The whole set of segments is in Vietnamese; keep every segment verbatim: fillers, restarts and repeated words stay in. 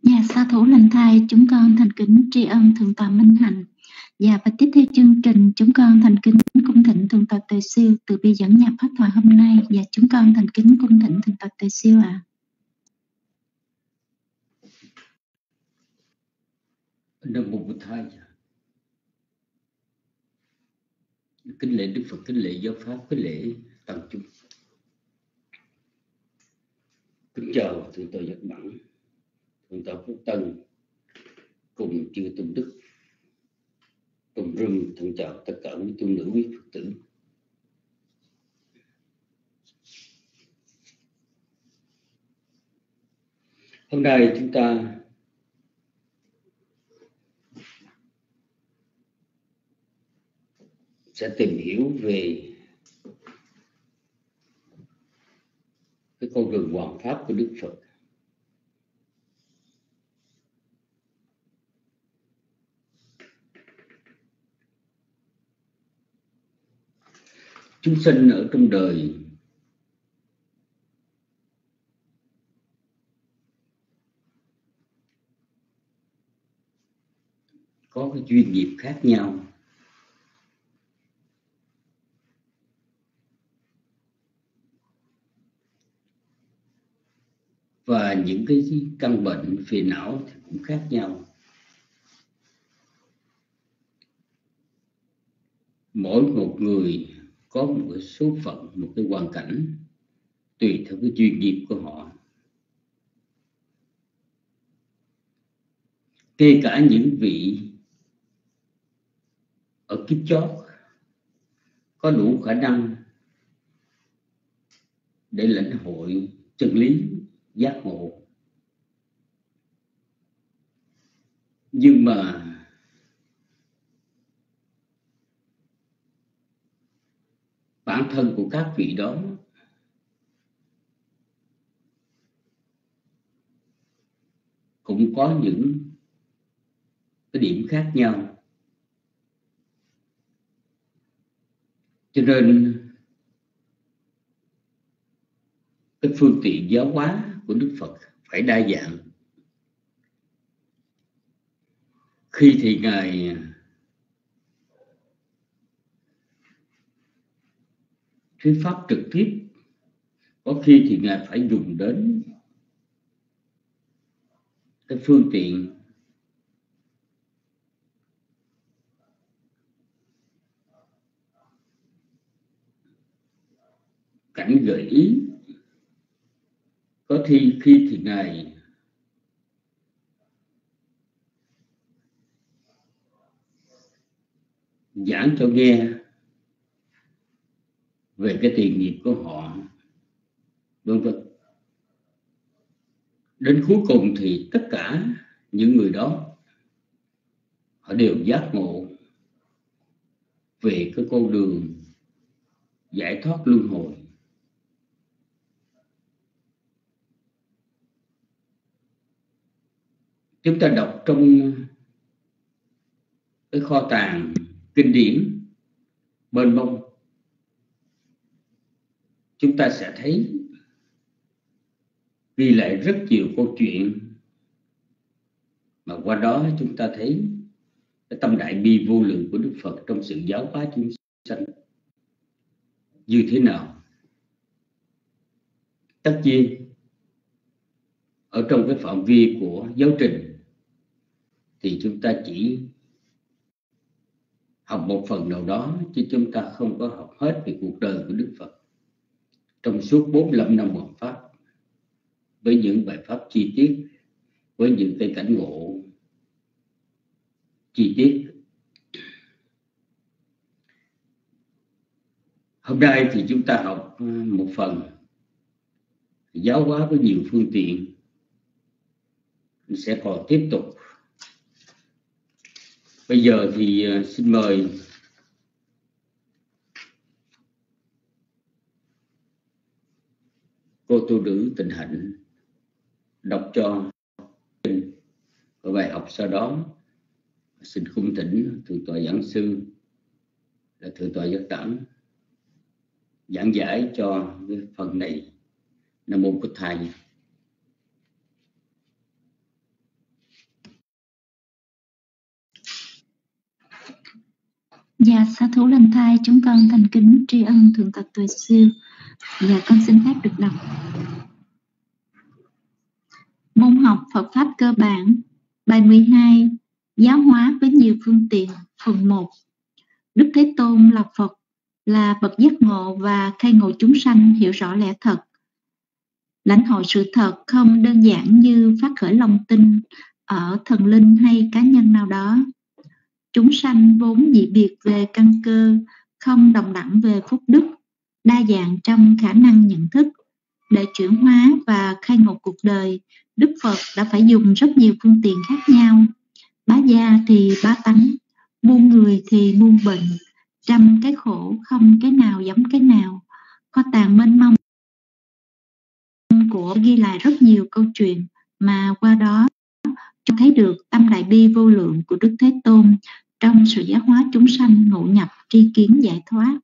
Dạ, sa thủ lành thai, chúng con thành kính tri ân Thượng tọa Minh Hạnh. Dạ, và tiếp theo chương trình, chúng con thành kính cung thỉnh Thượng tọa Tuệ Siêu từ bi dẫn nhập pháp thoại hôm nay. Dạ, chúng con thành kính cung thỉnh Thượng tọa Tuệ Siêu ạ. À. Nam mô Bụt Thầy. Kính lễ Đức Phật, kính lễ giáo pháp, kính lễ tăng chúng. Kính chào Thượng tọa Giác Đẳng, Thượng tọa Phúc Tân, cùng chư tôn đức, cùng rừng. Thân chào tất cả quý tu nữ, quý Phật tử. Hôm nay chúng ta sẽ tìm hiểu về cái con đường hoàn pháp của Đức Phật. Chúng sinh ở trong đời có cái duyên nghiệp khác nhau. Và những cái căn bệnh phiền não thì cũng khác nhau. Mỗi một người có một cái số phận, một cái hoàn cảnh tùy theo cái duyên nghiệp của họ. Kể cả những vị ở kiếp chót có đủ khả năng để lãnh hội chân lý giác ngộ, nhưng mà bản thân của các vị đó cũng có những cái điểm khác nhau. Cho nên cái phương tiện giáo hóa của Đức Phật phải đa dạng. Khi thì Ngài thuyết pháp trực tiếp, có khi thì Ngài phải dùng đến cái phương tiện cảnh gợi ý, có khi khi thì Ngài giảng cho nghe về cái tiền nghiệp của họ, vân vân. Đến cuối cùng thì tất cả những người đó họ đều giác ngộ về cái con đường giải thoát luân hồi. Chúng ta đọc trong cái kho tàng kinh điển mênh mông, chúng ta sẽ thấy ghi lại rất nhiều câu chuyện mà qua đó chúng ta thấy cái tâm đại bi vô lượng của Đức Phật trong sự giáo hóa chúng sanh như thế nào. Tất nhiên ở trong cái phạm vi của giáo trình thì chúng ta chỉ học một phần nào đó, chứ chúng ta không có học hết về cuộc đời của Đức Phật trong suốt bốn mươi lăm năm hoàn pháp, với những bài pháp chi tiết, với những cái cảnh ngộ chi tiết. Hôm nay thì chúng ta học một phần giáo hóa với nhiều phương tiện, sẽ còn tiếp tục. Bây giờ thì xin mời cô tu nữ Tịnh Hạnh đọc cho bài học. Sau đó xin khung thỉnh Thượng tọa giảng sư là Thượng tọa Giác Đẳng giảng giải cho cái phần này. Nam mô Bụt Thầy. Dạ, sa thú lần thai, chúng con thành kính tri ân Thượng tọa Tuệ Siêu. Dạ, con xin phép được đọc. Môn học Phật Pháp cơ bản, bài mười hai, giáo hóa với nhiều phương tiện, phần một. Đức Thế Tôn là Phật, là bậc giác ngộ và khai ngộ chúng sanh hiểu rõ lẽ thật. Lãnh hội sự thật không đơn giản như phát khởi lòng tin ở thần linh hay cá nhân nào đó. Chúng sanh vốn dị biệt về căn cơ, không đồng đẳng về phúc đức, đa dạng trong khả năng nhận thức. Để chuyển hóa và khai ngộ cuộc đời, Đức Phật đã phải dùng rất nhiều phương tiện khác nhau. Bá gia thì bá tánh, muôn người thì muôn bệnh, trăm cái khổ không cái nào giống cái nào. Kho tàng mênh mông của ghi lại rất nhiều câu chuyện mà qua đó cho thấy được tâm đại bi vô lượng của Đức Thế Tôn trong sự giáo hóa chúng sanh ngộ nhập tri kiến giải thoát.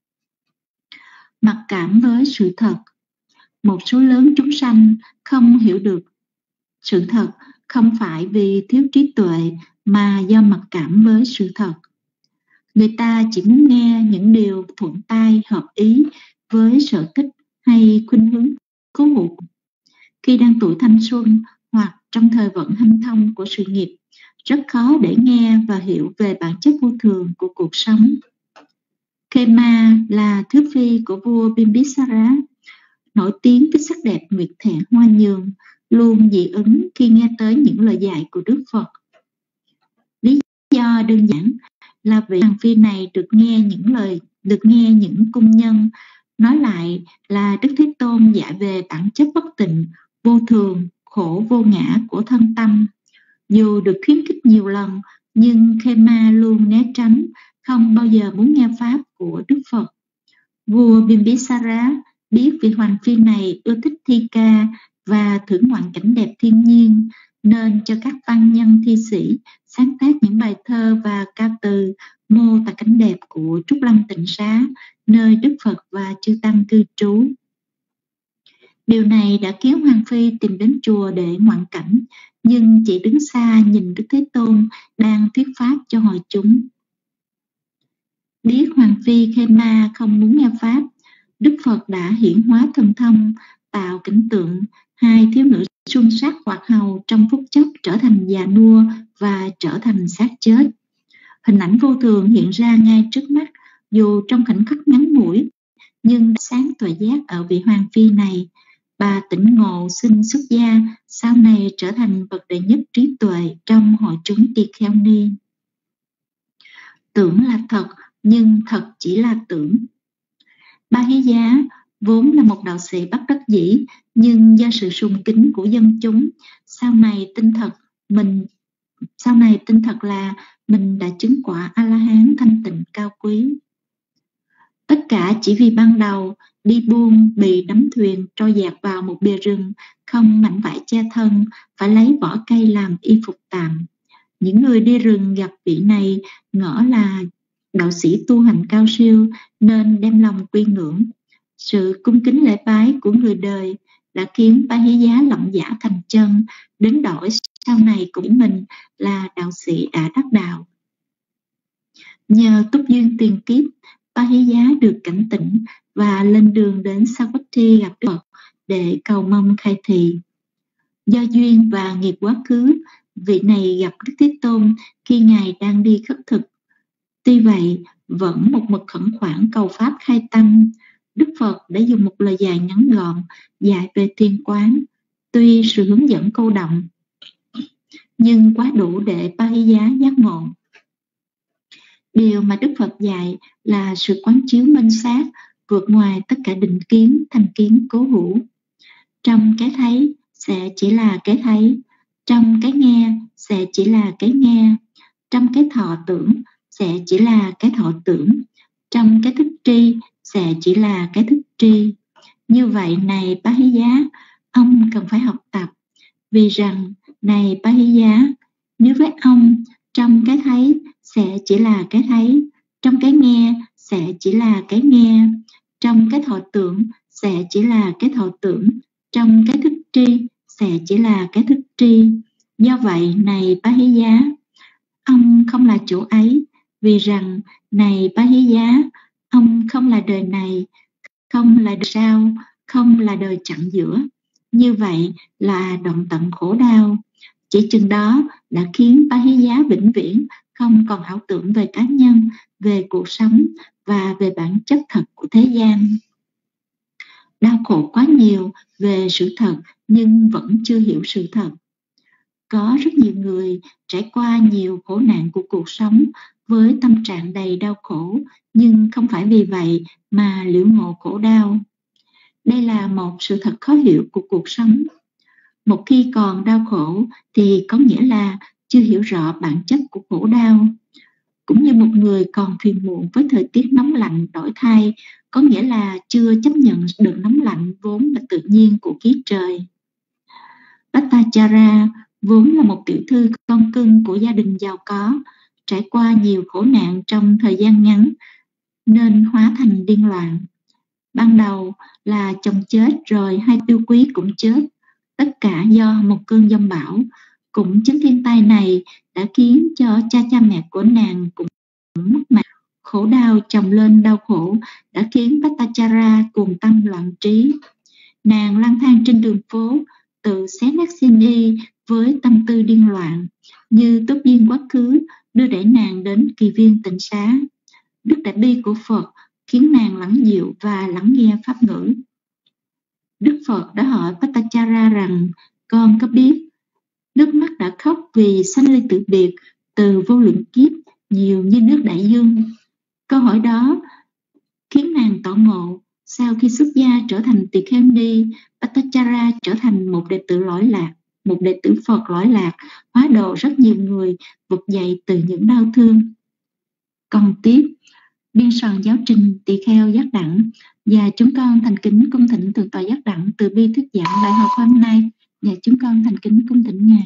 Mặc cảm với sự thật. Một số lớn chúng sanh không hiểu được sự thật không phải vì thiếu trí tuệ mà do mặc cảm với sự thật. Người ta chỉ muốn nghe những điều thuận tai hợp ý với sở thích hay khuynh hướng cố hữu. Khi đang tuổi thanh xuân hoặc trong thời vận hanh thông của sự nghiệp, rất khó để nghe và hiểu về bản chất vô thường của cuộc sống. Khema là thứ phi của vua Bimbisara, nổi tiếng với sắc đẹp nguyệt thẹn hoa nhường, luôn dị ứng khi nghe tới những lời dạy của Đức Phật. Lý do đơn giản là vị hoàng phi này được nghe những lời được nghe những cung nhân nói lại là Đức Thế Tôn dạy về bản chất bất tịnh, vô thường, khổ vô ngã của thân tâm. Dù được khuyến khích nhiều lần, nhưng Khema luôn né tránh, không bao giờ muốn nghe pháp của Đức Phật. Vua Bimbisara biết vị hoàng phi này ưa thích thi ca và thưởng ngoạn cảnh đẹp thiên nhiên, nên cho các văn nhân thi sĩ sáng tác những bài thơ và ca từ mô tả cảnh đẹp của Trúc Lâm Tịnh Xá, nơi Đức Phật và chư tăng cư trú. Điều này đã khiến hoàng phi tìm đến chùa để ngoạn cảnh, nhưng chỉ đứng xa nhìn Đức Thế Tôn đang thuyết pháp cho hội chúng. Biết hoàng phi Khema không muốn nghe pháp, Đức Phật đã hiển hóa thần thông, tạo cảnh tượng hai thiếu nữ xuân sắc hoặc hầu trong phút chốc trở thành già nua và trở thành xác chết. Hình ảnh vô thường hiện ra ngay trước mắt, dù trong khoảnh khắc ngắn ngủi, nhưng sáng tuệ giác ở vị hoàng phi này. Bà tỉnh ngộ xin xuất gia, sau này trở thành bậc đệ nhất trí tuệ trong hội chúng tỳ kheo ni. Tưởng là thật, nhưng thật chỉ là tưởng. Ba Hí Giá vốn là một đạo sĩ bất đắc dĩ, nhưng do sự sùng kính của dân chúng, sau này tin thật mình sau này tin thật là mình đã chứng quả A-la-hán thanh tịnh cao quý. Tất cả chỉ vì ban đầu đi buôn bị đắm thuyền trôi dạt vào một bìa rừng không mảnh vải che thân, phải lấy vỏ cây làm y phục tạm. Những người đi rừng gặp vị này ngỡ là đạo sĩ tu hành cao siêu nên đem lòng quy ngưỡng. Sự cung kính lễ bái của người đời đã khiến Ba Hí Giá lộng giả thành chân, đến đổi sau này của mình là đạo sĩ đã đắc đạo. Nhờ túc duyên tiền kiếp, Ba Hí Giá được cảnh tỉnh và lên đường đến Savatthi gặp Đức Phật để cầu mong khai thị. Do duyên và nghiệp quá khứ, vị này gặp Đức Thế Tôn khi Ngài đang đi khất thực. Tuy vậy, vẫn một mực khẩn khoản cầu pháp khai tâm. Đức Phật đã dùng một lời dạy ngắn gọn, dạy về thiền quán. Tuy sự hướng dẫn cô động, nhưng quá đủ để Ba Hí Giá giác ngộ. Điều mà Đức Phật dạy là sự quán chiếu minh sát, vượt ngoài tất cả định kiến, thành kiến cố hữu. Trong cái thấy sẽ chỉ là cái thấy, trong cái nghe sẽ chỉ là cái nghe, trong cái thọ tưởng sẽ chỉ là cái thọ tưởng, trong cái thức tri sẽ chỉ là cái thức tri. Như vậy này Ba Hí Giá, ông cần phải học tập, vì rằng này Ba Hí Giá, nếu với ông trong cái thấy sẽ chỉ là cái thấy, trong cái nghe sẽ chỉ là cái nghe, trong cái thọ tưởng sẽ chỉ là cái thọ tưởng, trong cái thức tri sẽ chỉ là cái thức tri. Do vậy này Ba Hí Giá, ông không là chỗ ấy, vì rằng: này Bá Hí Giá, ông không là đời này, không là đời sau, không là đời chặn giữa. Như vậy là đoạn tận khổ đau. Chỉ chừng đó đã khiến Bá Hí Giá vĩnh viễn không còn ảo tưởng về cá nhân, về cuộc sống và về bản chất thật của thế gian. Đau khổ quá nhiều về sự thật nhưng vẫn chưa hiểu sự thật. Có rất nhiều người trải qua nhiều khổ nạn của cuộc sống với tâm trạng đầy đau khổ, nhưng không phải vì vậy mà liễu ngộ khổ đau. Đây là một sự thật khó hiểu của cuộc sống. Một khi còn đau khổ thì có nghĩa là chưa hiểu rõ bản chất của khổ đau. Cũng như một người còn phiền muộn với thời tiết nóng lạnh đổi thay, có nghĩa là chưa chấp nhận được nóng lạnh vốn là tự nhiên của khí trời. Bhattacharya vốn là một tiểu thư con cưng của gia đình giàu có, trải qua nhiều khổ nạn trong thời gian ngắn nên hóa thành điên loạn. Ban đầu là chồng chết, rồi hai yêu quý cũng chết, tất cả do một cơn giông bão. Cũng chính thiên tai này đã khiến cho cha cha mẹ của nàng cũng mất mạng. Khổ đau chồng lên đau khổ đã khiến Bhattacharya cuồng tâm loạn trí. Nàng lang thang trên đường phố, tự xé nát xiêm y với tâm tư điên loạn, như túc duyên quá khứ đưa đẩy nàng đến kỳ viên tịnh xá. Đức đại bi của Phật khiến nàng lắng dịu và lắng nghe pháp ngữ. Đức Phật đã hỏi Bhattacharya rằng: con có biết nước mắt đã khóc vì sanh ly tử biệt từ vô lượng kiếp nhiều như nước đại dương? Câu hỏi đó khiến nàng tỏ ngộ. Sau khi xuất gia trở thành tỳ kheo ni, Bhattacharya trở thành một đệ tử lỗi lạc, một đệ tử Phật lỗi lạc, hóa độ rất nhiều người, vực dậy từ những đau thương. Còn tiếp, biên soạn giáo trình tỳ kheo giác đẳng, và chúng con thành kính cung thỉnh thượng tọa giác đẳng từ bi thuyết giảng đại học hôm nay, và chúng con thành kính cung thỉnh ngài.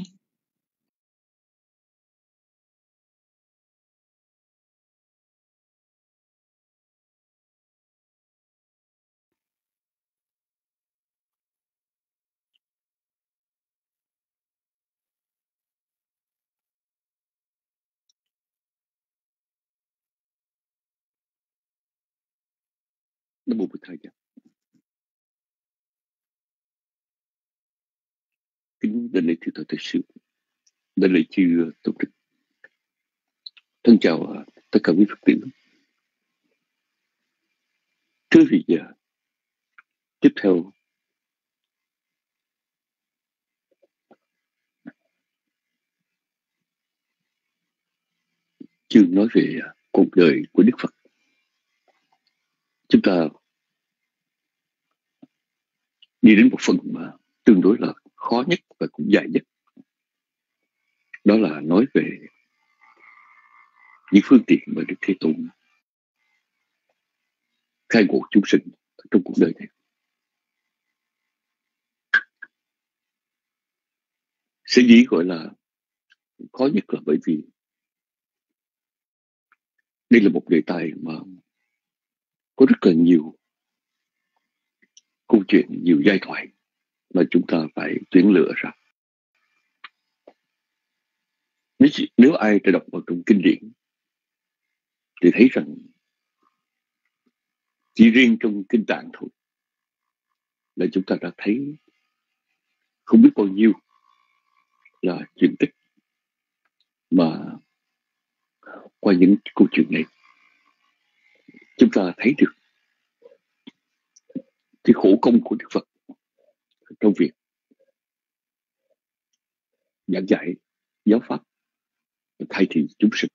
Nam mô Bụt Thầy. Kính đảnh lễ thượng tọa Tự Sư, đảnh lễ chư tôn đức. Thân chào tất cả quý Phật tử. Thưa vị giờ, tiếp theo chương nói về cuộc đời của Đức Phật. Chúng ta đi đến một phần mà tương đối là khó nhất và cũng dài nhất. Đó là nói về những phương tiện mà Đức Thế Tôn khai ngộ chúng sinh trong cuộc đời này. Sở dĩ gọi là khó nhất là bởi vì đây là một đề tài mà có rất là nhiều câu chuyện, nhiều giai thoại mà chúng ta phải tuyển lựa ra. Nếu, nếu ai đã đọc vào trong kinh điển thì thấy rằng chỉ riêng trong kinh Tạng thôi là chúng ta đã thấy không biết bao nhiêu là chuyện tích mà qua những câu chuyện này chúng ta thấy được cái khổ công của Đức Phật trong việc giảng dạy giáo pháp thay thì chúng sinh.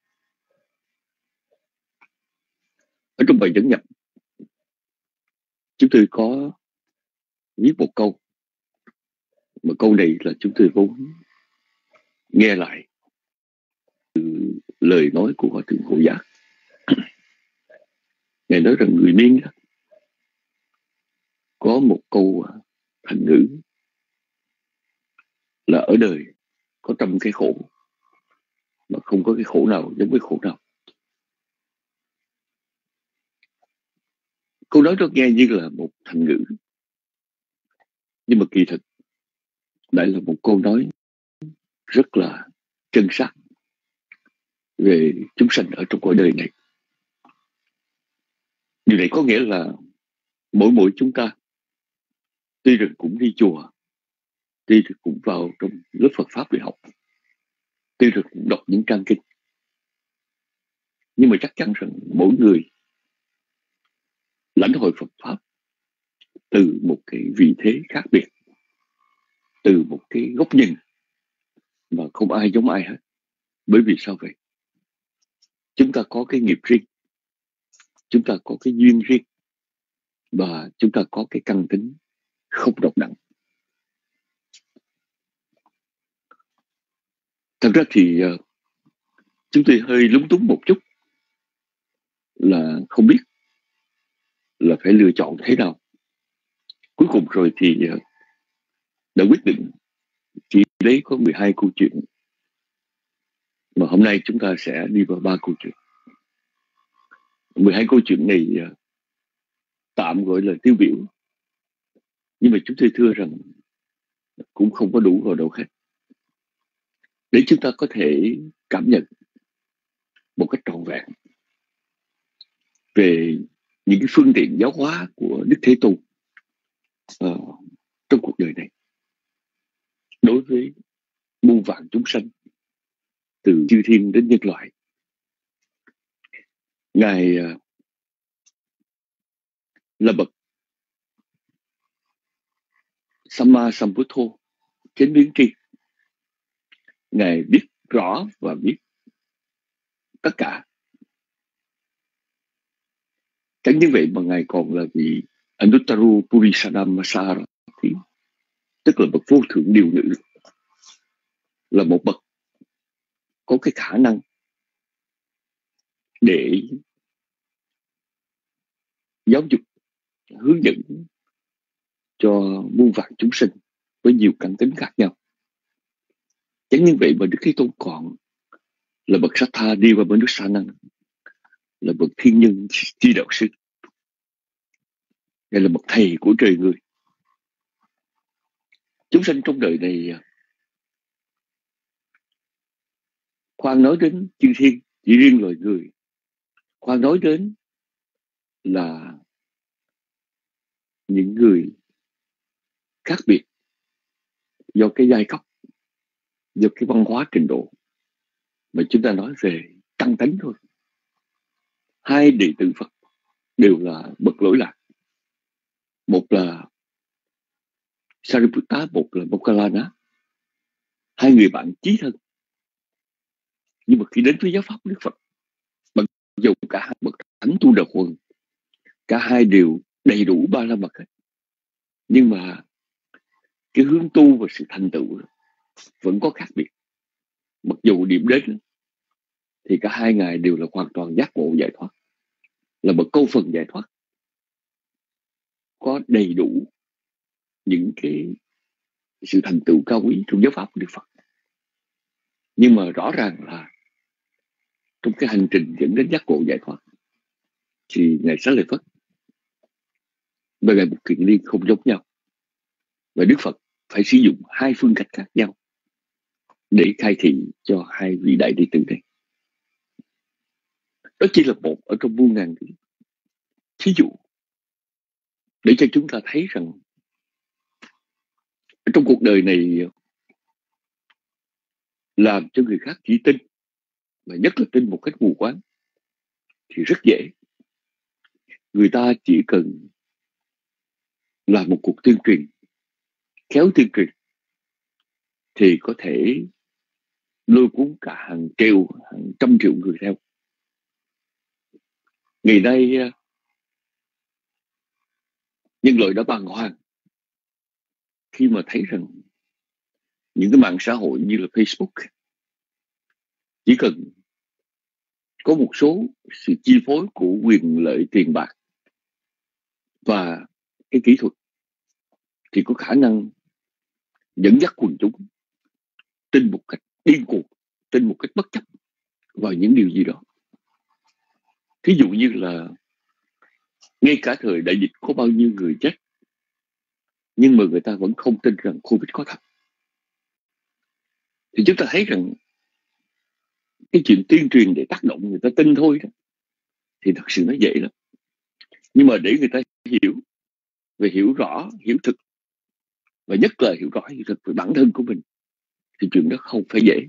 Ở trong bài dẫn nhập, chúng tôi có viết một câu, mà câu này là chúng tôi vốn nghe lại từ lời nói của Hòa Thượng Hộ Giác. Ngài nói rằng người Miên có một câu thành ngữ là ở đời có trăm cái khổ mà không có cái khổ nào giống với khổ nào. Câu nói đó nghe như là một thành ngữ, nhưng mà kỳ thực lại là một câu nói rất là chân xác. về chúng sanh ở trong cõi đời này. Điều này có nghĩa là mỗi mỗi chúng ta tuy rằng cũng đi chùa, tuy rằng cũng vào trong lớp Phật Pháp để học, tuy rằng cũng đọc những trang kinh, nhưng mà chắc chắn rằng mỗi người lãnh hội Phật Pháp từ một cái vị thế khác biệt, từ một cái góc nhìn mà không ai giống ai hết. Bởi vì sao vậy? Chúng ta có cái nghiệp riêng, chúng ta có cái duyên riêng, và chúng ta có cái căn tính không độc đẳng. Thật ra thì uh, chúng tôi hơi lúng túng một chút là không biết là phải lựa chọn thế nào. Cuối cùng rồi thì uh, đã quyết định chỉ lấy có mười hai câu chuyện, mà hôm nay chúng ta sẽ đi vào ba câu chuyện. mười hai câu chuyện này uh, tạm gọi là tiêu biểu, nhưng mà chúng tôi thưa rằng cũng không có đủ vào đâu hết để chúng ta có thể cảm nhận một cách trọn vẹn về những cái phương tiện giáo hóa của Đức Thế Tôn uh, trong cuộc đời này đối với muôn vàn chúng sanh, từ chư thiên đến nhân loại. Ngài uh, là bậc Samma Sambuddho, chánh biến tri. Ngài biết rõ và biết tất cả. Chẳng như vậy mà Ngài còn là vị Anuttaru Purisadam Sarati, tức là bậc vô thượng điều ngự, là một bậc có cái khả năng để giáo dục, hướng dẫn cho muôn vàn chúng sinh với nhiều căn tính khác nhau. Chẳng như vậy mà Đức Thế Tôn còn là bậc Sattha Diva Manussana, là bậc thiên nhân chi đạo sư. Ngài là bậc thầy của trời người. Chúng sanh trong đời này, khoan nói đến chư thiên, chỉ riêng loài người, khoan nói đến là những người khác biệt do cái giai cấp, do cái văn hóa trình độ, mà chúng ta nói về căn tánh thôi. Hai đệ tử Phật đều là bậc lỗi lạc. Một là Sariputta, một là Moggallana. Hai người bạn chí thân. Nhưng mà khi đến với giáo pháp Đức Phật, mặc dù cả hai bậc thánh tu đạo huân, cả hai đều đầy đủ ba la mật hết, nhưng mà cái hướng tu và sự thành tựu vẫn có khác biệt. Mặc dù điểm đến thì cả hai ngài đều là hoàn toàn giác ngộ giải thoát, là bậc câu phần giải thoát, có đầy đủ những cái sự thành tựu cao quý trong giáo pháp của Đức Phật. Nhưng mà rõ ràng là trong cái hành trình dẫn đến giác ngộ giải thoát thì ngài Xá Lợi Phất và ngài Bụt Kiền Liên không giống nhau, và Đức Phật phải sử dụng hai phương cách khác nhau để khai thị cho hai vị đại đệ tử này. Đó chỉ là một ở trong muôn ngàn thí dụ để cho chúng ta thấy rằng trong cuộc đời này, làm cho người khác chỉ tin, và nhất là tin một cách mù quáng, thì rất dễ. Người ta chỉ cần làm một cuộc tuyên truyền, khéo tuyên truyền, thì có thể lôi cuốn cả hàng triệu, hàng trăm triệu người theo. Ngày nay nhân loại đã bàng hoàng khi mà thấy rằng những cái mạng xã hội như là Facebook chỉ cần có một số sự chi phối của quyền lợi tiền bạc và cái kỹ thuật thì có khả năng dẫn dắt quần chúng tin một cách điên cuồng, tin một cách bất chấp vào những điều gì đó. Thí dụ như là ngay cả thời đại dịch có bao nhiêu người chết, nhưng mà người ta vẫn không tin rằng Covid có thật. Thì chúng ta thấy rằng cái chuyện tuyên truyền để tác động người ta tin thôi đó, thì thật sự nó dễ lắm. Nhưng mà để người ta hiểu, về hiểu rõ, hiểu thực, và nhất là hiểu rõ, hiểu thực về bản thân của mình, thì chuyện đó không phải dễ.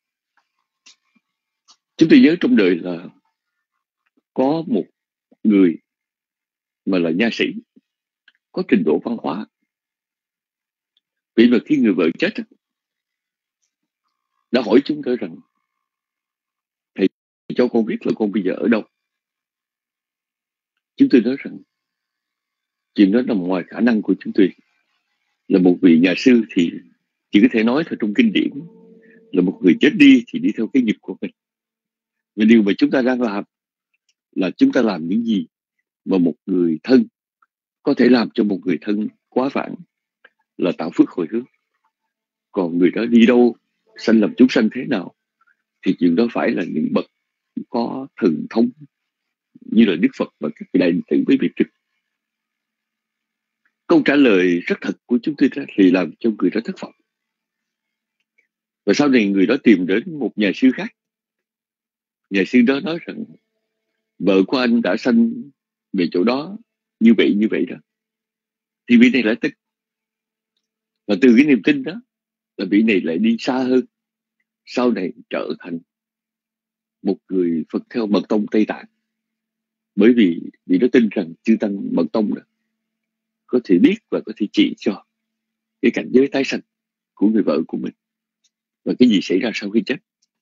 Chúng tôi nhớ trong đời là có một người mà là nha sĩ, có trình độ văn hóa. Vì mà khi người vợ chết, đã hỏi chúng tôi rằng: thầy cho con biết là con bây giờ ở đâu. Chúng tôi nói rằng chuyện đó nằm ngoài khả năng của chúng tôi. Là một vị nhà sư thì chỉ có thể nói theo trong kinh điển là một người chết đi thì đi theo cái nghiệp của mình. Và điều mà chúng ta đang làm là chúng ta làm những gì mà một người thân có thể làm cho một người thân quá vãng, là tạo phước hồi hướng. Còn người đó đi đâu, sanh làm chúng sanh thế nào, thì chuyện đó phải là những bậc có thần thông như là Đức Phật và các vị đại đệ tử mới biết được. Câu trả lời rất thật của chúng tôi đó thì làm cho người đó thất vọng. Và sau này người đó tìm đến một nhà sư khác. Nhà sư đó nói rằng vợ của anh đã sanh về chỗ đó như vậy như vậy đó. Thì vị này lại tin. Và từ cái niềm tin đó là vị này lại đi xa hơn. Sau này trở thành một người Phật theo mật tông Tây Tạng. Bởi vì vị đó tin rằng chư tăng mật tông đó có thể biết và có thể chỉ cho cái cảnh giới tái sanh của người vợ của mình, và cái gì xảy ra sau khi chết.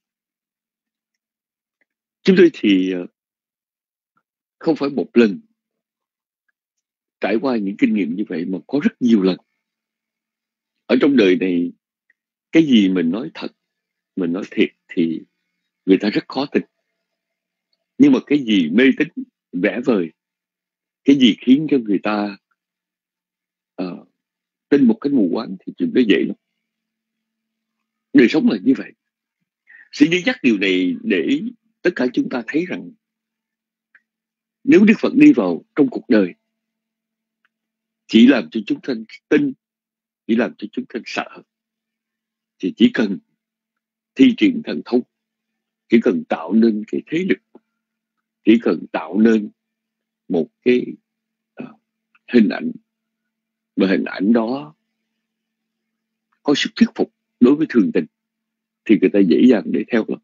Chúng tôi thì không phải một lần trải qua những kinh nghiệm như vậy, mà có rất nhiều lần. Ở trong đời này, cái gì mình nói thật, mình nói thiệt thì người ta rất khó tin. Nhưng mà cái gì mê tín, vẽ vời, cái gì khiến cho người ta uh, tin một cái mù quáng, thì chuyện đó dễ lắm. Đời sống là như vậy. Xin nhắc điều này để tất cả chúng ta thấy rằng nếu Đức Phật đi vào trong cuộc đời chỉ làm cho chúng ta tin, chỉ làm cho chúng ta sợ, thì chỉ cần thi triển thần thông, chỉ cần tạo nên cái thế lực, chỉ cần tạo nên một cái uh, hình ảnh, và hình ảnh đó có sức thuyết phục đối với thường tình, thì người ta dễ dàng để theo lắm.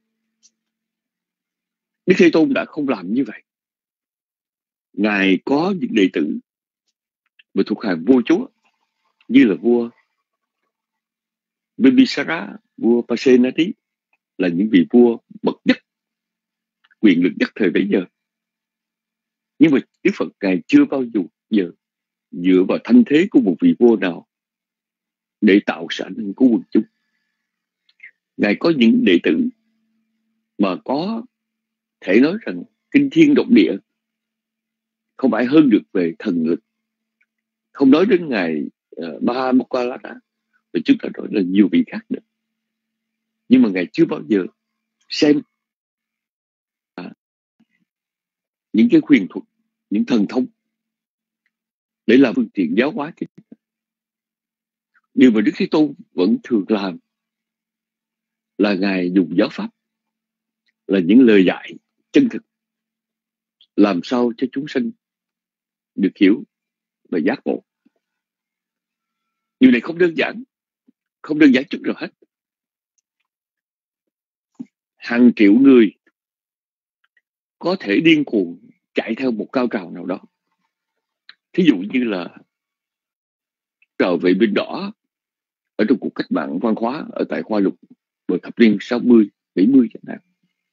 Đức Thế Tôn đã không làm như vậy. Ngài có những đệ tử và thuộc hàng vua chúa, như là vua Bimbisara, vua Pasenadi, là những vị vua bậc nhất, quyền lực nhất thời bấy giờ. Nhưng mà Đức Phật Ngài chưa bao giờ dựa vào thanh thế của một vị vua nào để tạo sự ảnh hưởng của quần chúng. Ngài có những đệ tử mà có thể nói rằng kinh thiên động địa, không ai hơn được về thần lực. Không nói đến Ngài uh, Mahamokkalana, và chúng ta nói là nhiều vị khác nữa. Nhưng mà Ngài chưa bao giờ xem à, những cái quyền thuật, những thần thông để làm phương tiện giáo hóa. Điều mà Đức Thế Tôn vẫn thường làm là Ngài dùng giáo pháp, là những lời dạy chân thực, làm sao cho chúng sanh được hiểu và giác ngộ. Điều này không đơn giản, không đơn giản chút nào hết. Hàng triệu người có thể điên cuồng chạy theo một cao trào nào đó. Thí dụ như là trào vệ binh đỏ ở trong cuộc cách mạng văn hóa ở tại Hoa Lục vào thập niên sáu mươi, bảy mươi chẳng hạn.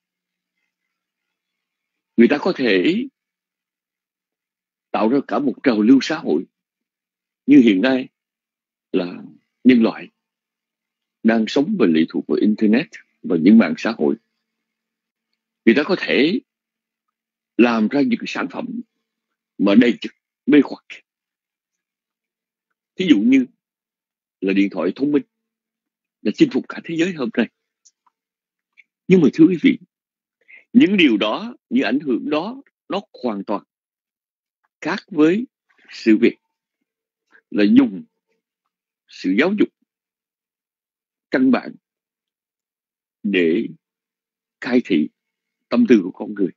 Người ta có thể tạo ra cả một trào lưu xã hội như hiện nay là nhân loại đang sống và lệ thuộc vào Internet và những mạng xã hội. Người ta có thể làm ra những sản phẩm mà đầy chất mê hoặc. Thí dụ như là điện thoại thông minh đã chinh phục cả thế giới hôm nay. Nhưng mà thưa quý vị, những điều đó, những ảnh hưởng đó, nó hoàn toàn khác với sự việc là dùng sự giáo dục căn bản để cai thị tâm tư của con người.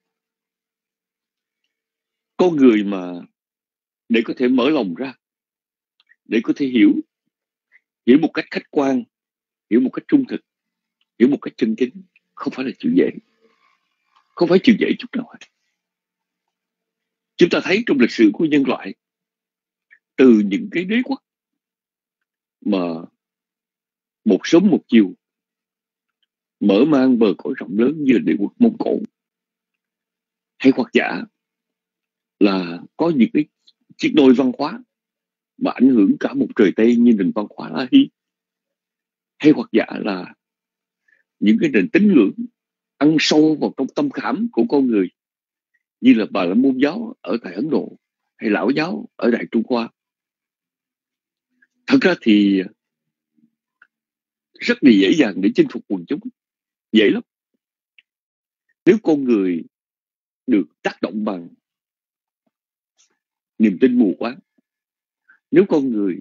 Con người mà để có thể mở lòng ra, để có thể hiểu, hiểu một cách khách quan, hiểu một cách trung thực, hiểu một cách chân chính, không phải là chuyện dễ. Không phải chuyện dễ chút nào hết. Chúng ta thấy trong lịch sử của nhân loại, từ những cái đế quốc mà một sớm một chiều mở mang bờ cõi rộng lớn như là đế quốc Mông Cổ, hay hoặc giả là có những cái chiếc đôi văn hóa mà ảnh hưởng cả một trời Tây như nền văn hóa La Hy, hay hoặc giả là những cái nền tín ngưỡng ăn sâu vào trong tâm khảm của con người như là Bà La Môn giáo ở tại Ấn Độ hay Lão giáo ở Đại Trung Hoa. Thật ra thì rất là dễ dàng để chinh phục quần chúng, dễ lắm. Nếu con người được tác động bằng niềm tin mù quáng, nếu con người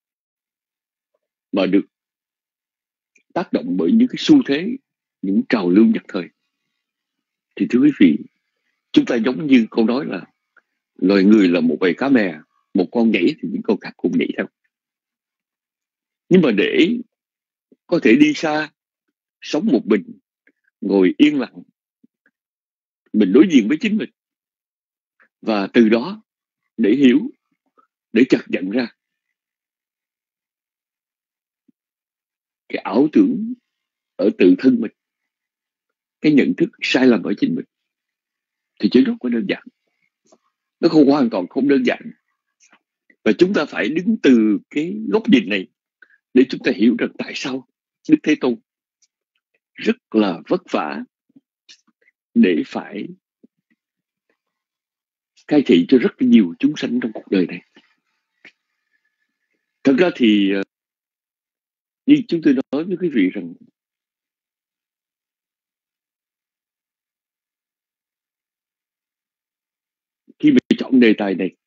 mà được tác động bởi những cái xu thế, những trào lưu nhất thời, thì thưa quý vị, chúng ta giống như câu nói là loài người là một bầy cá mè, một con nhảy thì những con khác cùng nhảy theo. Nhưng mà để có thể đi xa, sống một mình, ngồi yên lặng, mình đối diện với chính mình, và từ đó để hiểu, để chợt nhận ra cái ảo tưởng ở tự thân mình, cái nhận thức sai lầm ở chính mình, thì chuyện đó không có đơn giản. Nó không hoàn toàn không đơn giản. Và chúng ta phải đứng từ cái góc nhìn này để chúng ta hiểu rằng tại sao Đức Thế Tôn rất là vất vả để phải cai trị cho rất nhiều chúng sanh trong cuộc đời này. Thật ra thì như chúng tôi nói với quý vị rằng khi mình chọn đề tài này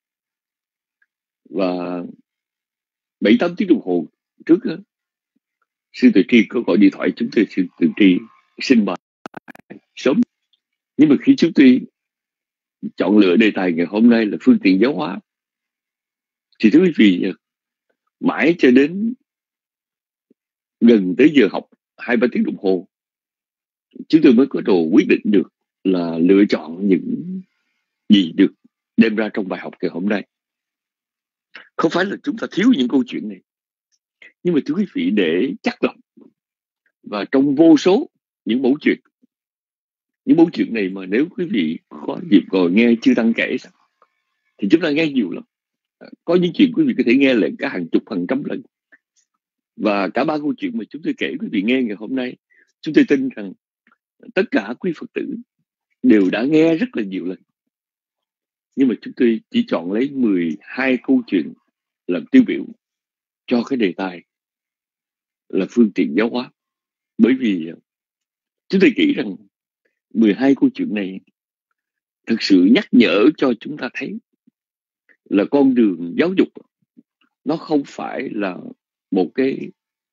và bảy tám tiếng đồng hồ trước đó, sư Tuệ Tri có gọi điện thoại chúng tôi, sư Tuệ Tri xin bài sớm. Nhưng mà khi chúng tôi chọn lựa đề tài ngày hôm nay là phương tiện giáo hóa, thì thưa quý vị, mãi cho đến gần tới giờ học hai ba tiếng đồng hồ, chúng tôi mới có đồ quyết định được là lựa chọn những gì được đem ra trong bài học ngày hôm nay. Không phải là chúng ta thiếu những câu chuyện này, nhưng mà thưa quý vị, để chắc lọc và trong vô số những mẫu chuyện, những mẫu chuyện này mà nếu quý vị có dịp ngồi nghe chư tăng kể thì chúng ta nghe nhiều lắm. Có những chuyện quý vị có thể nghe lại cả hàng chục hàng trăm lần. Và cả ba câu chuyện mà chúng tôi kể quý vị nghe ngày hôm nay, chúng tôi tin rằng tất cả quý Phật tử đều đã nghe rất là nhiều lần. Nhưng mà chúng tôi chỉ chọn lấy mười hai câu chuyện làm tiêu biểu cho cái đề tài là phương tiện giáo hóa. Bởi vì chúng tôi nghĩ rằng mười hai câu chuyện này thực sự nhắc nhở cho chúng ta thấy là con đường giáo dục nó không phải là một cái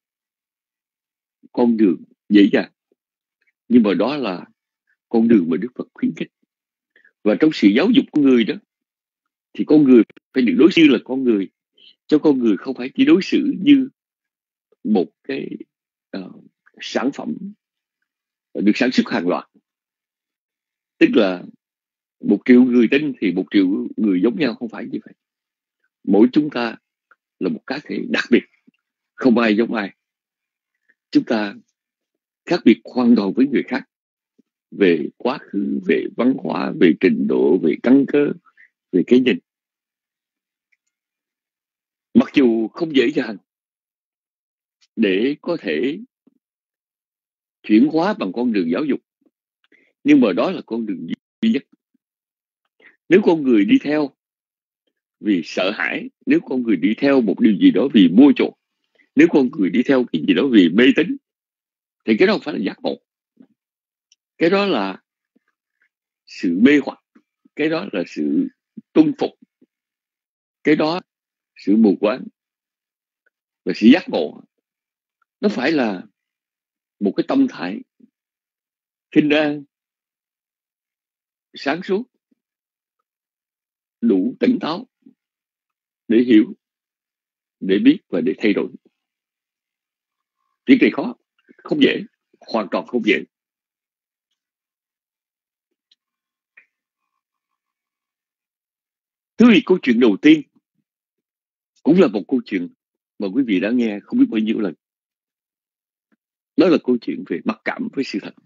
con đường dễ dàng, nhưng mà đó là con đường mà Đức Phật khuyến khích. Và trong sự giáo dục của người đó thì con người phải được đối xử là con người, cho con người không phải chỉ đối xử như một cái uh, sản phẩm được sản xuất hàng loạt. Tức là một triệu người tin thì một triệu người giống nhau, không phải như vậy. Mỗi chúng ta là một cá thể đặc biệt, không ai giống ai. Chúng ta khác biệt hoàn toàn với người khác về quá khứ, về văn hóa, về trình độ, về căn cơ, về cái nhìn. Mặc dù không dễ dàng để có thể chuyển hóa bằng con đường giáo dục, nhưng mà đó là con đường duy nhất. Nếu con người đi theo vì sợ hãi, nếu con người đi theo một điều gì đó vì mua chuộc, nếu con người đi theo cái gì đó vì mê tín, thì cái đó không phải là giác ngộ. Cái đó là sự mê hoặc, cái đó là sự tuân phục, cái đó là sự mù quáng. Và sự giác ngộ nó phải là một cái tâm thái Khinh an, sáng suốt, đủ tỉnh táo để hiểu, để biết và để thay đổi. Việc này khó, không dễ, hoàn toàn không dễ. Thứ vị câu chuyện đầu tiên cũng là một câu chuyện mà quý vị đã nghe không biết bao nhiêu lần. Đó là câu chuyện về mặc cảm với sự thật.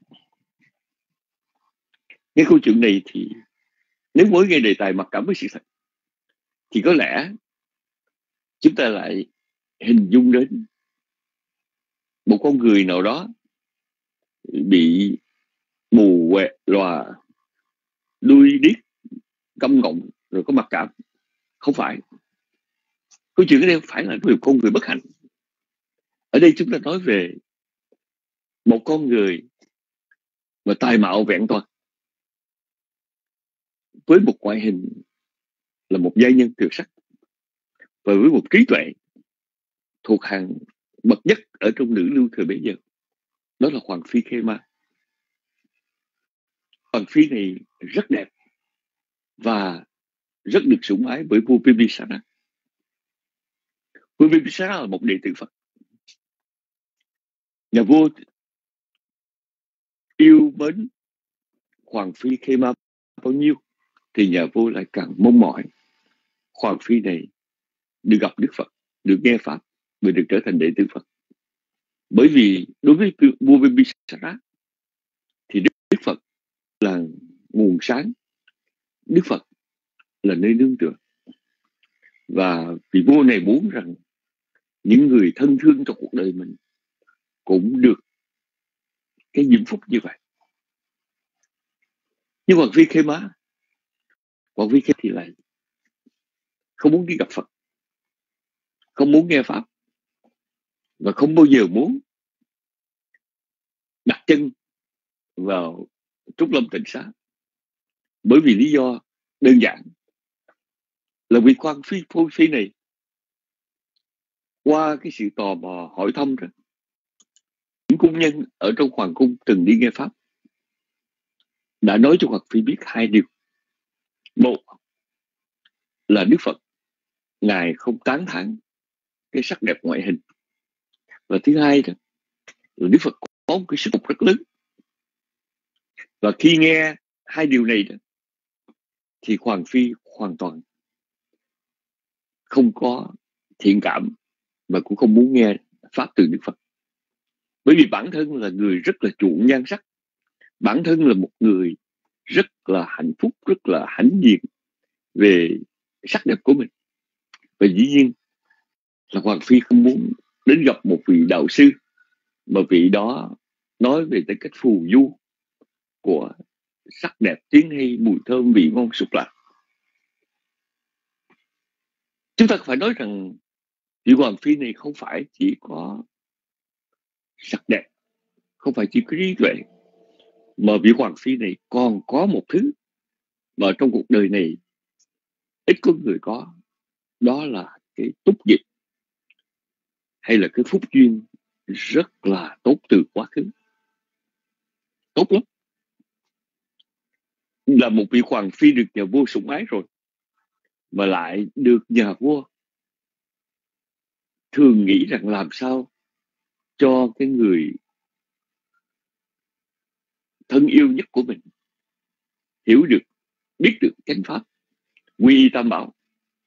Nghe câu chuyện này thì nếu mới nghe đề tài mặc cảm với sự thật thì có lẽ chúng ta lại hình dung đến một con người nào đó bị mù quẹ lòa, đuôi điếc, câm ngọng rồi có mặc cảm. Không phải. Câu chuyện ở đây không phải là về con người bất hạnh. Ở đây chúng ta nói về một con người mà tài mạo vẹn toàn, với một ngoại hình là một giai nhân tuyệt sắc, và với một trí tuệ thuộc hàng bậc nhất ở trong nữ lưu thời bấy giờ. Đó là Hoàng phi Khê-ma. Hoàng phi này rất đẹp và rất được sủng ái bởi vua Bimbisara. Vua Bimbisara là một đệ tử Phật. Nhà vua yêu mến Hoàng phi Khê-ma bao nhiêu thì nhà vua lại càng mong mỏi Hoàng phi này được gặp Đức Phật, được nghe Pháp và được trở thành đệ tử Phật. Bởi vì đối với vua Bimbisara thì Đức Phật là nguồn sáng, Đức Phật là nơi nương tựa. Và vị vua này muốn rằng những người thân thương trong cuộc đời mình cũng được cái diễm phúc như vậy. Nhưng Hoàng phi Khê-ma, Hoàng phi Khê thì lại không muốn đi gặp Phật, không muốn nghe Pháp, và không bao giờ muốn đặt chân vào Trúc Lâm Tịnh Xá. Bởi vì lý do đơn giản là vị Hoàng phi Phô Phi này qua cái sự tò mò hỏi thăm rằng những cung nhân ở trong hoàng cung từng đi nghe Pháp đã nói cho Hoàng phi biết hai điều. Một là Đức Phật Ngài không tán thán cái sắc đẹp ngoại hình, và thứ hai là Đức Phật có một cái sức lực rất lớn. Và khi nghe hai điều này thì Hoàng phi hoàn toàn không có thiện cảm và cũng không muốn nghe Pháp từ Đức Phật. Bởi vì bản thân là người rất là chuộng nhan sắc, bản thân là một người rất là hạnh phúc, rất là hãnh diện về sắc đẹp của mình. Và dĩ nhiên là Hoàng phi không muốn đến gặp một vị đạo sư mà vị đó nói về cái cách phù du của sắc đẹp, tiếng hay, mùi thơm, vị ngon sục lạc. Chúng ta phải nói rằng vị Hoàng phi này không phải chỉ có sắc đẹp, không phải chỉ có trí tuệ, mà vị Hoàng phi này còn có một thứ mà trong cuộc đời này ít có người có. Đó là cái túc dịch, hay là cái phúc duyên rất là tốt từ quá khứ. Tốt lắm. Là một vị Hoàng phi được nhà vua sủng ái rồi, mà lại được nhà vua thường nghĩ rằng làm sao cho cái người thân yêu nhất của mình hiểu được, biết được chánh pháp, quy y tam bảo.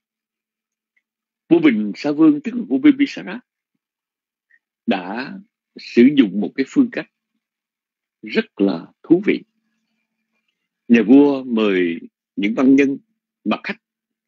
Vua Bình Sa Vương, tức là vua Bimbisara, đã sử dụng một cái phương cách rất là thú vị. Nhà vua mời những văn nhân mặc khách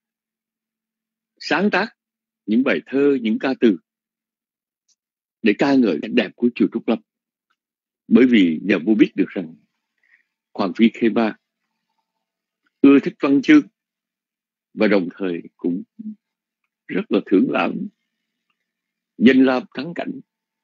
sáng tác những bài thơ, những ca từ để ca ngợi cảnh đẹp của chùa Trúc Lâm. Bởi vì nhà vua biết được rằng Hoàng phi Khê-ma ưa thích văn chương và đồng thời cũng rất là thưởng lãm danh lam thắng cảnh.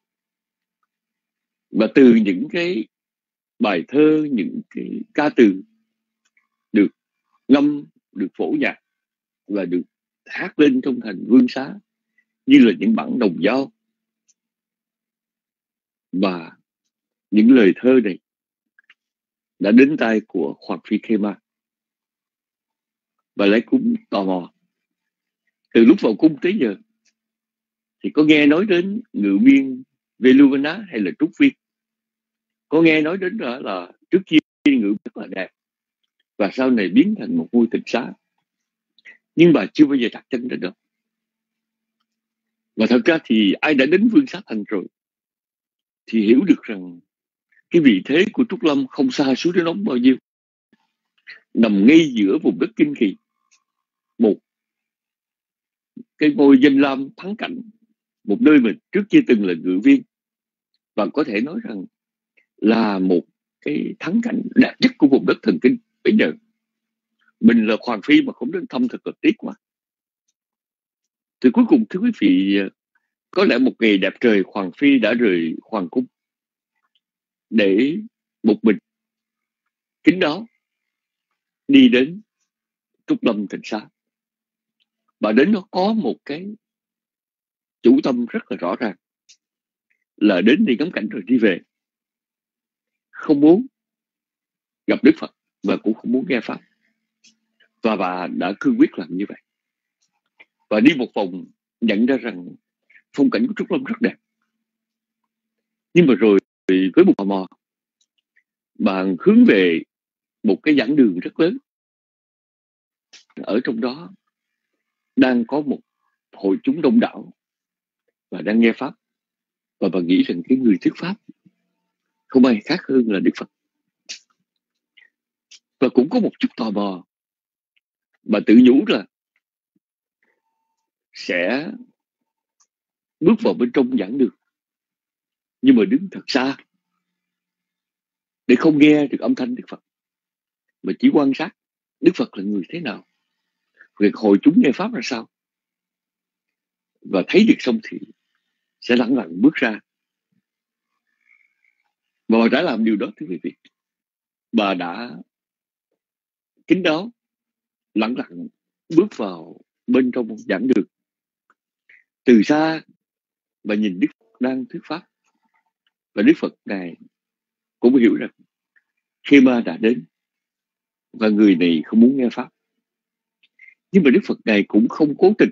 Và từ những cái bài thơ, những cái ca từ được ngâm, được phổ nhạc và được hát lên trong thành Vương Xá như là những bản đồng dao. Và những lời thơ này đã đến tay của Hoàng Phi Khema. Và lấy cũng tò mò, từ lúc vào cung tới giờ thì có nghe nói đến ngự viên Veluvana hay là trúc viên, có nghe nói đến đó là trước kia ngự rất là đẹp và sau này biến thành một ngôi tịnh xá, nhưng bà chưa bao giờ đặt chân đến đó. Và thật ra thì ai đã đến Vương Xá Thành rồi thì hiểu được rằng cái vị thế của Trúc Lâm không xa Suối Nước Nóng bao nhiêu, nằm ngay giữa vùng đất kinh kỳ, một cái ngôi danh lam thắng cảnh, một nơi mà trước kia từng là ngự viên, và có thể nói rằng là một cái thắng cảnh đẹp nhất của vùng đất thần kinh bây giờ. Mình là Hoàng Phi mà không đến thăm thật là tiếc quá. Thì cuối cùng thưa quý vị, có lẽ một ngày đẹp trời Hoàng Phi đã rời Hoàng cung để một mình kín đáo đi đến Trúc Lâm Tịnh Xá. Và đến đó có một cái chủ tâm rất là rõ ràng, là đến đi ngắm cảnh rồi đi về, không muốn gặp Đức Phật và cũng không muốn nghe Pháp. Và bà đã cương quyết làm như vậy. Và đi một vòng nhận ra rằng phong cảnh của Trúc Lâm rất đẹp. Nhưng mà rồi với một tò mò, bà hướng về một cái giảng đường rất lớn. Ở trong đó đang có một hội chúng đông đảo và đang nghe Pháp. Và bà nghĩ rằng cái người thuyết Pháp không ai khác hơn là Đức Phật. Và cũng có một chút tò mò, bà tự nhủ là sẽ bước vào bên trong giảng đường, nhưng mà đứng thật xa để không nghe được âm thanh Đức Phật, mà chỉ quan sát Đức Phật là người thế nào, việc hội chúng nghe Pháp ra sao. Và thấy được xong thì sẽ lặng lặng bước ra. Và bà đã làm điều đó thưa quý vị. Bà đã kín đáo lặng lặng bước vào bên trong một giảng đường. Từ xa bà nhìn Đức Phật đang thuyết Pháp, và Đức Phật này cũng hiểu rằng Khema đã đến và người này không muốn nghe Pháp. Nhưng mà Đức Phật này cũng không cố tình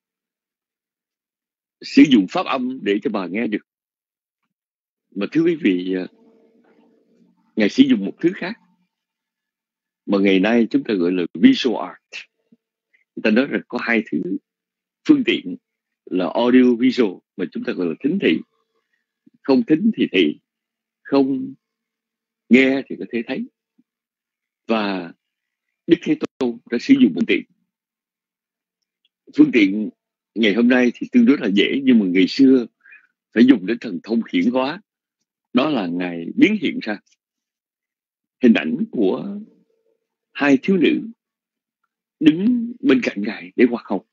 sử dụng pháp âm để cho bà nghe được, mà thưa quý vị, Ngài sử dụng một thứ khác mà ngày nay chúng ta gọi là visual art. Người ta nói rằng có hai thứ phương tiện là audio visual mà chúng ta gọi là thính thị. Không thính thì thị, không nghe thì có thể thấy. Và Đức Thế Tôn đã sử dụng phương tiện. Phương tiện ngày hôm nay thì tương đối là dễ, nhưng mà ngày xưa phải dùng đến thần thông hiển hóa. Đó là Ngài biến hiện ra hình ảnh của hai thiếu nữ đứng bên cạnh Ngài để hoạt hồng.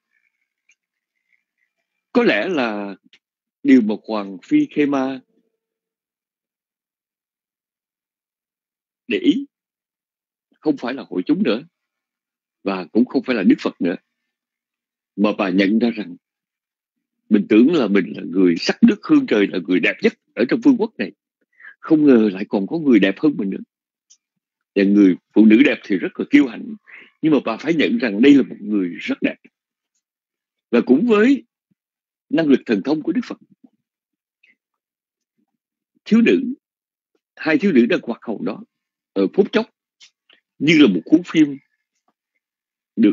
Có lẽ là điều mà Hoàng Phi Khema để ý không phải là hội chúng nữa, và cũng không phải là Đức Phật nữa, mà bà nhận ra rằng mình tưởng là mình là người sắc nước hương trời, là người đẹp nhất ở trong vương quốc này. Không ngờ lại còn có người đẹp hơn mình nữa. Và người phụ nữ đẹp thì rất là kiêu hãnh, nhưng mà bà phải nhận rằng đây là một người rất đẹp. Và cũng với năng lực thần thông của Đức Phật, thiếu nữ, hai thiếu nữ đang hoạt hồng đó ở phút chốc như là một cuốn phim được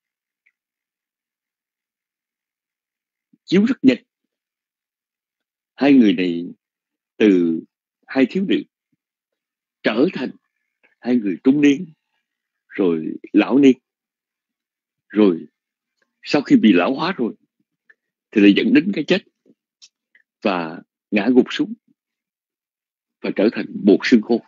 chiếu rất nhanh. Hai người này từ hai thiếu nữ trở thành hai người trung niên, rồi lão niên, rồi sau khi bị lão hóa rồi thì lại dẫn đến cái chết và ngã gục xuống và trở thành bột xương khô.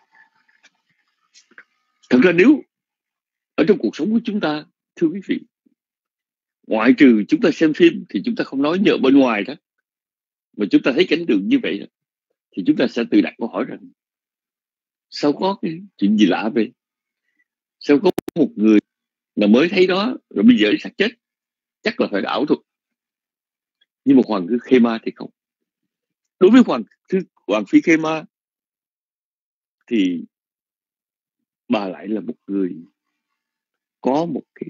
Thật ra nếu ở trong cuộc sống của chúng ta, thưa quý vị, ngoại trừ chúng ta xem phim thì chúng ta không nói nhờ bên ngoài đó, mà chúng ta thấy cảnh tượng như vậy đó, thì chúng ta sẽ tự đặt câu hỏi rằng sao có cái chuyện gì lạ vậy? Sao có một người mà mới thấy đó rồi bây giờ sắp chết, chắc là phải ảo thuật. Nhưng mà Hoàng Khema thì không. Đối với Hoàng Hoàng Phi Khema thì bà lại là một người có một cái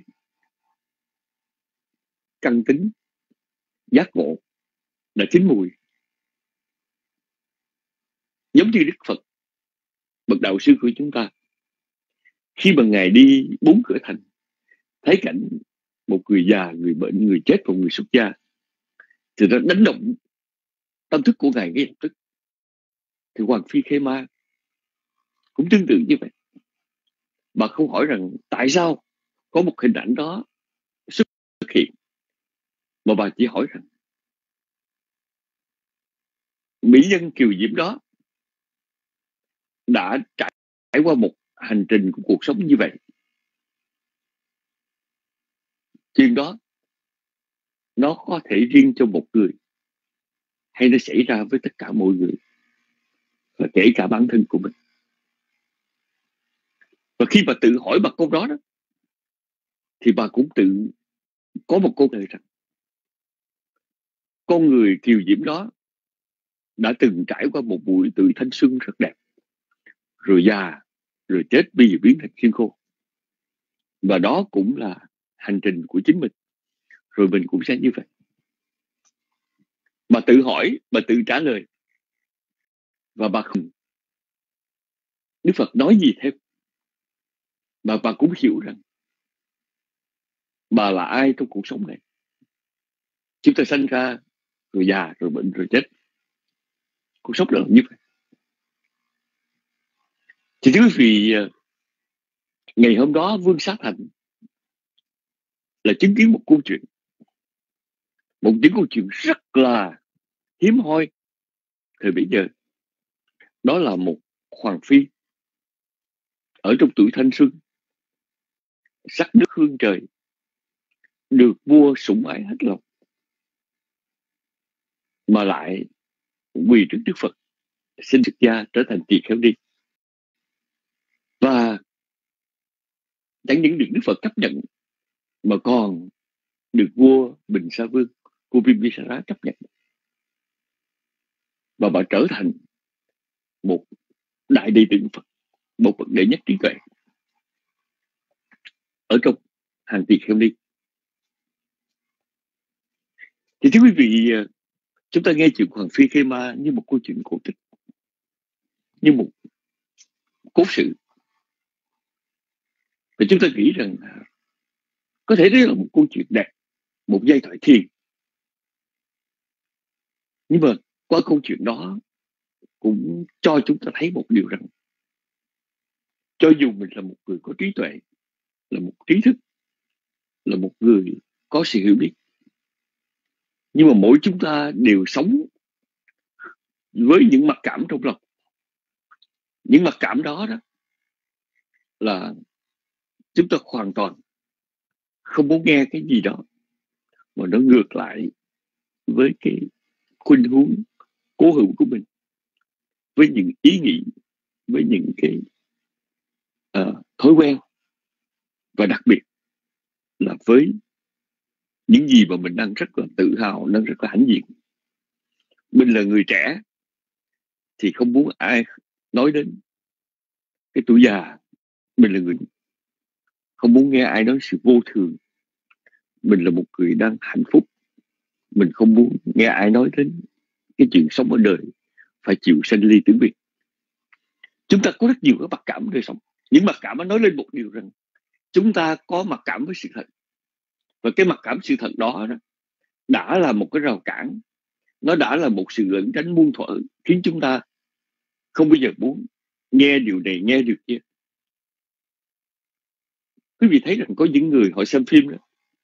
căn tính giác ngộ đã chín mùi, giống như Đức Phật, bậc đạo sư của chúng ta. Khi mà Ngài đi bốn cửa thành, thấy cảnh một người già, người bệnh, người chết và người xuất gia, thì nó đánh động tâm thức của Ngài ngay lập tức. Thì Hoàng Phi Khê Ma cũng tương tự như vậy. Bà không hỏi rằng tại sao có một hình ảnh đó xuất hiện, mà bà chỉ hỏi rằng mỹ nhân kiều diễm đó đã trải qua một hành trình của cuộc sống như vậy. Chuyện đó nó có thể riêng cho một người, hay nó xảy ra với tất cả mọi người, và kể cả bản thân của mình. Và khi bà tự hỏi bà câu đó đó, thì bà cũng tự có một câu lời rằng con người kiều diễm đó đã từng trải qua một buổi tuổi thanh xuân rất đẹp, rồi già, rồi chết, bây giờ biến thành xương khô. Và đó cũng là hành trình của chính mình, rồi mình cũng sẽ như vậy. Bà tự hỏi, bà tự trả lời, và bà không Đức Phật nói gì thêm, mà bà cũng hiểu rằng bà là ai trong cuộc sống này. Chúng ta sanh ra, rồi già, rồi bệnh, rồi chết. Cuộc sống là như vậy. Thì thưa quý vị, ngày hôm đó Vương Xá Thành là chứng kiến một câu chuyện, một những câu chuyện rất là hiếm hoi thời bấy giờ. Đó là một hoàng phi ở trong tuổi thanh xuân, sắc nước hương trời, được vua sủng ái hết lòng, mà lại quỳ trước Đức Phật xin xuất gia trở thành tỳ kheo ni. Và chẳng những được Đức Phật chấp nhận, mà còn được vua Bình Sa Vương Kubimisara chấp nhận, và bà trở thành một đại đệ tử Phật, một bậc đệ nhất trí tuệ ở trong hàng tỳ kheo ni. Thì thưa quý vị, chúng ta nghe chuyện Hoàng Phi Khê Ma như một câu chuyện cổ tích, như một cố sự, và chúng ta nghĩ rằng có thể đây là một câu chuyện đẹp, một giai thoại thiền. Nhưng mà qua câu chuyện đó cũng cho chúng ta thấy một điều rằng, cho dù mình là một người có trí tuệ, là một trí thức, là một người có sự hiểu biết, nhưng mà mỗi chúng ta đều sống với những mặc cảm trong lòng. Những mặc cảm đó đó là chúng ta hoàn toàn không muốn nghe cái gì đó mà nó ngược lại với cái khuynh hướng cố hữu của mình, với những ý nghĩ, với những cái uh, thói quen, và đặc biệt là với những gì mà mình đang rất là tự hào, đang rất là hãnh diện. Mình là người trẻ thì không muốn ai nói đến cái tuổi già. Mình là người không muốn nghe ai nói sự vô thường. Mình là một người đang hạnh phúc. Mình không muốn nghe ai nói đến cái chuyện sống ở đời phải chịu sanh ly tử biệt. Chúng ta có rất nhiều các mặc cảm đời sống. Những mặc cảm nó nói lên một điều rằng chúng ta có mặc cảm với sự thật. Và cái mặc cảm sự thật đó, đó đã là một cái rào cản. Nó đã là một sự lẩn tránh muôn thuở, khiến chúng ta không bao giờ muốn nghe điều này, nghe điều kia. Quý vị thấy rằng có những người họ xem phim đó,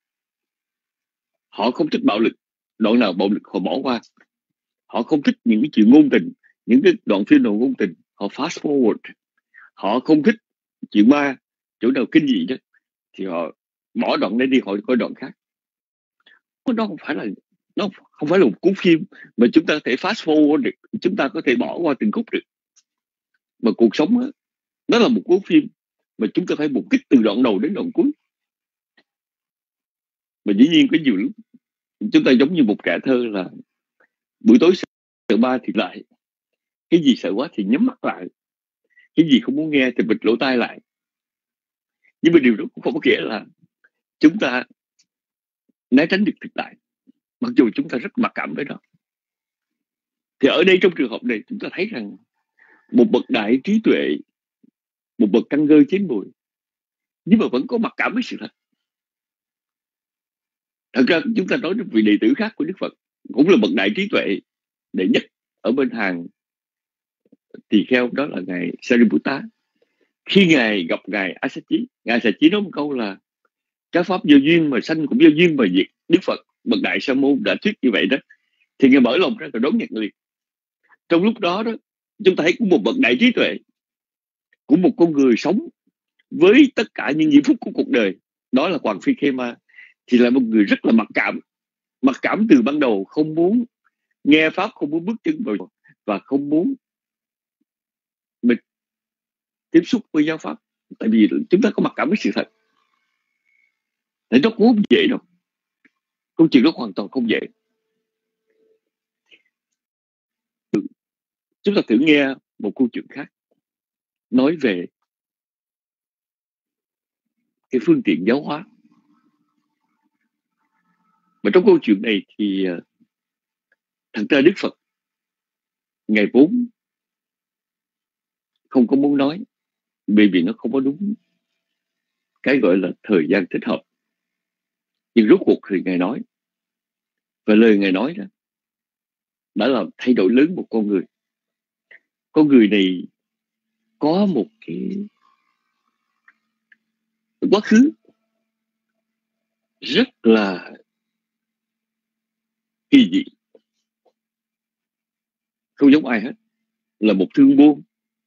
họ không thích bạo lực, đoạn nào bạo lực họ bỏ qua. Họ không thích những cái chuyện ngôn tình, những cái đoạn phim nào ngôn tình họ fast forward. Họ không thích chuyện ma, chỗ nào kinh dị đó thì họ bỏ đoạn đấy đi, họ coi đoạn khác. Nó không phải là nó không phải là một cuốn phim mà chúng ta có thể fast forward được, chúng ta có thể bỏ qua từng khúc được. Mà cuộc sống đó, nó là một cuốn phim mà chúng ta phải mục kích từ đoạn đầu đến đoạn cuối. Mà dĩ nhiên có nhiều lúc chúng ta giống như một trẻ thơ là buổi tối sợ ba thì lại, cái gì sợ quá thì nhắm mắt lại, cái gì không muốn nghe thì bịt lỗ tai lại. Nhưng mà điều đó cũng không có nghĩa là chúng ta né tránh được thực tại, mặc dù chúng ta rất mặc cảm với nó. Thì ở đây trong trường hợp này chúng ta thấy rằng một bậc đại trí tuệ, một bậc căn cơ chín mùi, nhưng mà vẫn có mặc cảm với sự thật. Thật ra chúng ta nói đến vị đệ tử khác của Đức Phật cũng là bậc đại trí tuệ đệ nhất ở bên hàng tỳ kheo, đó là ngài Sariputta. Khi ngài gặp ngài Assachi, ngài Assachi nói một câu là các pháp do duyên mà sanh cũng do duyên mà diệt. Đức Phật bậc đại sa môn đã thuyết như vậy đó, thì ngài mở lòng ra rồi đón nhận liền. Trong lúc đó đó, chúng ta thấy cũng một bậc đại trí tuệ, cũng một con người sống với tất cả những giây phút của cuộc đời, đó là Hoàng Phi Khê-ma, thì là một người rất là mặc cảm. Mặc cảm từ ban đầu, không muốn nghe pháp, không muốn bước chân vào và không muốn mình tiếp xúc với giáo pháp. Tại vì chúng ta có mặc cảm với sự thật. Tại nó cũng không dễ đâu. Câu chuyện đó hoàn toàn không dễ. Chúng ta thử nghe một câu chuyện khác, nói về cái phương tiện giáo hóa. Mà trong câu chuyện này thì thật ra Đức Phật Ngài vốn không có muốn nói, bởi vì nó không có đúng cái gọi là thời gian thích hợp. Nhưng rốt cuộc thì Ngài nói, và lời Ngài nói đó đã làm thay đổi lớn một con người. Con người này có một cái quá khứ rất là kỳ dị, không giống ai hết. Là một thương buôn,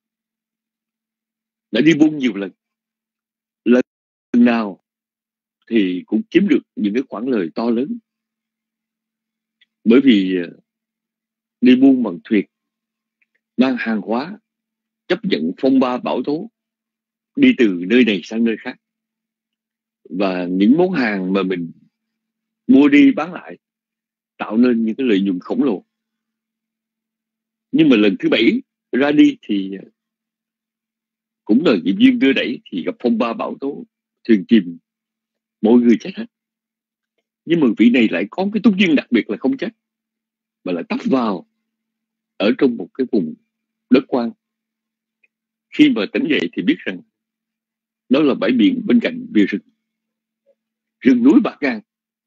đã đi buôn nhiều lần, lần nào thì cũng kiếm được những cái khoản lời to lớn. Bởi vì đi buôn bằng thuyền, mang hàng hóa, chấp nhận phong ba bão tố, đi từ nơi này sang nơi khác. Và những món hàng mà mình mua đi bán lại tạo nên những cái lợi nhuận khổng lồ. Nhưng mà lần thứ bảy ra đi thì cũng là nghiệp duyên đưa đẩy, thì gặp phong ba bão tố, thuyền chìm, mọi người chết hết. Nhưng mà vị này lại có cái túc duyên đặc biệt là không chết, mà lại tấp vào ở trong một cái vùng đất quan. Khi mà tỉnh dậy thì biết rằng đó là bãi biển bên cạnh bìa rừng, rừng núi bạt ngàn.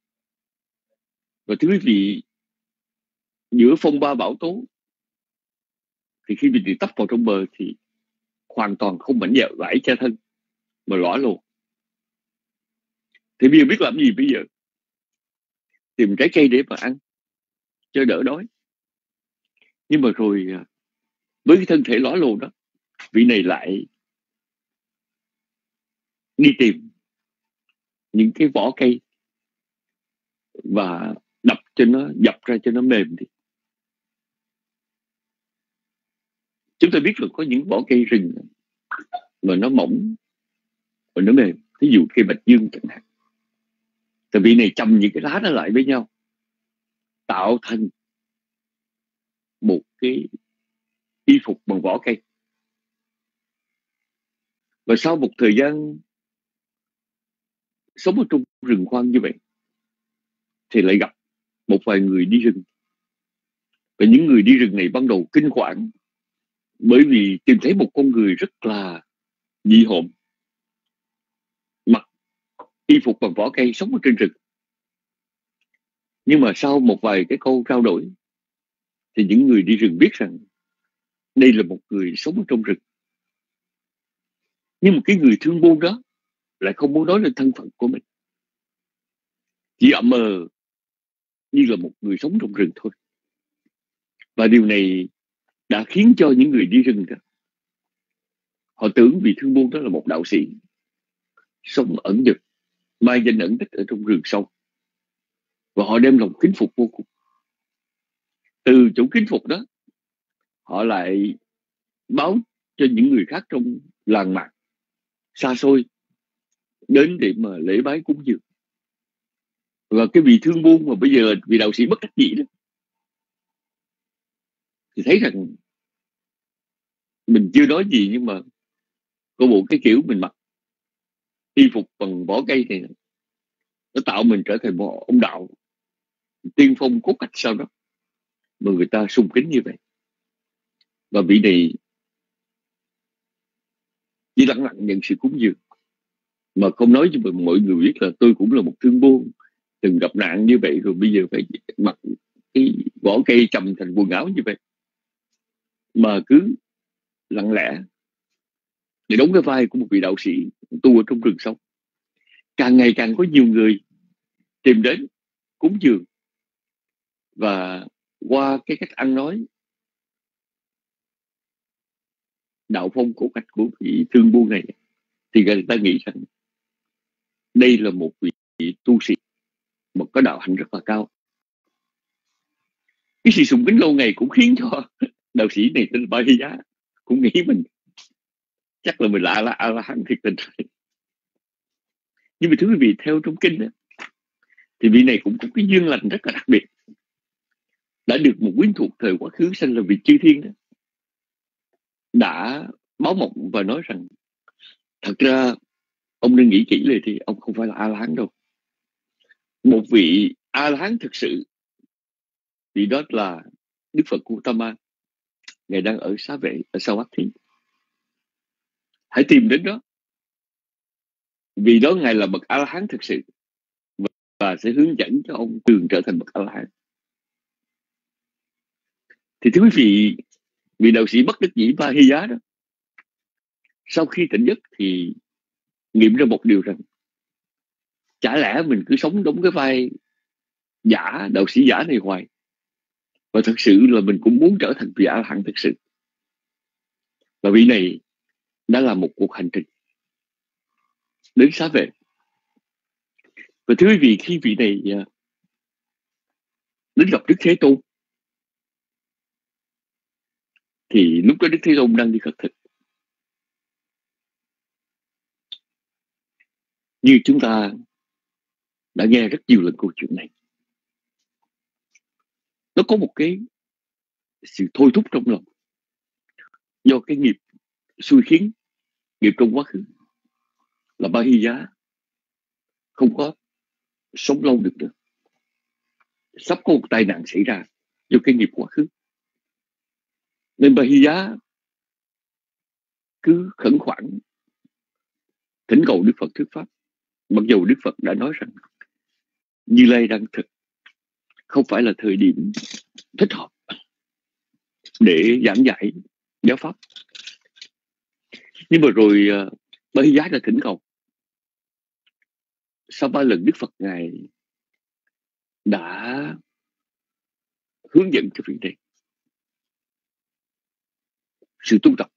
Và thưa quý vị, giữa phong ba bão tố thì khi mình bị tấp vào trong bờ thì hoàn toàn không mảnh dẹo vải che thân mà lõa lồ. Thì bây giờ biết làm gì bây giờ? Tìm trái cây để mà ăn cho đỡ đói. Nhưng mà rồi với cái thân thể lõa lồ đó, vị này lại đi tìm những cái vỏ cây và đập cho nó, dập ra cho nó mềm đi. Chúng ta biết là có những vỏ cây rừng mà nó mỏng và nó mềm, ví dụ cây bạch dương chẳng hạn. Tại vì này chầm những cái lá nó lại với nhau, tạo thành một cái y phục bằng vỏ cây. Và sau một thời gian sống ở trong rừng hoang như vậy thì lại gặp một vài người đi rừng. Và những người đi rừng này ban đầu kinh quản, bởi vì tìm thấy một con người rất là dị hồn, mặc y phục bằng vỏ cây, sống ở trên rừng. Nhưng mà sau một vài cái câu trao đổi thì những người đi rừng biết rằng đây là một người sống ở trong rừng. Nhưng mà cái người thương buôn đó lại không muốn nói lên thân phận của mình, chỉ ậm mờ như là một người sống trong rừng thôi. Và điều này đã khiến cho những người đi rừng đó, họ tưởng vị thương buôn đó là một đạo sĩ sống ẩn dật, mai danh ẩn tích ở trong rừng sâu. Và họ đem lòng kính phục vô cùng. Từ chỗ kính phục đó, họ lại báo cho những người khác trong làng mạc xa xôi đến để mà lễ bái cúng dường. Và cái vị thương buôn mà bây giờ vị đạo sĩ bất đắc dĩ đó, thì thấy rằng mình chưa nói gì, nhưng mà có bộ cái kiểu mình mặc y phục bằng vỏ cây này, nó tạo mình trở thành một ông đạo tiên phong cốt cách sau đó mà người ta sùng kính như vậy. Và vị này chỉ lặng lặng nhận sự cúng dường mà không nói cho mọi người biết là tôi cũng là một thương buôn từng gặp nạn như vậy, rồi bây giờ phải mặc cái vỏ cây trầm thành quần áo như vậy, mà cứ lặng lẽ để đóng cái vai của một vị đạo sĩ tu ở trong rừng sâu. Càng ngày càng có nhiều người tìm đến cúng dường, và qua cái cách ăn nói đạo phong cổ cách của vị thương buôn này thì người ta nghĩ rằng đây là một vị tu sĩ, một cái đạo hạnh rất là cao. Cái sự sùng kính lâu ngày cũng khiến cho đạo sĩ này tên Ba Hy Giá cũng nghĩ mình chắc là mình là là a la hán thiệt tình. Nhưng mà thưa quý vị, theo trong kinh đó, thì vị này cũng có cái duyên lành rất là đặc biệt, đã được một quyến thuộc thời quá khứ sanh là vị chư thiên đó đã báo mộng và nói rằng thật ra ông nên nghĩ kỹ lại thì ông không phải là a la hán đâu. Một vị a la hán thực sự thì đó là Đức Phật Gautama, ngài đang ở Xá Vệ, ở Savatthi. Hãy tìm đến đó, vì đó ngài là bậc a la hán thực sự và sẽ hướng dẫn cho ông đường trở thành bậc a la hán. Thì thưa quý vị, vị đạo sĩ bất đắc dĩ Ba Hy Giá đó, sau khi tỉnh giấc thì nghiệm ra một điều rằng chả lẽ mình cứ sống đóng cái vai giả, đạo sĩ giả này hoài, và thật sự là mình cũng muốn trở thành vị a la hán thực sự. Và vị này đã là một cuộc hành trình đến Xá Vệ. Và thưa quý vị, khi vị này đến gặp Đức Thế Tôn thì lúc đó Đức Thế Tôn đang đi khất thực. Như chúng ta đã nghe rất nhiều lần câu chuyện này, nó có một cái sự thôi thúc trong lòng do cái nghiệp xui khiến, nghiệp trong quá khứ, là Ba Hy Giá không có sống lâu được nữa, sắp có một tai nạn xảy ra do cái nghiệp quá khứ. Nên Ba Hy Giá cứ khẩn khoản thỉnh cầu Đức Phật thuyết pháp, mặc dù Đức Phật đã nói rằng Như Lai đang thực, không phải là thời điểm thích hợp để giảng dạy giáo pháp. Nhưng mà rồi Ba Hy Giá đã thỉnh cầu. Sau ba lần Đức Phật ngài đã hướng dẫn cho vị này sự tu tập,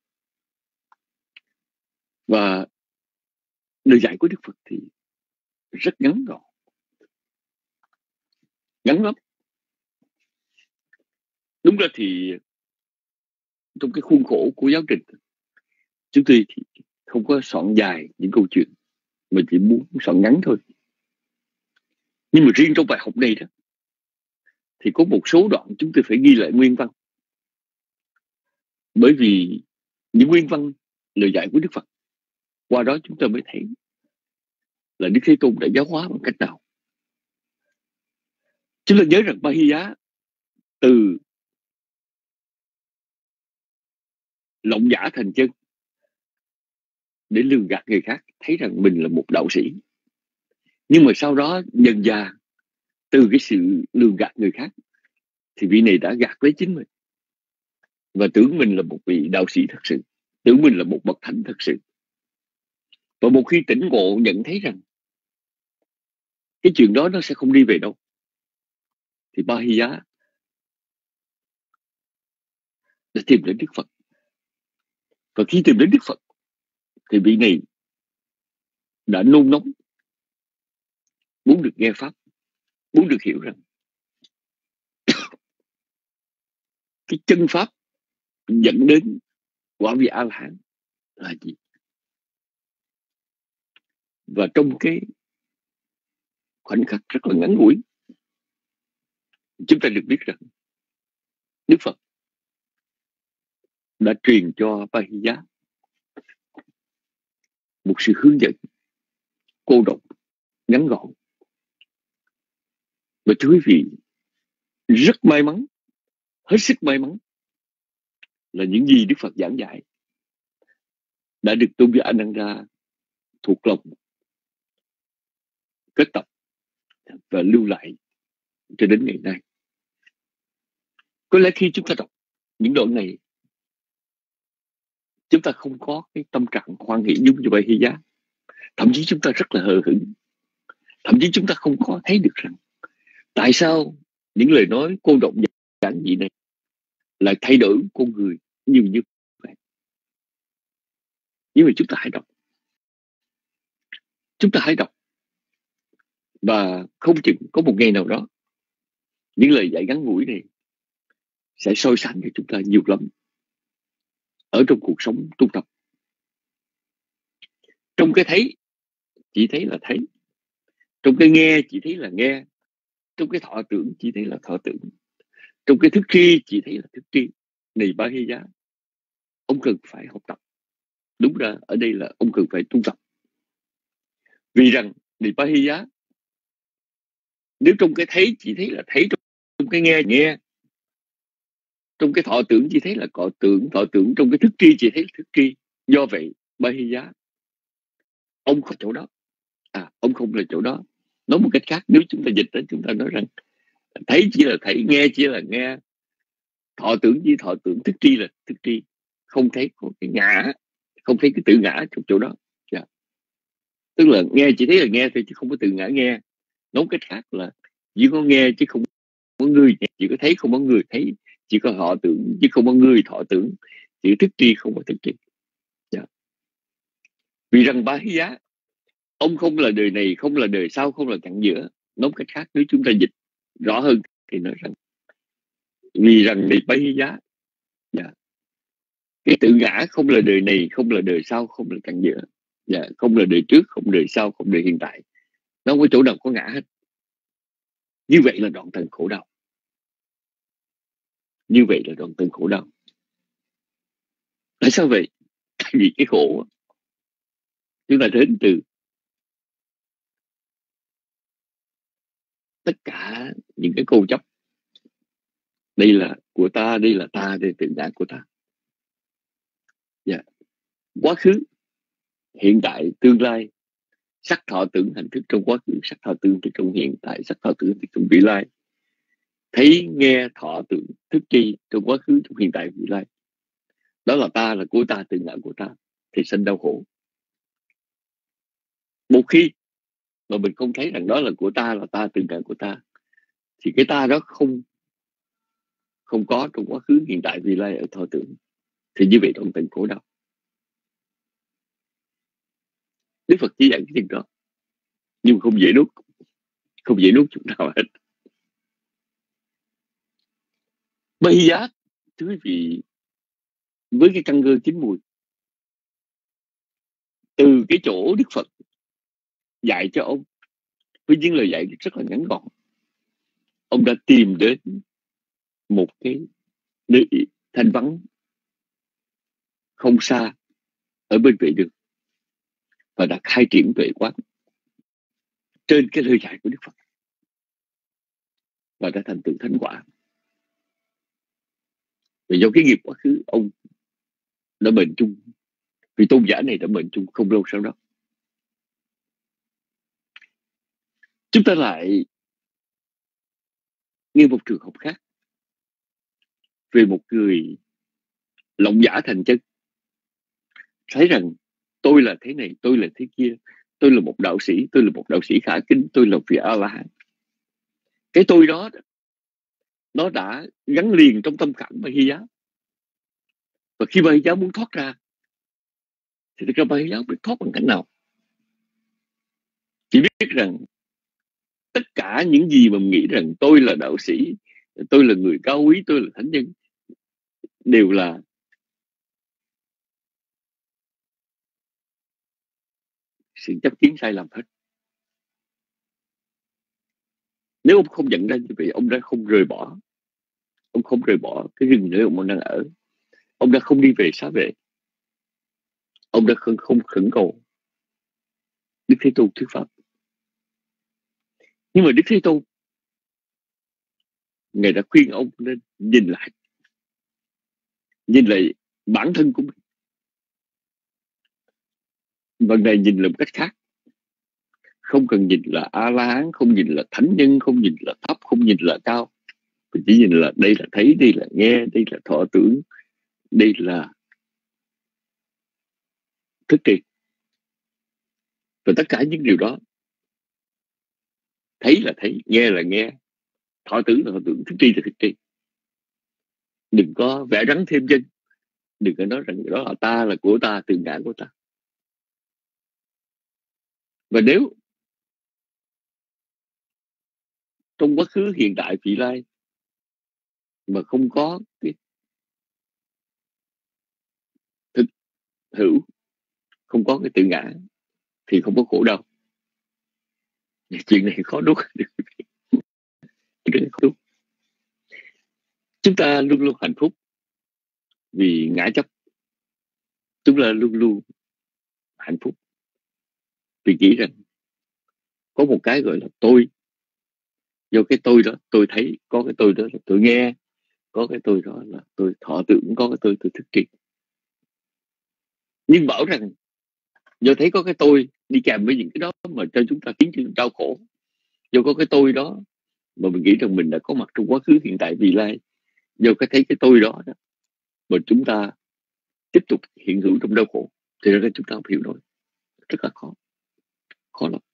và lời dạy của Đức Phật thì rất ngắn gọn, ngắn lắm. Đúng ra thì trong cái khuôn khổ của giáo trình, chúng tôi thì không có soạn dài những câu chuyện, mà chỉ muốn soạn ngắn thôi. Nhưng mà riêng trong bài học này đó, thì có một số đoạn chúng tôi phải ghi lại nguyên văn. Bởi vì những nguyên văn lời dạy của Đức Phật, qua đó chúng ta mới thấy là Đức Thế Tôn đã giáo hóa bằng cách nào. Chúng ta nhớ rằng Ba Hy Giá từ lộng giả thành chân để lường gạt người khác, thấy rằng mình là một đạo sĩ. Nhưng mà sau đó dần dà từ cái sự lường gạt người khác thì vị này đã gạt lấy chính mình, và tưởng mình là một vị đạo sĩ thật sự, tưởng mình là một bậc thánh thật sự. Và một khi tỉnh ngộ nhận thấy rằng cái chuyện đó nó sẽ không đi về đâu, thì Ba Hy Giá đã tìm đến Đức Phật. Và khi tìm đến Đức Phật thì vị này đã nôn nóng muốn được nghe pháp, muốn được hiểu rằng cái chân pháp dẫn đến quả vị A-la-hán là gì. Và trong cái khoảnh khắc rất là ngắn ngủi, chúng ta được biết rằng Đức Phật đã truyền cho Ba Hy Giá một sự hướng dẫn cô độc, ngắn gọn. Và thưa quý vị, rất may mắn, hết sức may mắn là những gì Đức Phật giảng dạy đã được Tôn giả Ananda thuộc lòng, kết tập và lưu lại cho đến ngày nay. Có lẽ khi chúng ta đọc những đoạn này, chúng ta không có cái tâm trạng hoan hỷ giống như vậy hay giá. Thậm chí chúng ta rất là hờ hững. Thậm chí chúng ta không có thấy được rằng tại sao những lời nói cô độc giản dị này lại thay đổi con người nhiều như vậy. Nhưng mà chúng ta hãy đọc. Chúng ta hãy đọc. Và không chừng có một ngày nào đó, những lời dạy ngắn ngủi này sẽ soi sáng cho chúng ta nhiều lắm ở trong cuộc sống tu tập. Trong cái thấy, chỉ thấy là thấy. Trong cái nghe, chỉ thấy là nghe. Trong cái thọ tưởng, chỉ thấy là thọ tưởng. Trong cái thức tri, chỉ thấy là thức tri. Này Ba Hy Giá, ông cần phải học tập. Đúng ra ở đây là ông cần phải tu tập. Vì rằng, này Ba Hy Giá, nếu trong cái thấy chỉ thấy là thấy, trong cái nghe nghe, trong cái thọ tưởng chỉ thấy là cọ tưởng, thọ tưởng, trong cái thức tri chỉ thấy là thức tri. Do vậy, Ba Hy Giá, ông có chỗ đó. À, ông không là chỗ đó. Nói một cách khác, nếu chúng ta dịch đến, chúng ta nói rằng thấy chỉ là thấy, nghe chỉ là nghe, thọ tưởng chỉ thọ tưởng, thức tri là thức tri. Không thấy có cái ngã, không thấy cái tự ngã trong chỗ đó. Yeah. Tức là nghe chỉ thấy là nghe thôi, chứ không có tự ngã nghe. Nói một cách khác là chỉ có nghe chứ không có người nghe, chỉ có thấy không có người thấy, chỉ có thọ tưởng chứ không có người thọ tưởng, chỉ thức tri không có thức tri. Yeah. Vì rằng Ba Hy Giá, ông không là đời này, không là đời sau, không là chặng giữa. Nói cách khác, nếu chúng ta dịch rõ hơn thì nói rằng vì rằng này Ba Hy Giá, yeah, cái tự ngã không là đời này, không là đời sau, không là chặng giữa, yeah, không là đời trước, không đời sau, không đời hiện tại. Nó không có chỗ nào có ngã hết. Như vậy là đoạn tận khổ đau. Như vậy là đoạn tận khổ đau. Tại sao vậy? Tại vì cái khổ chúng ta đến từ tất cả những cái câu chấp. Đây là của ta, đây là ta, đây là tự ngã của ta. Yeah. Quá khứ, hiện tại, tương lai, sắc thọ tưởng hành thức trong quá khứ, sắc thọ tưởng trong hiện tại, sắc thọ tưởng trong vị lai. Thấy, nghe, thọ tưởng, thức tri trong quá khứ, trong hiện tại, vị lai. Đó là ta, là của ta, tự ngã của ta. Thì sanh đau khổ. Một khi mà mình không thấy rằng đó là của ta, là ta, tự ngã của ta, thì cái ta đó không không có trong quá khứ, hiện tại, vị lai ở thọ tưởng. Thì như vậy đoạn tận khổ đau. Đức Phật chỉ dạy cái chuyện đó, nhưng không dễ nuốt, không dễ nuốt chút nào hết. Ba Hy Giá, thưa quý vị, với cái căn cơ chín mùi, từ cái chỗ Đức Phật dạy cho ông với những lời dạy rất là ngắn gọn, ông đã tìm đến một cái nơi thanh vắng không xa ở bên vệ đường và đã khai triển tuệ quán trên cái lời dạy của Đức Phật và đã thành tựu thánh quả. Vì do cái nghiệp quá khứ, ông đã mệnh chung, vì tôn giả này đã mệnh chung không lâu sau đó. Chúng ta lại nghe một trường hợp khác về một người lộng giả thành chân, thấy rằng tôi là thế này, tôi là thế kia, tôi là một đạo sĩ, tôi là một đạo sĩ khả kính, tôi là vị A-la-hán. Cái tôi đó nó đã gắn liền trong tâm khảm Ba Hy Giá. Và khi Ba Hy Giá muốn thoát ra thì thực ra Ba Hy Giá biết thoát bằng cách nào. Chỉ biết rằng tất cả những gì mà nghĩ rằng tôi là đạo sĩ, tôi là người cao quý, tôi là thánh nhân, đều là sự chấp kiến sai lầm hết. Nếu ông không nhận ra như vậy, ông đã không rời bỏ, ông không rời bỏ cái rừng nơi ông đang ở, ông đã không đi về xá vệ, ông đã không, không khẩn cầu Đức Thế Tôn thuyết pháp. Nhưng mà Đức Thế Tôn, Ngài đã khuyên ông nên nhìn lại, nhìn lại bản thân của mình. Và Ngài nhìn là một cách khác. Không cần nhìn là A-la-hán, không nhìn là thánh nhân, không nhìn là thấp, không nhìn là cao. Chỉ nhìn là đây là thấy, đây là nghe, đây là thọ tưởng, đây là thức tri. Và tất cả những điều đó, thấy là thấy, nghe là nghe, thọ tưởng là thọ tưởng, thức tri là thức tri. Đừng có vẽ rắn thêm chân, đừng có nói rằng đó là ta, là của ta, tự ngã của ta. Và nếu trong quá khứ, hiện tại, vị lai mà không có cái thực hữu, không có cái tự ngã, thì không có khổ đau. Chuyện này khó nuốt. Chúng ta luôn luôn hạnh phúc vì ngã chấp. Chúng ta luôn luôn hạnh phúc vì nghĩ rằng có một cái gọi là tôi. Do cái tôi đó tôi thấy, có cái tôi đó là tôi nghe, có cái tôi đó là tôi thọ tưởng, có cái tôi tôi thức tri. Nhưng bảo rằng do thấy có cái tôi đi kèm với những cái đó mà cho chúng ta khiến chúng ta đau khổ. Do có cái tôi đó mà mình nghĩ rằng mình đã có mặt trong quá khứ, hiện tại, vị lai. Do cái thấy cái tôi đó, đó mà chúng ta tiếp tục hiện hữu trong đau khổ. Thì ra chúng ta không hiểu nổi. Rất là khó. Khó lắm.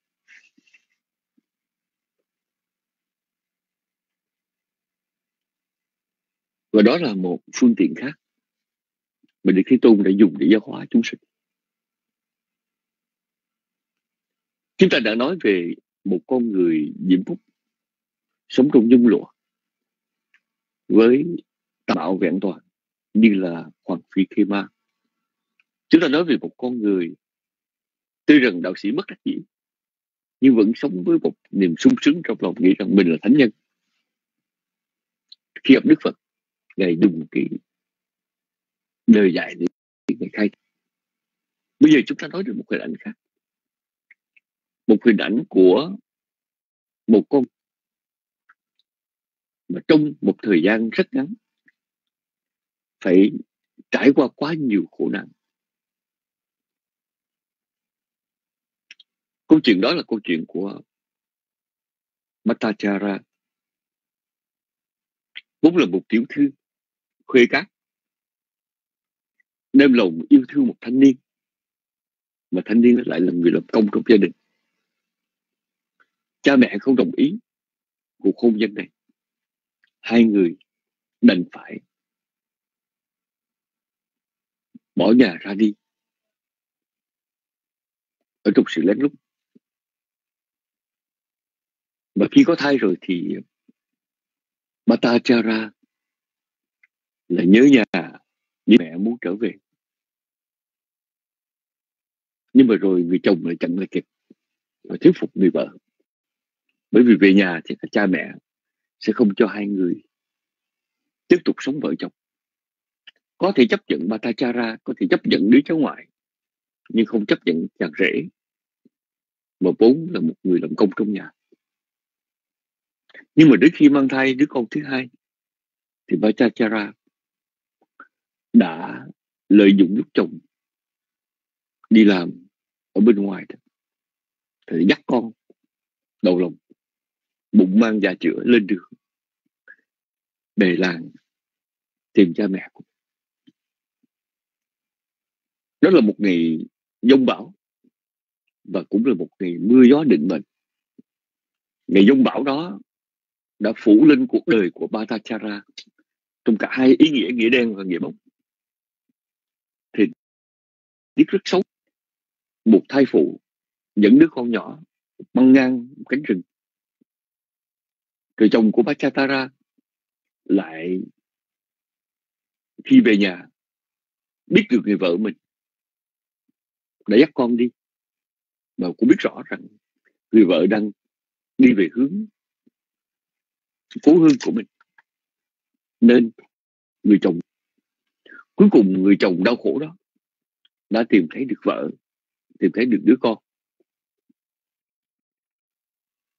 Và đó là một phương tiện khác mà Đức Thế Tôn đã dùng để giáo hóa chúng sinh. Chúng ta đã nói về một con người diễm phúc, sống trong nhung lụa, với tam bảo vẹn toàn như là Hoàng Phi Khê Ma. Chúng ta nói về một con người tuy rằng đạo sĩ bất đắc dĩ, nhưng vẫn sống với một niềm sung sướng trong lòng, nghĩ rằng mình là thánh nhân. Khi gặp Đức Phật, Ngài dùng cái lời dạy để Ngài khai. Bây giờ chúng ta nói đến một hình ảnh khác. Một hình ảnh của một con mà trong một thời gian rất ngắn phải trải qua quá nhiều khổ nạn. Câu chuyện đó là câu chuyện của Bhattacharya, vốn là một tiểu thư khuê các, đem lòng yêu thương một thanh niên, mà thanh niên lại là người làm công trong gia đình. Cha mẹ không đồng ý cuộc hôn nhân này. Hai người đành phải bỏ nhà ra đi ở trong sự lén lút. Và khi có thai rồi thì Bhattacharya là nhớ nhà, nhớ mẹ, muốn trở về. Nhưng mà rồi người chồng lại chặn lại kịp và thuyết phục người vợ. Bởi vì về nhà thì các cha mẹ sẽ không cho hai người tiếp tục sống vợ chồng. Có thể chấp nhận Bhattacharya, có thể chấp nhận đứa cháu ngoại, nhưng không chấp nhận chàng rể mà vốn là một người làm công trong nhà. Nhưng mà đến khi mang thai đứa con thứ hai thì Bhattacharya đã lợi dụng lúc chồng đi làm ở bên ngoài đó, thì dắt con đầu lòng, bụng mang dạ chữa lên đường về làng tìm cha mẹ của. Đó là một ngày giông bão và cũng là một ngày mưa gió định mệnh. Ngày giông bão đó đã phủ lên cuộc đời của Bhattacharya trong cả hai ý nghĩa, nghĩa đen và nghĩa bóng. Thì biết rất xấu. Một thai phụ dẫn đứa con nhỏ băng ngang cánh rừng. Rồi chồng của Bhattacharya lại khi về nhà biết được người vợ mình đã dắt con đi, mà cũng biết rõ rằng người vợ đang đi về hướng cố hương của mình. Nên người chồng, cuối cùng người chồng đau khổ đó đã tìm thấy được vợ, tìm thấy được đứa con.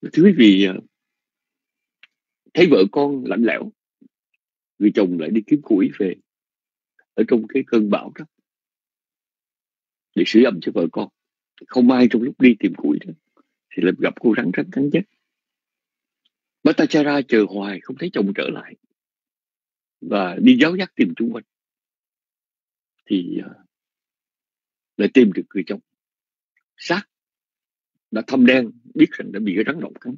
Thưa quý vị, thấy vợ con lạnh lẽo, người chồng lại đi kiếm củi về ở trong cái cơn bão đó để sưởi ấm cho vợ con. Không ai trong lúc đi tìm củi đó thì lại gặp cô rắn rắn cắn chết. Bhattacharya chờ hoài không thấy chồng trở lại và đi giáo giác tìm chung quanh thì uh, lại tìm được người chồng. Xác đã thâm đen, biết rằng đã bị cái rắn độc cắn,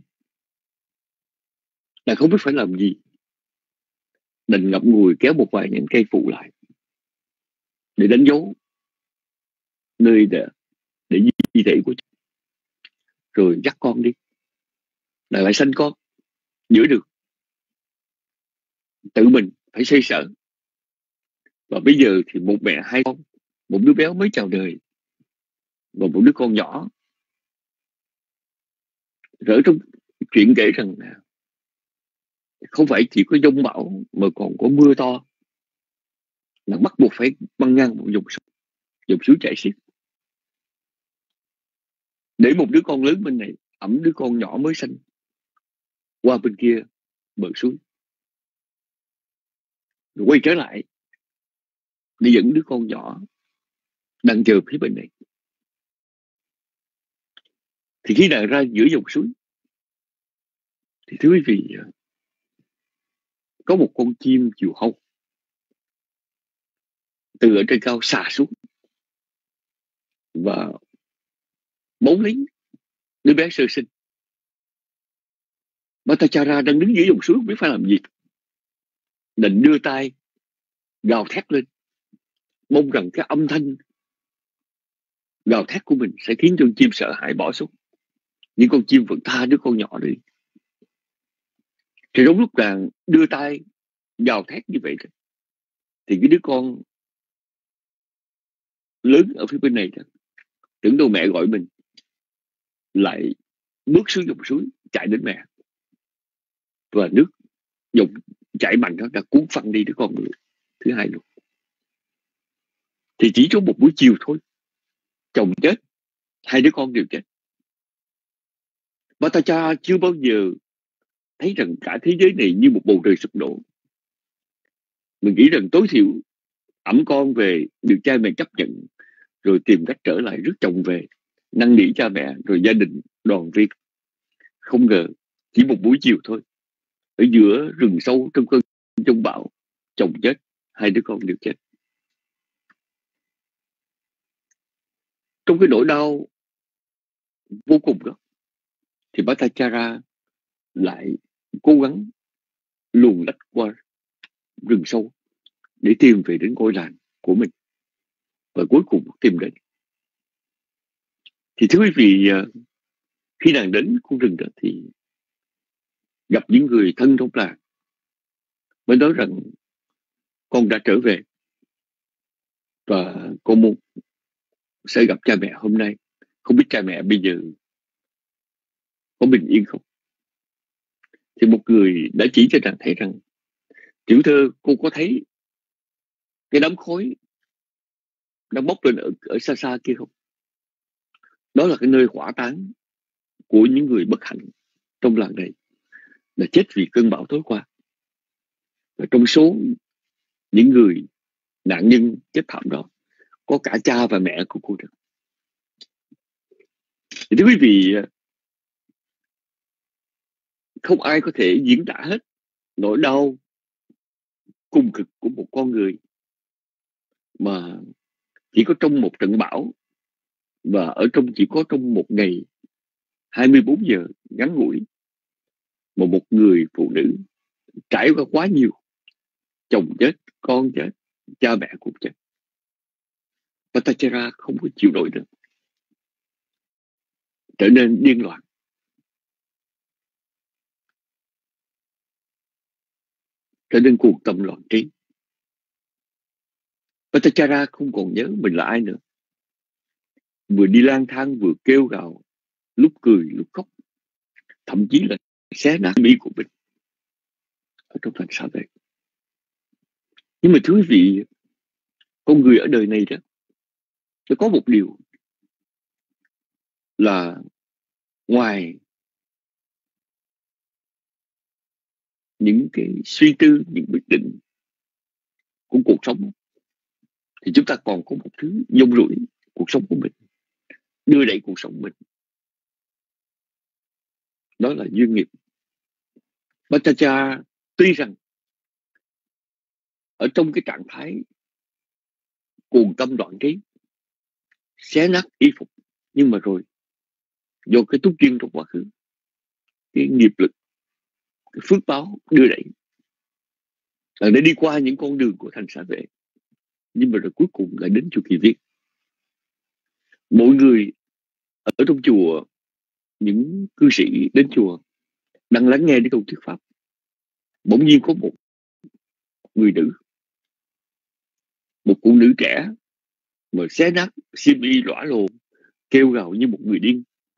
lại không biết phải làm gì, đành ngậm ngùi kéo một vài nhánh cây phụ lại để đánh dấu nơi để, để di thể của chồng, rồi dắt con đi, lại lại sanh con giữa đường, tự mình phải xoay sở. Và bây giờ thì một mẹ hai con, một đứa béo mới chào đời và một đứa con nhỏ. Rồi trong chuyện kể rằng không phải chỉ có giông bão mà còn có mưa to, là bắt buộc phải băng ngang một dòng suối, dòng suối chảy xiết, để một đứa con lớn bên này ẵm đứa con nhỏ mới sanh qua bên kia bờ suối, rồi quay trở lại để dẫn đứa con nhỏ đang chờ phía bên này. Thì khi nào ra giữa dòng suối thì thưa quý vị, có một con chim diều hâu từ ở trên cao xà xuống và bấu lấy đứa bé sơ sinh. Bhattacharya đang đứng giữa dòng suối không biết phải làm gì, định đưa tay gào thét lên, mong rằng cái âm thanh gào thét của mình sẽ khiến cho con chim sợ hãi bỏ xuống, nhưng con chim vẫn tha đứa con nhỏ đi. Thì đúng lúc nàng đưa tay gào thét như vậy thì cái đứa con lớn ở phía bên này đó, tưởng đâu mẹ gọi mình, lại bước xuống dòng suối chạy đến mẹ, và nước dòng chảy mạnh đó đã cuốn phăng đi đứa con thứ hai luôn. Thì chỉ trong một buổi chiều thôi, chồng chết, hai đứa con đều chết. Bhattacharya chưa bao giờ thấy rằng cả thế giới này như một bầu trời sụp đổ. Mình nghĩ rằng tối thiểu ẵm con về được cha mẹ chấp nhận, rồi tìm cách trở lại rước chồng về, năn nỉ cha mẹ, rồi gia đình đoàn viên. Không ngờ chỉ một buổi chiều thôi, ở giữa rừng sâu trong cơn giông bão, chồng chết, hai đứa con đều chết. Trong cái nỗi đau vô cùng đó thì Bhattacharya lại cố gắng luồn lách qua rừng sâu để tìm về đến ngôi làng của mình, và cuối cùng tìm đến. Thì thưa quý vị, khi nàng đến khu rừng đó thì gặp những người thân trong làng, mới nói rằng con đã trở về và con muốn sẽ gặp cha mẹ hôm nay. Không biết cha mẹ bây giờ có bình yên không? Thì một người đã chỉ cho nàng thấy rằng, tiểu thơ, cô có thấy cái đám khói đang bốc lên ở, ở xa xa kia không? Đó là cái nơi hỏa táng của những người bất hạnh trong làng này, là chết vì cơn bão tối qua. Và trong số những người nạn nhân chết thảm đó có cả cha và mẹ của cô đó. Thì thưa quý vị, không ai có thể diễn tả hết nỗi đau cùng cực của một con người mà chỉ có trong một trận bão, và ở trong chỉ có trong một ngày hai mươi bốn giờ ngắn ngủi, mà một người phụ nữ trải qua quá nhiều. Chồng chết, con chết, cha mẹ cũng chết. Bhattacharya không có chịu nổi được, trở nên điên loạn. Trở nên cuồng tâm loạn trí. Bhattacharya không còn nhớ mình là ai nữa. Vừa đi lang thang vừa kêu gào, lúc cười lúc khóc, thậm chí là xé nát mi của mình ở trong thành Sa Vệ. Nhưng mà thưa quý vị, con người ở đời này đó, nó có một điều là ngoài những cái suy tư, những quyết định của cuộc sống, thì chúng ta còn có một thứ dông rủi cuộc sống của mình, đưa đẩy cuộc sống mình, đó là duyên nghiệp. Bhattacharya tuy rằng ở trong cái trạng thái cuồng tâm đoạn trí, xé nát y phục, nhưng mà rồi do cái túc duyên trong quá khứ, cái nghiệp lực, cái phước báo đưa đẩy, là để đi qua những con đường của thành xá vệ, nhưng mà rồi cuối cùng lại đến chùa Kỳ Viên. Mọi người ở trong chùa, những cư sĩ đến chùa đang lắng nghe đến câu thuyết pháp, bỗng nhiên có một người nữ, một phụ nữ trẻ mà xé nát xiêm y lõa lồ, kêu gào như một người điên,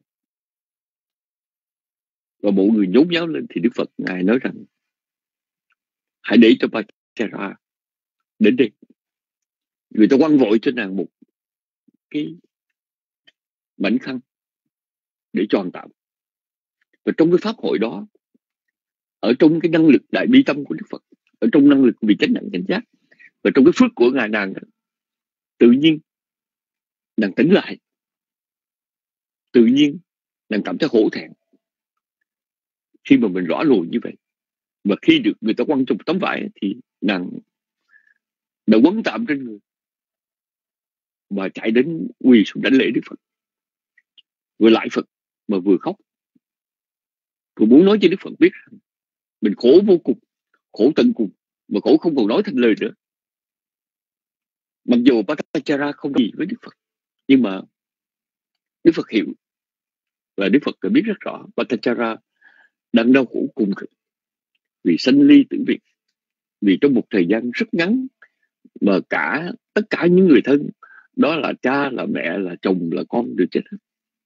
và mọi người nhốn nháo lên. Thì Đức Phật ngài nói rằng hãy để cho Bhattacharya đến đây. Người ta quăng vội cho nàng một cái mảnh khăn để tròn tạm, và trong cái pháp hội đó, ở trong cái năng lực đại bi tâm của Đức Phật, ở trong năng lực vì chánh đẳng chánh giác, và trong cái phước của ngài, nàng tự nhiên nàng tỉnh lại, tự nhiên nàng cảm thấy hổ thẹn khi mà mình rõ lùi như vậy. Và khi được người ta quăng trong tấm vải thì nàng đã quấn tạm trên người và chạy đến quỳ xuống đảnh lễ Đức Phật, vừa lại Phật mà vừa khóc, vừa muốn nói cho Đức Phật biết rằng mình khổ vô cùng, khổ tận cùng, mà khổ không còn nói thành lời nữa. Mặc dù Bhattacharya không gì với Đức Phật, nhưng mà Đức Phật hiểu, và Đức Phật biết rất rõ Bhattacharya đang đau khổ cùng cực vì sanh ly tử biệt, vì trong một thời gian rất ngắn mà cả tất cả những người thân, đó là cha, là mẹ, là chồng, là con đều chết hết.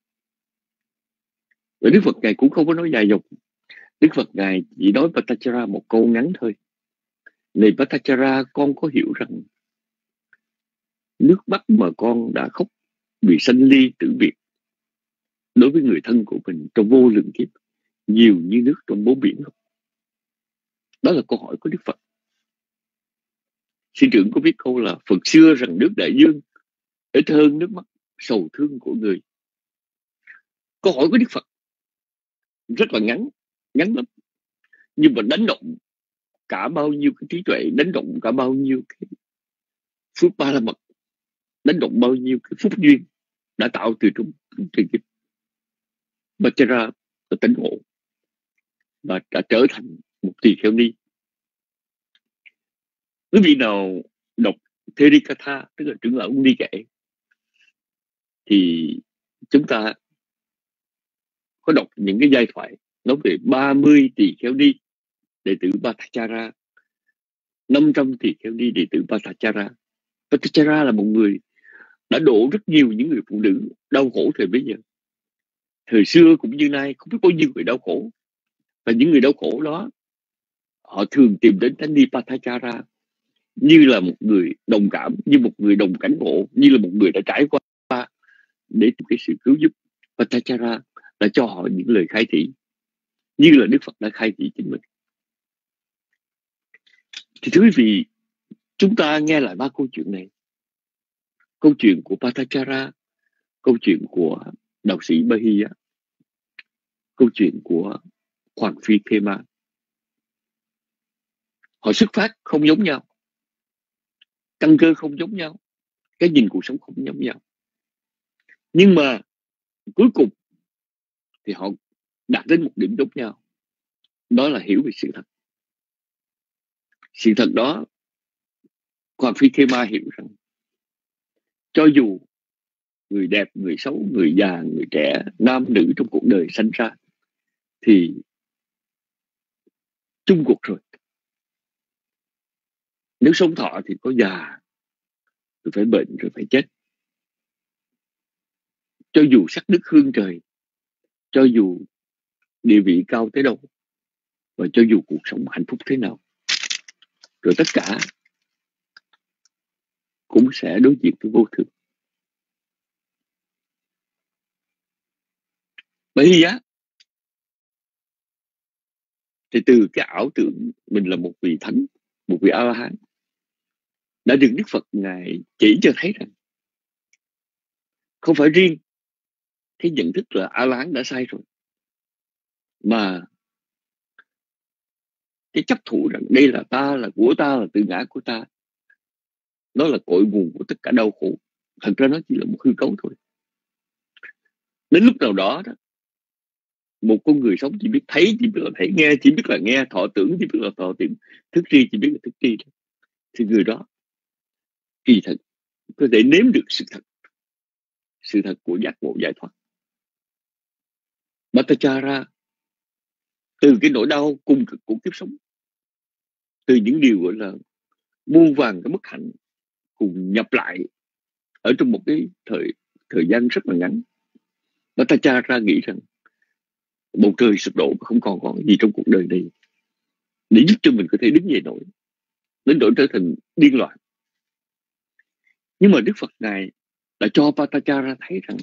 Và Đức Phật ngài cũng không có nói dài dòng. Đức Phật ngài chỉ nói Bhattacharya một câu ngắn thôi: này Bhattacharya, con có hiểu rằng nước mắt mà con đã khóc vì sanh ly tử biệt đối với người thân của mình trong vô lượng kiếp nhiều như nước trong bốn biển không? Đó là câu hỏi của Đức Phật. Sư trưởng có viết câu là Phật xưa rằng nước đại dương ít hơn nước mắt sầu thương của người. Câu hỏi của Đức Phật rất là ngắn, ngắn lắm, nhưng mà đánh động cả bao nhiêu cái trí tuệ, đánh động cả bao nhiêu cái phước ba la mật, đánh động bao nhiêu cái phúc duyên đã tạo từ trong trời kiếp. Bhattacharya đã tỉnh ngộ và đã trở thành một tỳ kheo ni. Quý vị nào đọc Therigatha, tức là trưởng lão Ni Kệ, thì chúng ta có đọc những cái giai thoại nói về ba mươi tỳ kheo ni đệ tử Bhattacharya, năm trăm tỳ kheo ni đệ tử Bhattacharya. Bhattacharya là một người đã độ rất nhiều những người phụ nữ đau khổ thời bấy giờ. Thời xưa cũng như nay không biết bao nhiêu người đau khổ, và những người đau khổ đó họ thường tìm đến Thánh ni Bhattacharya như là một người đồng cảm, như một người đồng cảnh ngộ, như là một người đã trải qua để tìm cái sự cứu giúp. Bhattacharya đã cho họ những lời khai thị như là Đức Phật đã khai thị chính mình. Thì thưa quý vị, chúng ta nghe lại ba câu chuyện này: câu chuyện của Bhattacharya, câu chuyện của đạo sĩ Bahiya, câu chuyện của Hoàng phi Khema. Họ xuất phát không giống nhau, căn cơ không giống nhau, cái nhìn cuộc sống không giống nhau, nhưng mà cuối cùng thì họ đạt đến một điểm giống nhau, đó là hiểu về sự thật. Sự thật đó, Hoàng phi Khema hiểu rằng cho dù người đẹp, người xấu, người già, người trẻ, nam nữ trong cuộc đời sanh ra, thì chung cuộc rồi. Nếu sống thọ thì có già, rồi phải bệnh, rồi phải chết. Cho dù sắc đức hương trời, cho dù địa vị cao tới đâu, và cho dù cuộc sống hạnh phúc thế nào, rồi tất cả cũng sẽ đối diện với vô thường. Bởi vì á, Thì từ cái ảo tưởng mình là một vị thánh, một vị A-la-hán, đã được Đức Phật Ngài chỉ cho thấy rằng không phải riêng cái nhận thức là A-la-hán đã sai rồi, mà cái chấp thủ rằng đây là ta, là của ta, là tự ngã của ta, nó là cội nguồn của tất cả đau khổ. Thật ra nó chỉ là một hư cấu thôi. Đến lúc nào đó, đó một con người sống chỉ biết thấy, chỉ biết là thấy, nghe chỉ biết là nghe, thọ tưởng chỉ biết là thọ tưởng, thức tri chỉ biết là thức tri, thì người đó kỳ thật có thể nếm được sự thật, sự thật của giác ngộ giải thoát. Bhattacharya từ cái nỗi đau cùng cực của kiếp sống, từ những điều gọi là muôn vàn cái bất hạnh cùng nhập lại ở trong một cái thời thời gian rất là ngắn, Bhattacharya nghĩ rằng bầu trời sụp đổ và không còn có gì trong cuộc đời này để giúp cho mình có thể đứng dậy nổi, đến nỗi trở thành điên loạn. Nhưng mà Đức Phật Ngài đã cho Bhattacharya thấy rằng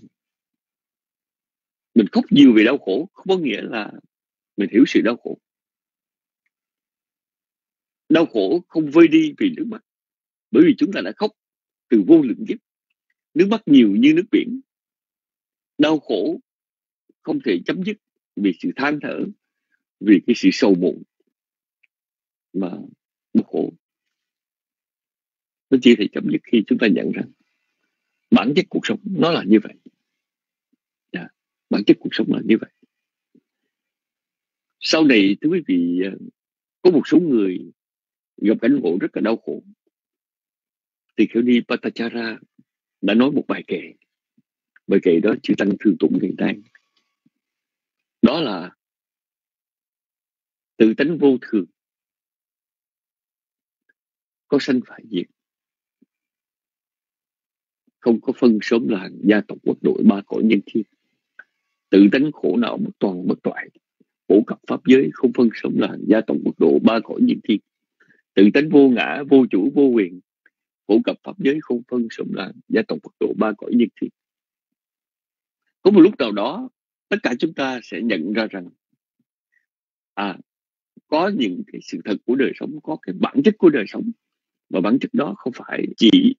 mình khóc nhiều vì đau khổ không có nghĩa là mình hiểu sự đau khổ. Đau khổ không vơi đi vì nước mắt, bởi vì chúng ta đã khóc từ vô lượng kiếp, nước mắt nhiều như nước biển. Đau khổ không thể chấm dứt vì sự than thở, vì cái sự sầu muộn, mà đau khổ nó chỉ thể chấm dứt khi chúng ta nhận rằng bản chất cuộc sống nó là như vậy. Yeah. Bản chất cuộc sống là như vậy. Sau này thưa quý vị, có một số người gặp cảnh ngộ rất là đau khổ, thì Kheo Ni Bhattacharya đã nói một bài kệ. Bài kệ đó chư tăng thường tụng ngày nay. Đó là tự tánh vô thường, có sanh phải diệt, không có phân sớm làng gia tộc quốc đội ba cõi nhân thiên. Tự tánh khổ não bất toàn bất toại, phổ cập pháp giới không phân sớm làng gia tộc quốc độ ba cõi nhân thiên. Tự tánh vô ngã vô chủ vô quyền, phổ cập pháp giới không phân sớm làng gia tộc quốc độ ba cõi nhân thiên. Có một lúc nào đó tất cả chúng ta sẽ nhận ra rằng à, có những cái sự thật của đời sống, có cái bản chất của đời sống, và bản chất đó không phải chỉ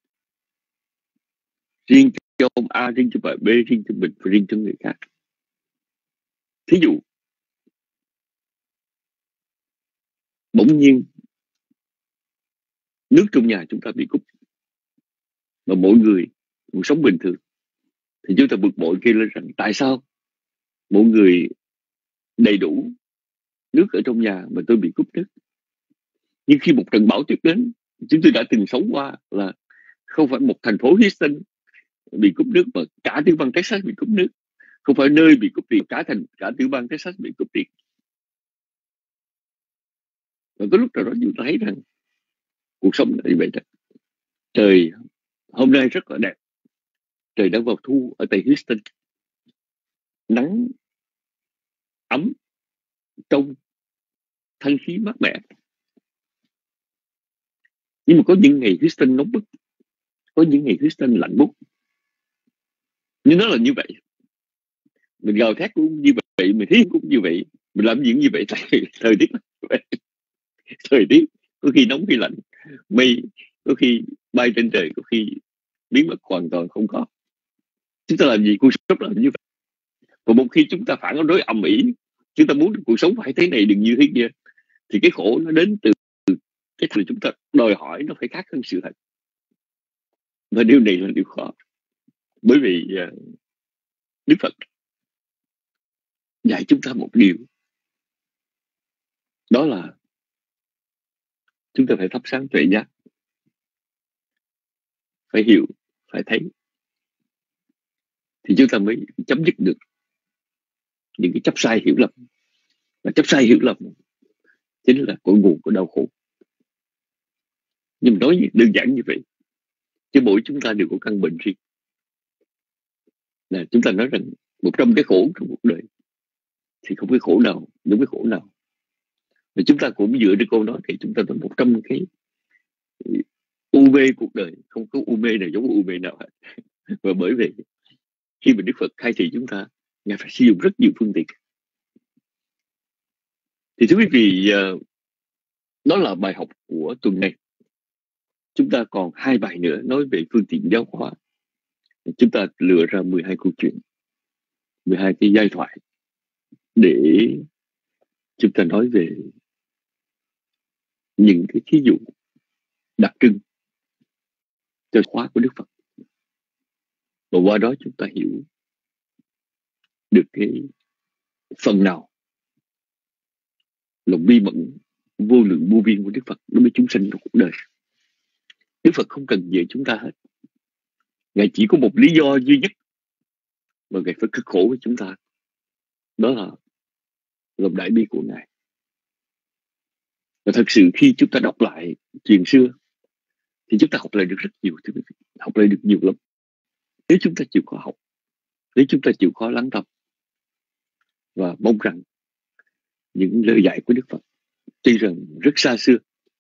riêng cho ông A, riêng cho bà B, riêng cho mình và riêng cho người khác. Thí dụ bỗng nhiên nước trong nhà chúng ta bị cúp, mà mỗi người cuộc sống bình thường, thì chúng ta bực bội kêu lên rằng tại sao mọi người đầy đủ nước ở trong nhà mà tôi bị cúp nước. Nhưng khi một trận bão tuyết đến, chúng tôi đã từng sống qua là không phải một thành phố Houston bị cúp nước, mà cả tiểu bang Texas bị cúp nước. Không phải nơi bị cúp điện, cả thành cả tiểu bang Texas bị cúp điện. Và có lúc nào đó chúng ta thấy rằng cuộc sống là như vậy đó. Trời hôm nay rất là đẹp, trời đang vào thu ở tại Houston, nắng ấm, trong, thanh khí mát mẻ. Nhưng mà có những ngày Houston nóng bức, có những ngày Houston lạnh buốt. Nhưng nó là như vậy. Mình gào thét cũng như vậy, mình hí cũng như vậy, mình làm gì cũng như vậy. Thời tiết thời tiết có khi nóng khi lạnh, mây có khi bay trên trời, có khi biến mất hoàn toàn không có. Chúng ta làm gì cuộc sống là như vậy. Và một khi chúng ta phản đối ầm ĩ, chúng ta muốn cuộc sống phải thế này đừng như thế kia, thì cái khổ nó đến từ cái thứ chúng ta đòi hỏi nó phải khác hơn sự thật. Và điều này là điều khó, bởi vì uh, Đức Phật dạy chúng ta một điều, đó là chúng ta phải thắp sáng tuệ giác, phải hiểu, phải thấy, thì chúng ta mới chấm dứt được những cái chấp sai hiểu lầm. Và chấp sai hiểu lầm chính là cội nguồn của đau khổ. Nhưng mà nói đơn giản như vậy, chứ mỗi chúng ta đều có căn bệnh riêng. Là chúng ta nói rằng một trăm cái khổ trong cuộc đời thì không có khổ nào đúng với khổ nào. Và chúng ta cũng dựa trên câu nói thì chúng ta có một trăm cái u mê cuộc đời, không có u mê nào giống u mê nào hết. Và bởi vì khi mà Đức Phật khai thị chúng ta, Ngài phải sử dụng rất nhiều phương tiện. Thì thưa quý vị, đó là bài học của tuần này. Chúng ta còn hai bài nữa nói về phương tiện giáo hóa. Chúng ta lựa ra mười hai câu chuyện, mười hai cái giai thoại để chúng ta nói về những cái thí dụ đặc trưng cho khóa của Đức Phật. Và qua đó chúng ta hiểu được cái phần nào lòng bi mẫn vô lượng vô biên của Đức Phật đối với chúng sanh trong cuộc đời. Đức Phật không cần về chúng ta hết. Ngài chỉ có một lý do duy nhất mà Ngài phải cực khổ với chúng ta. Đó là lòng đại bi của Ngài. Và thật sự khi chúng ta đọc lại chuyện xưa thì chúng ta học lại được rất nhiều. Học lại được nhiều lắm. Nếu chúng ta chịu khó học, nếu chúng ta chịu khó lắng tâm, và mong rằng những lời dạy của Đức Phật tuy rằng rất xa xưa,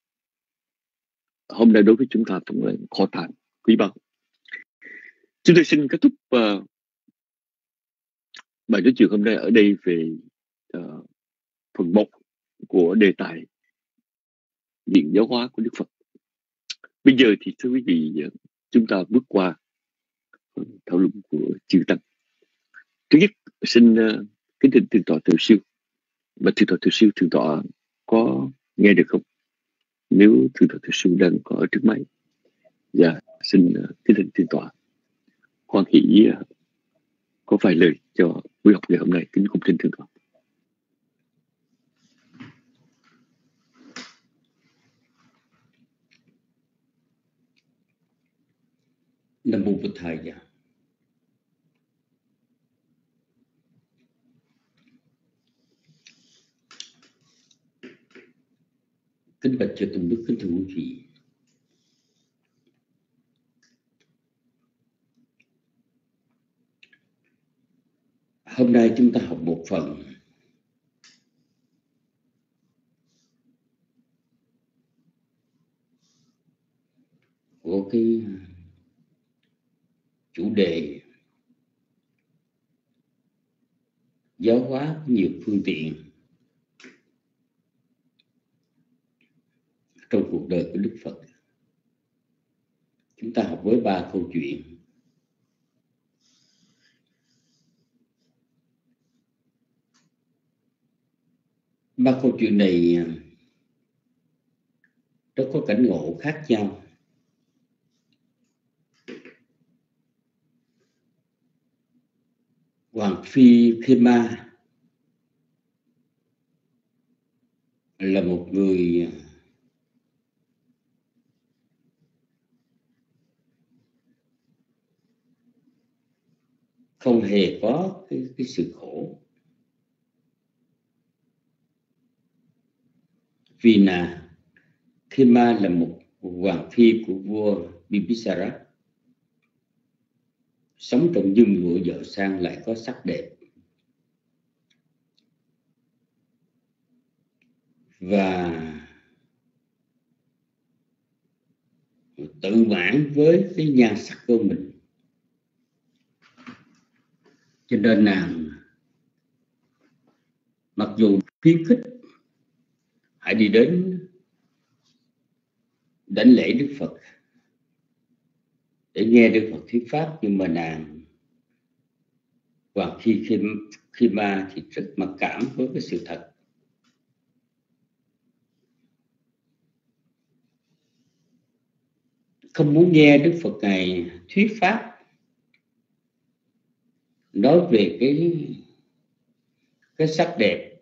hôm nay đối với chúng ta cũng là kho tàng quý báu. Chúng tôi xin kết thúc uh, bài nói chuyện hôm nay ở đây về uh, phần một của đề tài điện giáo hóa của Đức Phật. Bây giờ thì thưa quý vị, uh, chúng ta bước qua uh, thảo luận của chư tăng. Thứ nhất, xin uh, kính thỉnh thượng tọa Từ Siêu. Và thượng tọa Từ Siêu, thượng tọa có nghe được không? Nếu thượng tọa Từ Siêu đang có ở trước máy, dạ xin uh, kính thỉnh thượng tọa hoan hỷ uh, có vài lời cho buổi học ngày hôm nay. Kính cung thỉnh thượng tọa. Nam mô Bụt Thầy. Dạ. Kính bạch cho từng đức, kính thưa quý vị. Hôm nay chúng ta học một phần của cái chủ đề giáo hóa nhiều phương tiện trong cuộc đời của Đức Phật. Chúng ta học với ba câu chuyện. Ba câu chuyện này nó có cảnh ngộ khác nhau. Hoàng phi Khema là một người không hề có cái, cái sự khổ. Vì là Khema là một hoàng phi của vua Bimbisara, sống trong nhung lụa giàu sang, lại có sắc đẹp, và tự mãn với cái nhan sắc của mình. Cho nên là mặc dù khuyến khích hãy đi đến đảnh lễ Đức Phật để nghe Đức Phật thuyết pháp, nhưng mà nàng Hoàng phi Khema thì rất mặc cảm với cái sự thật. Không muốn nghe Đức Phật Ngài thuyết pháp nói về cái cái sắc đẹp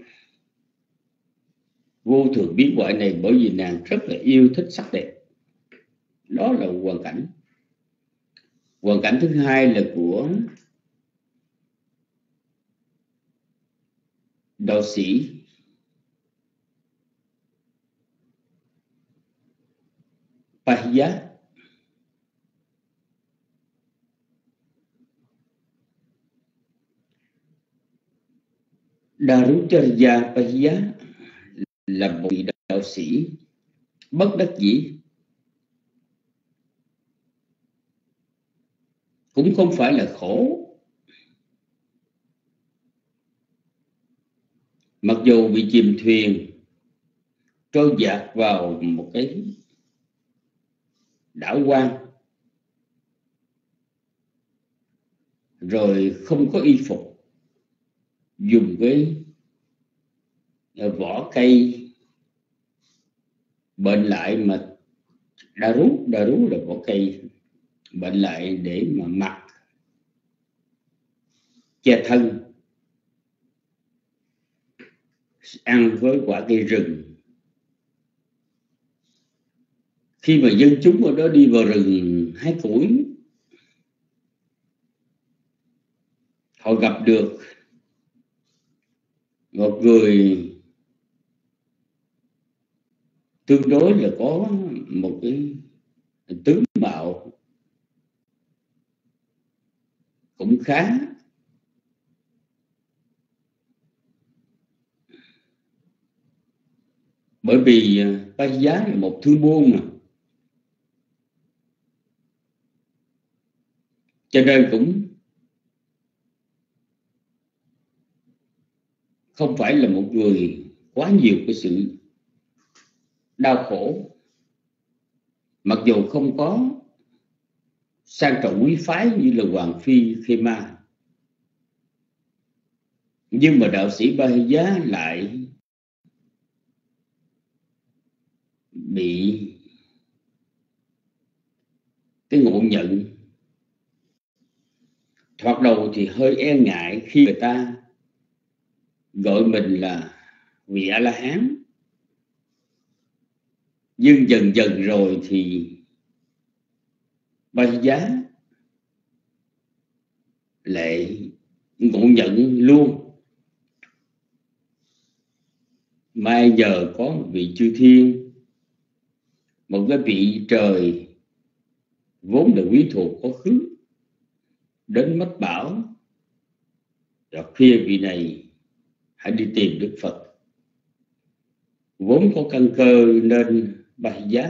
vô thường biến hoại này, bởi vì nàng rất là yêu thích sắc đẹp. Đó là hoàn cảnh. Hoàn cảnh thứ hai là của đạo sĩ Pahiya. Darucharya Pahiya là một vị đạo sĩ bất đắc dĩ, cũng không phải là khổ. Mặc dù bị chìm thuyền trôi dạt vào một cái đảo quan, rồi không có y phục, dùng cái vỏ cây bệnh lại mà đa rú đa rú là vỏ cây bệnh lại để mà mặc che thân, ăn với quả cây rừng. Khi mà dân chúng ở đó đi vào rừng hái củi, họ gặp được một người tương đối là có một cái tướng mạo cũng khá, bởi vì Ba Giá là một thương buôn mà, cho nên cũng không phải là một người quá nhiều cái sự đau khổ. Mặc dù không có sang trọng quý phái như là Hoàng Phi Khema, nhưng mà đạo sĩ Ba Giá lại bị cái ngộ nhận. Thoạt đầu thì hơi e ngại khi người ta gọi mình là vị A-la-hán, nhưng dần dần rồi thì Ba Giá lại ngộ nhận luôn. Mai giờ có một vị chư thiên, một cái vị trời vốn là quý thuộc quá khứ đến mách bảo, rồi khuyên vị này hãy đi tìm Đức Phật. Vốn có căn cơ nên Ba Giá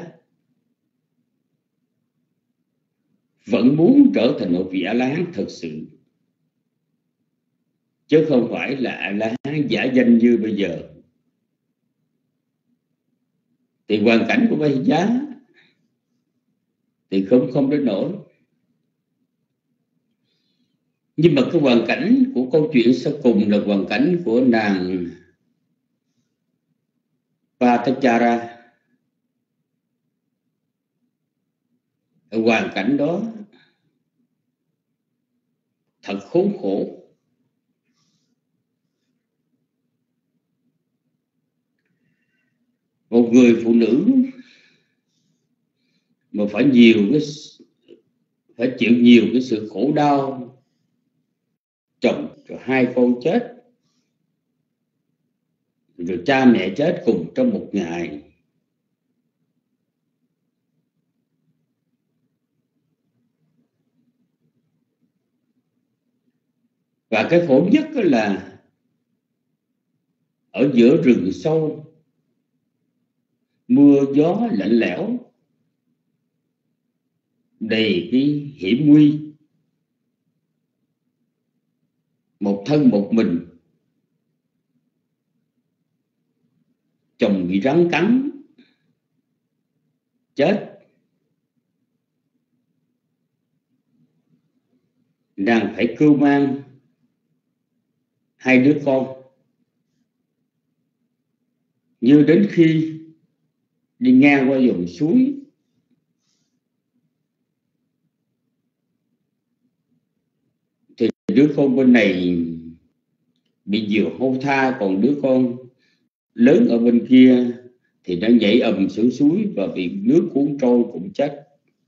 vẫn muốn trở thành một vị A-la-hán thật sự, chứ không phải là A-la-hán giả danh như bây giờ. Thì hoàn cảnh của Ba Giá thì không không đến nổi. Nhưng mà cái hoàn cảnh của câu chuyện sau cùng là hoàn cảnh của nàng Patachara. Hoàn cảnh đó thật khốn khổ. Một người phụ nữ mà phải nhiều cái phải chịu nhiều cái sự khổ đau, chồng rồi hai con chết, rồi cha mẹ chết cùng trong một ngày. Và cái khổ nhất là ở giữa rừng sâu, mưa gió lạnh lẽo, đầy cái hiểm nguy, một thân một mình, chồng bị rắn cắn chết, nàng phải cưu mang hai đứa con. Như đến khi đi ngang qua dòng suối, thì đứa con bên này bị diều hâu tha, còn đứa con lớn ở bên kia thì đã nhảy ầm xuống suối và bị nước cuốn trôi cũng chết.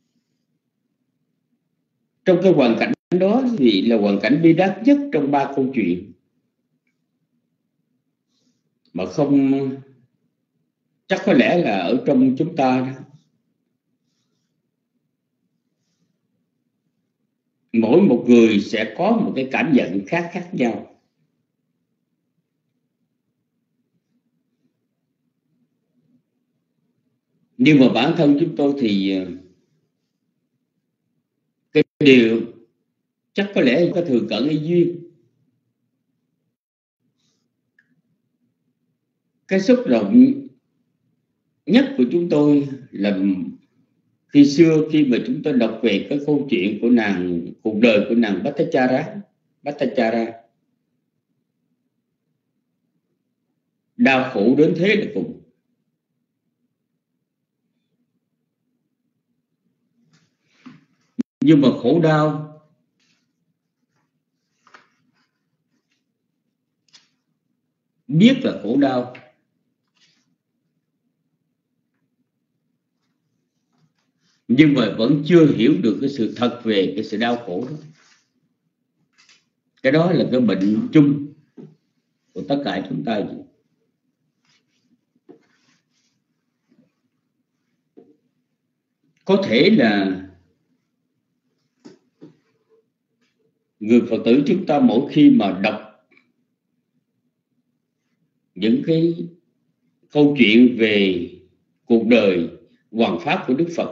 Trong cái hoàn cảnh đó thì là hoàn cảnh bi đát nhất trong ba câu chuyện, mà không chắc có lẽ là ở trong chúng ta đó, mỗi một người sẽ có một cái cảm nhận khác khác nhau. Nhưng mà bản thân chúng tôi thì cái điều chắc có lẽ có thường cận ý duyên. Cái xúc động nhất của chúng tôi là khi xưa, khi mà chúng tôi đọc về cái câu chuyện của nàng, cuộc đời của nàng Bhattacharya, Bhattacharya đau khổ đến thế là cùng. Nhưng mà khổ đau biết là khổ đau, nhưng mà vẫn chưa hiểu được cái sự thật về cái sự đau khổ đó. Cái đó là cái bệnh chung của tất cả chúng ta. Có thể là người Phật tử chúng ta mỗi khi mà đọc những cái câu chuyện về cuộc đời hoằng pháp của Đức Phật,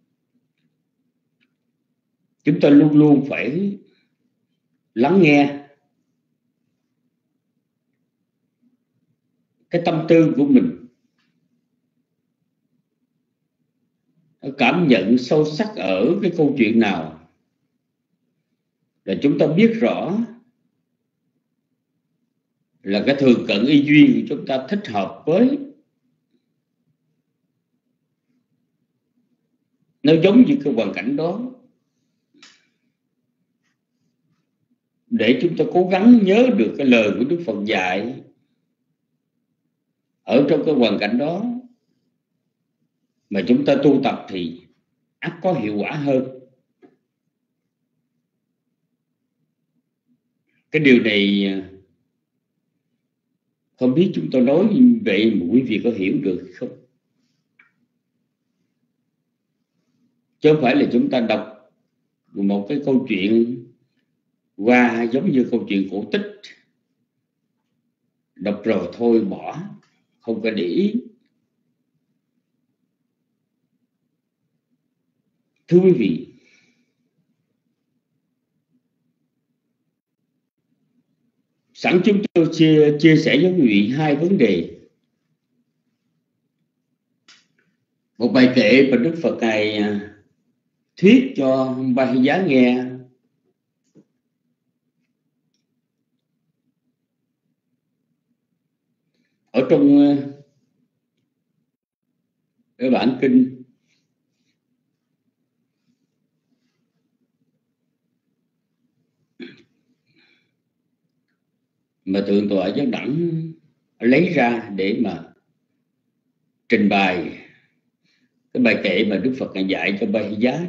chúng ta luôn luôn phải lắng nghe cái tâm tư của mình, cảm nhận sâu sắc ở cái câu chuyện nào là chúng ta biết rõ là cái thường cận y duyên của chúng ta thích hợp với, nó giống như cái hoàn cảnh đó, để chúng ta cố gắng nhớ được cái lời của Đức Phật dạy ở trong cái hoàn cảnh đó mà chúng ta tu tập thì ắt có hiệu quả hơn. Cái điều này không biết chúng tôi nói như vậy mà quý vị có hiểu được không? Chứ không phải là chúng ta đọc một cái câu chuyện qua giống như câu chuyện cổ tích, đọc rồi thôi bỏ, không có để ý. Thưa quý vị, sẵn chúng tôi chia, chia sẻ với quý vị hai vấn đề. Một bài kệ mà Đức Phật Ngài thuyết cho Ba Hy Giá nghe ở trong cái bản kinh mà Thượng tọa Giác Đẳng lấy ra để mà trình bày cái bài kệ mà Đức Phật Ngài dạy cho Ba Hy Giá.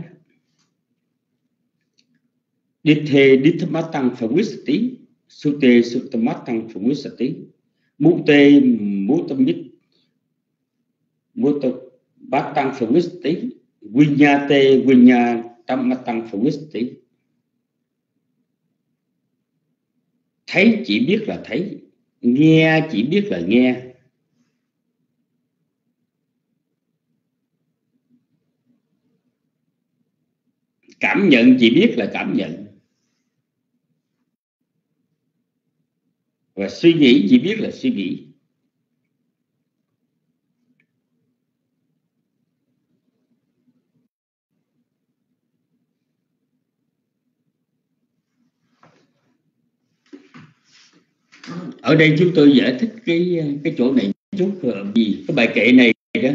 Dithe Ditthamatang Phawissati Sute Suttamatang Phawissati Mute Mutamit Mutabatang Phawissati Vinyate Vinyatammatang Phawissati. Thấy chỉ biết là thấy, nghe chỉ biết là nghe, cảm nhận chỉ biết là cảm nhận, và suy nghĩ chỉ biết là suy nghĩ. Ở đây chúng tôi giải thích cái cái chỗ này chút gì cái bài kệ này đó.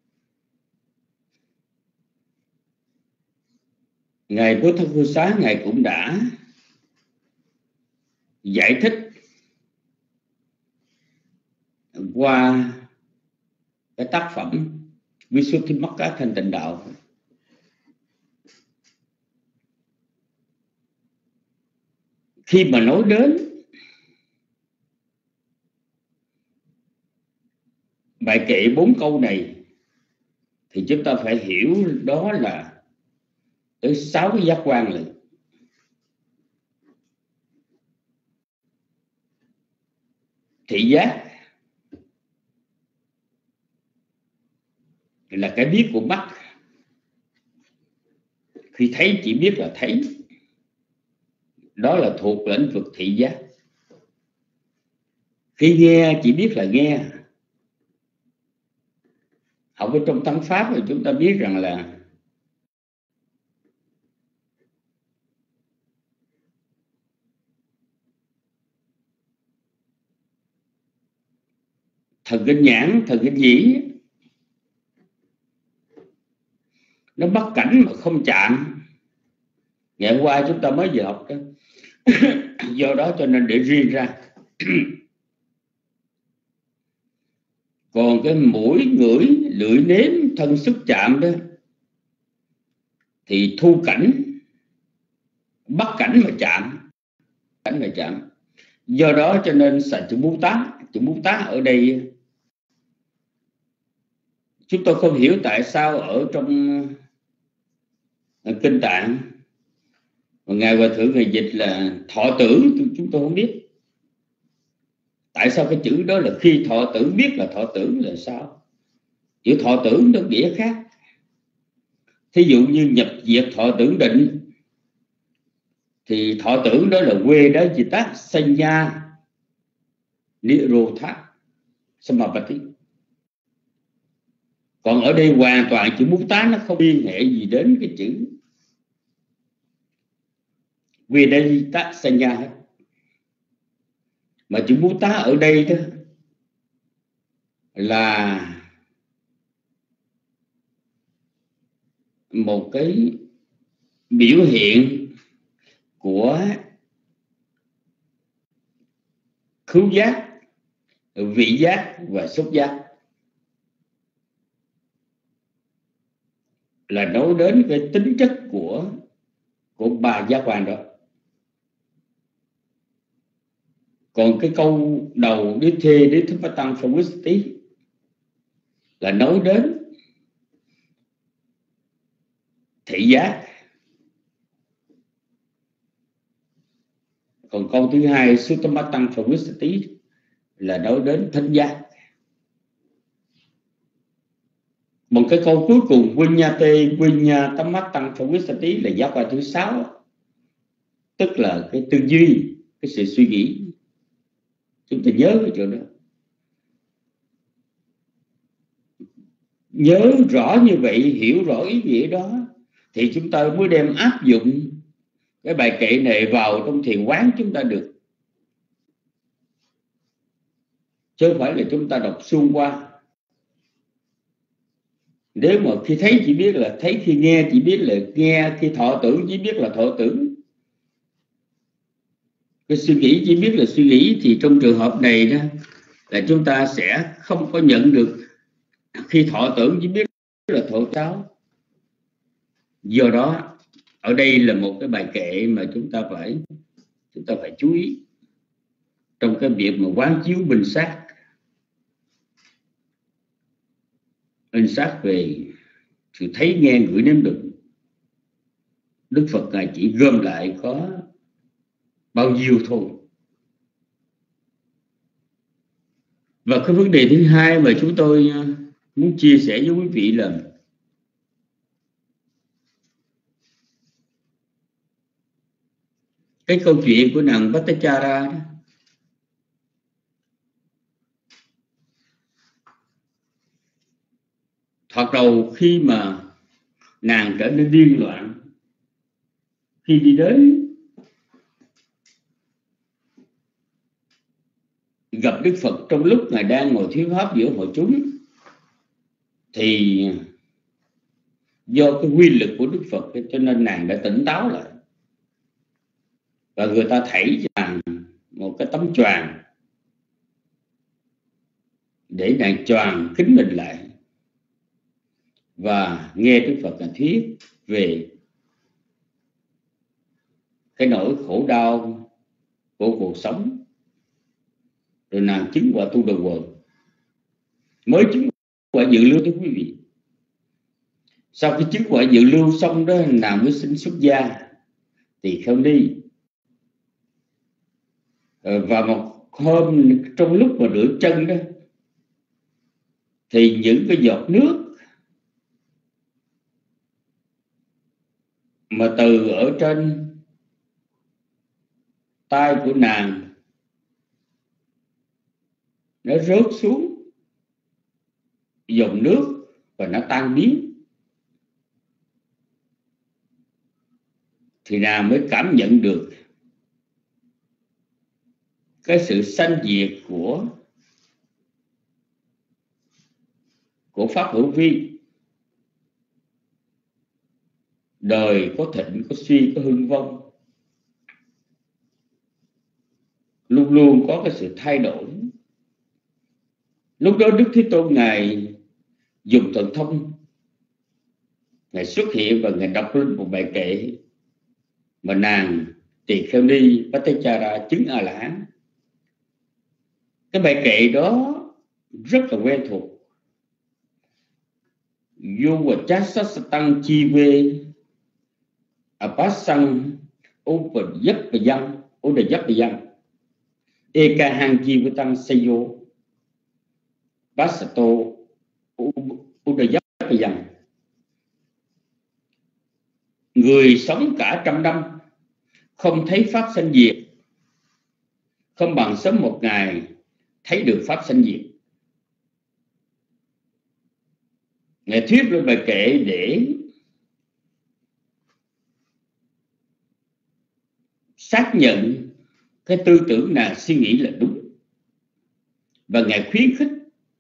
Ngài Buddha Ngài cũng đã giải thích qua cái tác phẩm Visuddhimagga Thanh Tịnh Đạo. Khi mà nói đến bài kệ bốn câu này thì chúng ta phải hiểu đó là tới sáu cái giác quan lận. Thị giác là cái biết của mắt, khi thấy chỉ biết là thấy, đó là thuộc lĩnh vực thị giác. Khi nghe chỉ biết là nghe, học ở trong Thánh Pháp thì chúng ta biết rằng là thần kinh nhãn, thần kinh nhĩ nó bắt cảnh mà không chạm. Ngày hôm qua chúng ta mới vừa học đó. Do đó cho nên để riêng ra. Còn cái mũi, ngửi, lưỡi nếm, thân xúc chạm đó thì thu cảnh, bắt cảnh mà chạm, cảnh mà chạm. Do đó cho nên xài chữ bú tá, chữ bú tá ở đây chúng tôi không hiểu tại sao ở trong Kinh Tạng Ngài Hòa Thượng Ngài dịch là thọ tưởng, chúng tôi không biết. Tại sao cái chữ đó là khi thọ tưởng, biết là thọ tưởng là sao? Chữ thọ tưởng nó nghĩa khác. Thí dụ như nhập diệt thọ tưởng định thì thọ tưởng đó là quê đó gì tác sanya nirodha samapatti. Còn ở đây hoàn toàn chữ bút tá nó không liên hệ gì đến cái chữ Vedanta sanya hết. Mà chữ bút tá ở đây đó là một cái biểu hiện của khứu giác, vị giác và xúc giác, là nói đến cái tính chất của của ba giác quan đó. Còn cái câu đầu đế thê đế thức phát tăng phong tí là nói đến thị giác. Còn câu thứ hai Suttamatang Pravistati là nói đến thính giác. Một cái câu cuối cùng Vinyate Vinyatammatang Pravistati là giác quan thứ sáu, tức là cái tư duy, cái sự suy nghĩ. Chúng ta nhớ cái chỗ đó, nhớ rõ như vậy, hiểu rõ ý nghĩa đó thì chúng ta mới đem áp dụng cái bài kệ này vào trong thiền quán chúng ta được. Chứ không phải là chúng ta đọc suông qua. Nếu mà khi thấy chỉ biết là thấy, khi nghe chỉ biết là nghe, khi thọ tưởng chỉ biết là thọ tưởng, cái suy nghĩ chỉ biết là suy nghĩ, thì trong trường hợp này đó là chúng ta sẽ không có nhận được khi thọ tưởng chỉ biết là thọ cháo. Do đó ở đây là một cái bài kệ mà chúng ta phải chúng ta phải chú ý trong cái việc mà quán chiếu minh sát, minh sát về sự thấy, nghe, ngửi, nếm, đụng. Đức Phật Ngài chỉ gom lại có bao nhiêu thôi. Và cái vấn đề thứ hai mà chúng tôi muốn chia sẻ với quý vị là cái câu chuyện của nàng Bhattacharya đó. Thoạt đầu khi mà nàng trở nên điên loạn, khi đi đến gặp Đức Phật trong lúc Ngài đang ngồi thuyết pháp giữa hội chúng, thì do cái quy lực của Đức Phật cho nên nàng đã tỉnh táo lại. Và người ta thảy nàng một cái tấm choàng để nàng choàng kính mình lại và nghe Đức Phật là thuyết về cái nỗi khổ đau của cuộc sống. Rồi nàng chứng quả tu đầu quần, mới chứng quả dự lưu thưa quý vị. Sau khi chứng quả dự lưu xong đó, nàng mới xin xuất gia tỳ kheo ni. Và một hôm trong lúc mà rửa chân đó, thì những cái giọt nước mà từ ở trên tay của nàng nó rớt xuống dòng nước và nó tan biến thì nàng mới cảm nhận được cái sự sanh diệt của của pháp hữu vi. Đời có thịnh có suy, có hưng vong, luôn luôn có cái sự thay đổi. Lúc đó Đức Thế Tôn Ngài dùng thần thông, Ngài xuất hiện và Ngài đọc lên một bài kệ mà nàng Tỳ Kheo Ni Bhattacharya chứng A La Hán. Cái bài kệ đó rất là quen thuộc. Yuvachasasatang chive apasang upadyappayam udayappayam ekahang jivatang sayo pasato udayappayam. Người sống cả trăm năm không thấy pháp sanh diệt, không bằng sớm một ngày thấy được pháp sanh diệt. Ngài thuyết lên bài kệ để xác nhận cái tư tưởng nàng suy nghĩ là đúng, và Ngài khuyến khích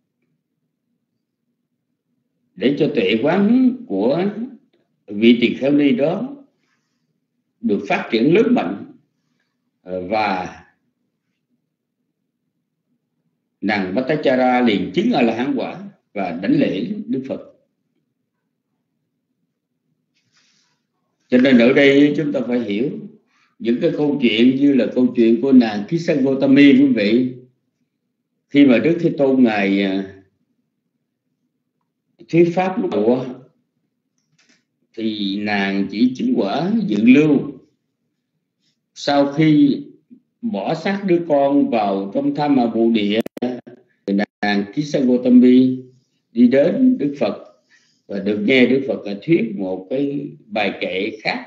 để cho tuệ quán của vị tỳ kheo ni đó được phát triển lớn mạnh, và nàng Bhattacharya liền chứng A La Hán quả và đảnh lễ Đức Phật. Cho nên ở đây chúng ta phải hiểu những cái câu chuyện như là câu chuyện của nàng Kisa Gotami, quý vị. Khi mà Đức Thế Tôn Ngài thuyết pháp lúc đầu thì nàng chỉ chứng quả dự lưu. Sau khi bỏ xác đứa con vào trong Tham Ma Bồ Địa thì nàng Kisa Gotami đi đến Đức Phật và được nghe Đức Phật là thuyết một cái bài kệ khác,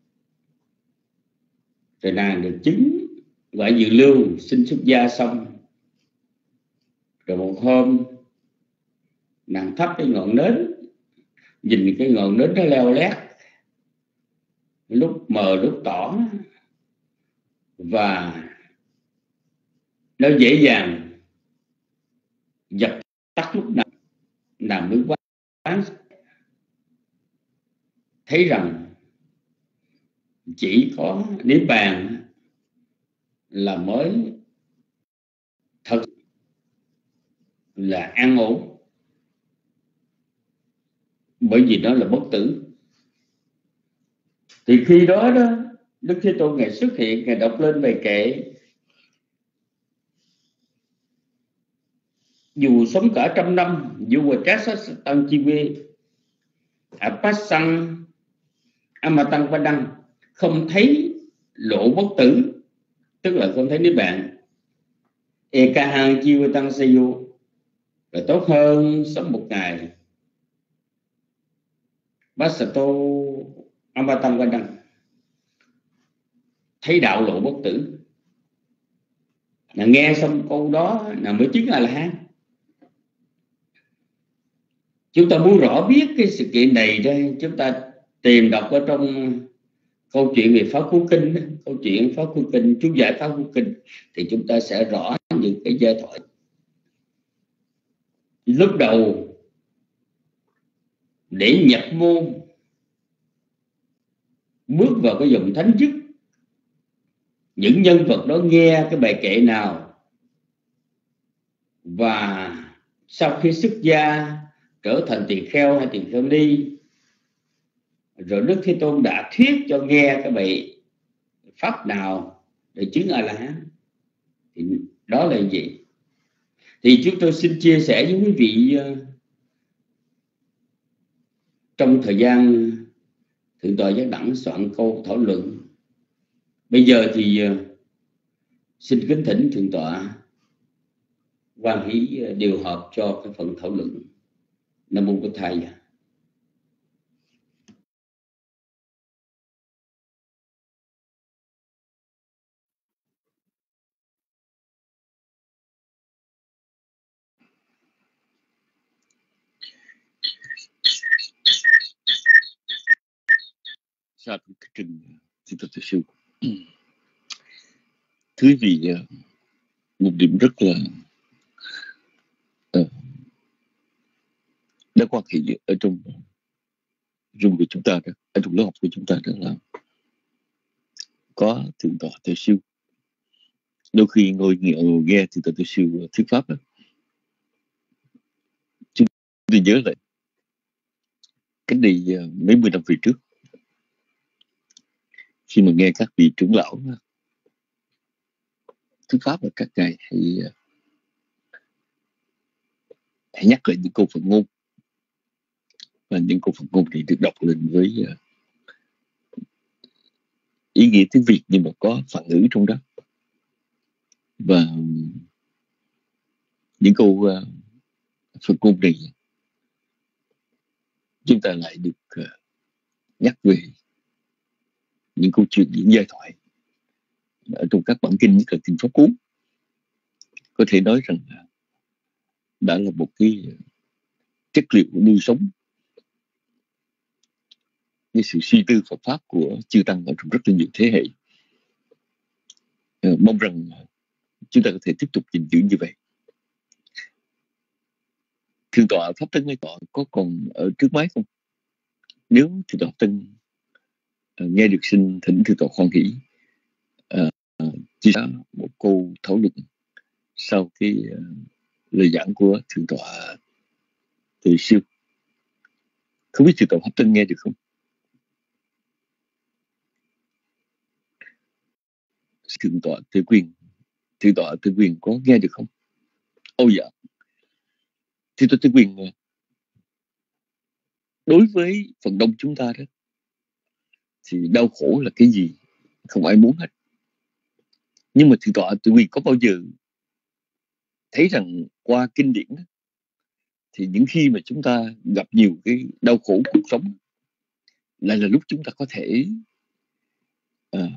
rồi nàng được chứng quả dự lưu, xin xuất gia xong. Rồi một hôm nàng thắp cái ngọn nến, nhìn cái ngọn nến nó leo lét, lúc mờ lúc tỏ, và nó dễ dàng dập tắt lúc nào. Nàng mới quán thấy rằng chỉ có niết bàn là mới thật là an ổn, bởi vì nó là bất tử. Thì khi đó đó Đức Thế Tôn Ngài xuất hiện, Ngài đọc lên bài kệ: dù sống cả trăm năm, dù và trát sát tăng chi bê apasang amatang padang, không thấy lộ bất tử, tức là không thấy niết bàn. Ekahang jivatang sayo, là tốt hơn sống một ngày. Pasato amatang padang, thấy đạo lộ bất tử. Là nghe xong câu đó là mới chứng A La Hán. Chúng ta muốn rõ biết cái sự kiện này đây, chúng ta tìm đọc ở trong câu chuyện về Pháp Cú Kinh, câu chuyện Pháp Cú Kinh, chú giải Pháp Cú Kinh, thì chúng ta sẽ rõ những cái giai thoại. Lúc đầu để nhập môn, bước vào cái dòng thánh chức, những nhân vật đó nghe cái bài kệ nào, và sau khi xuất gia trở thành tỳ kheo hay tỳ kheo ni, rồi Đức Thế Tôn đã thuyết cho nghe cái bài pháp nào để chứng A La Hán, thì đó là gì? Thì chúng tôi xin chia sẻ với quý vị trong thời gian Thượng tọa Giác Đẳng soạn câu thảo luận. Bây giờ thì xin kính thỉnh Thượng tọa Quan Hỷ điều hợp cho cái phần thảo luận. Nam mô Bổn Thầy. xa của cái trình Thiên Tọa Tự Sư. Thứ vị một điểm rất là uh, đã quan hệ ở trong rung của chúng ta đó, ở trong lớp học của chúng ta đó là có Thượng Tọa Tự Sư. Đôi khi ngồi nghe, nghe Thượng Tọa Tự Sư thuyết pháp đó, chúng tôi nhớ lại cách đây uh, mấy mươi năm về trước, khi mà nghe các vị trưởng lão thuyết pháp và các ngài hãy, hãy nhắc lại những câu Phật ngôn, và những câu Phật ngôn thì được đọc lên với uh, ý nghĩa tiếng Việt nhưng mà có phản ngữ trong đó, và những câu uh, Phật ngôn này chúng ta lại được uh, nhắc về những câu chuyện, những giai thoại ở trong các bản kinh, như là kinh Pháp Cú. Có thể nói rằng đã là một cái chất liệu nuôi sống cái sự suy tư Phật pháp của chư tăng ở trong rất là nhiều thế hệ. À, mong rằng chúng ta có thể tiếp tục gìn giữ như vậy. Thượng tọa Pháp Tân Ngay Tọa có còn ở trước máy không? Nếu Thượng tọa Pháp Tân uh, nghe được, xin thỉnh Thượng tọa khoan hỷ uh, uh, chia sẻ một câu thảo luận sau cái uh, lời giảng của Thượng tọa Tự Sư. Không biết Thượng tọa Pháp Tân nghe được không? Thượng tọa Tự Quyền, Thượng tọa Tự Quyền có nghe được không? Ôi dạ. Thượng tọa Tự Quyền, đối với phần đông chúng ta đó thì đau khổ là cái gì không ai muốn hết. Nhưng mà Thượng tọa Tự Quyền có bao giờ thấy rằng qua kinh điển đó, thì những khi mà chúng ta gặp nhiều cái đau khổ cuộc sống, lại là lúc chúng ta có thể uh,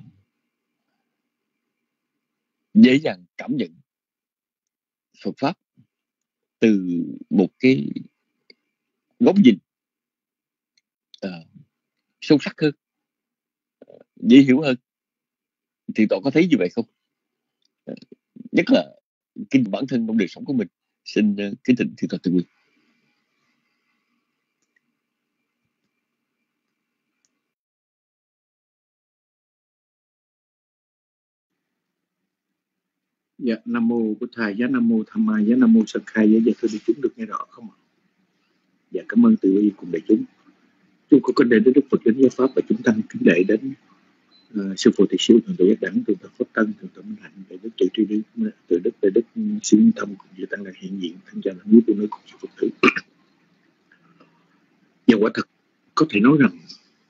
dễ dàng cảm nhận Phật pháp từ một cái góc nhìn uh, sâu sắc hơn, uh, dễ hiểu hơn. Thì tọa có thấy như vậy không? Uh, nhất là kinh bản thân trong đời sống của mình. Xin uh, kính thỉnh Thượng tọa Tự Quyền. Dạ, Nam mô Bụt Thầy, giá Nam mô Tham Mai, giá Nam mô Sanh Khai, giá dạ thưa đại chúng được nghe rõ không ạ? Dạ, cảm ơn từ bi cùng đại chúng. Chúng có kính đến Đức Phật, đến giáo pháp và chúng tăng kính lễ đến uh, sư phụ thầy siêu thượng tọa Giác Đẳng, thượng tọa Pháp Tân, thượng tọa Minh Hạnh, đại đức Trị Tri Đức, từ đức đại đức Sư Nguyên Thâm cùng với tăng là hiện diện thanh tra lãnh quý của nơi cùng sư Phật tử. Và quả thật có thể nói rằng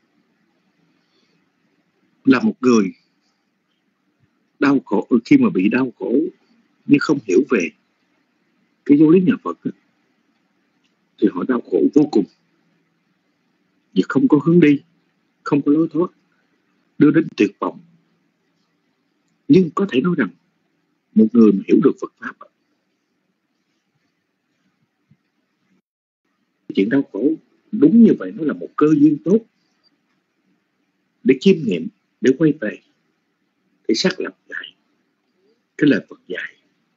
là một người đau khổ, khi mà bị đau khổ nhưng không hiểu về cái giáo lý nhà Phật đó, thì họ đau khổ vô cùng vì không có hướng đi, không có lối thoát, đưa đến tuyệt vọng. Nhưng có thể nói rằng một người mà hiểu được Phật pháp, chuyện đau khổ đúng như vậy, nó là một cơ duyên tốt để chiêm nghiệm, để quay về, để xác lập lại cái lời Phật dạy.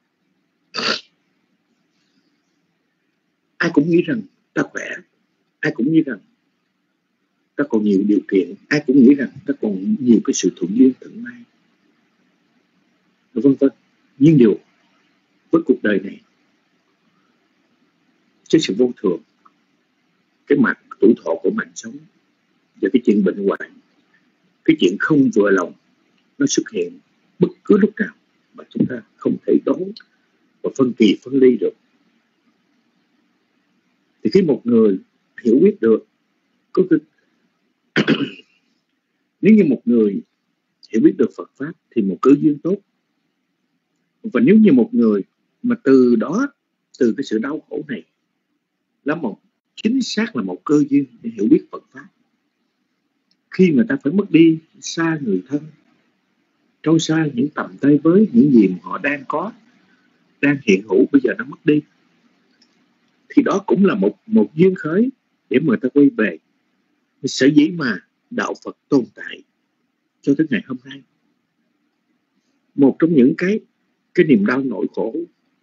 Ai cũng nghĩ rằng ta khỏe, ai cũng nghĩ rằng ta còn nhiều điều kiện, ai cũng nghĩ rằng ta còn nhiều cái sự thuận duyên thuận may, vân vân. Nhưng điều với cuộc đời này, cái sự vô thường, cái mặt tuổi thọ của mạng sống và cái chuyện bệnh hoạn, cái chuyện không vừa lòng, nó xuất hiện bất cứ lúc nào mà chúng ta không thể đoán và phân kỳ phân ly được. Thì khi một người hiểu biết được, có cái nếu như một người hiểu biết được Phật pháp thì một cơ duyên tốt. Và nếu như một người mà từ đó, từ cái sự đau khổ này, là một chính xác là một cơ duyên để hiểu biết Phật pháp. Khi người ta phải mất đi xa người thân, trôi xa những tầm tay với, những gì mà họ đang có, đang hiện hữu, bây giờ nó mất đi, thì đó cũng là một một duyên khởi để mà ta quay về. Sở dĩ mà đạo Phật tồn tại cho tới ngày hôm nay. Một trong những cái cái niềm đau nỗi khổ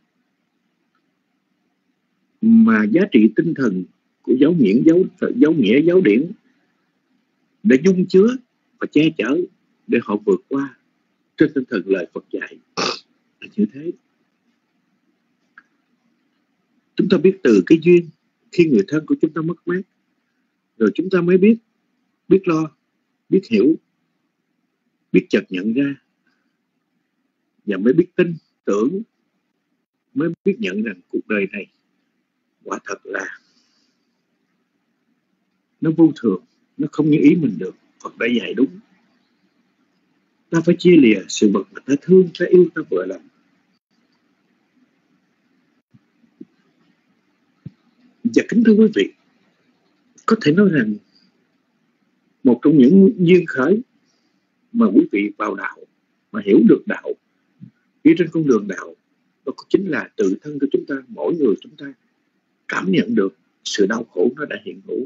mà giá trị tinh thần của giáo nghĩa giáo giáo nghĩa giáo điển để dung chứa và che chở để họ vượt qua trên tinh thần lời Phật dạy là như thế. Chúng ta biết từ cái duyên khi người thân của chúng ta mất mát, rồi chúng ta mới biết biết lo, biết hiểu, biết chợt nhận ra, và mới biết tin tưởng, mới biết nhận rằng cuộc đời này quả thật là nó vô thường, nó không như ý mình được. Phật đã dạy đúng, ta phải chia lìa sự vật mà ta thương, ta yêu, ta vừa lòng. Và kính thưa quý vị, có thể nói rằng một trong những duyên khởi mà quý vị vào đạo, mà hiểu được đạo, đi trên con đường đạo, đó chính là tự thân của chúng ta, mỗi người chúng ta cảm nhận được sự đau khổ nó đã hiện hữu.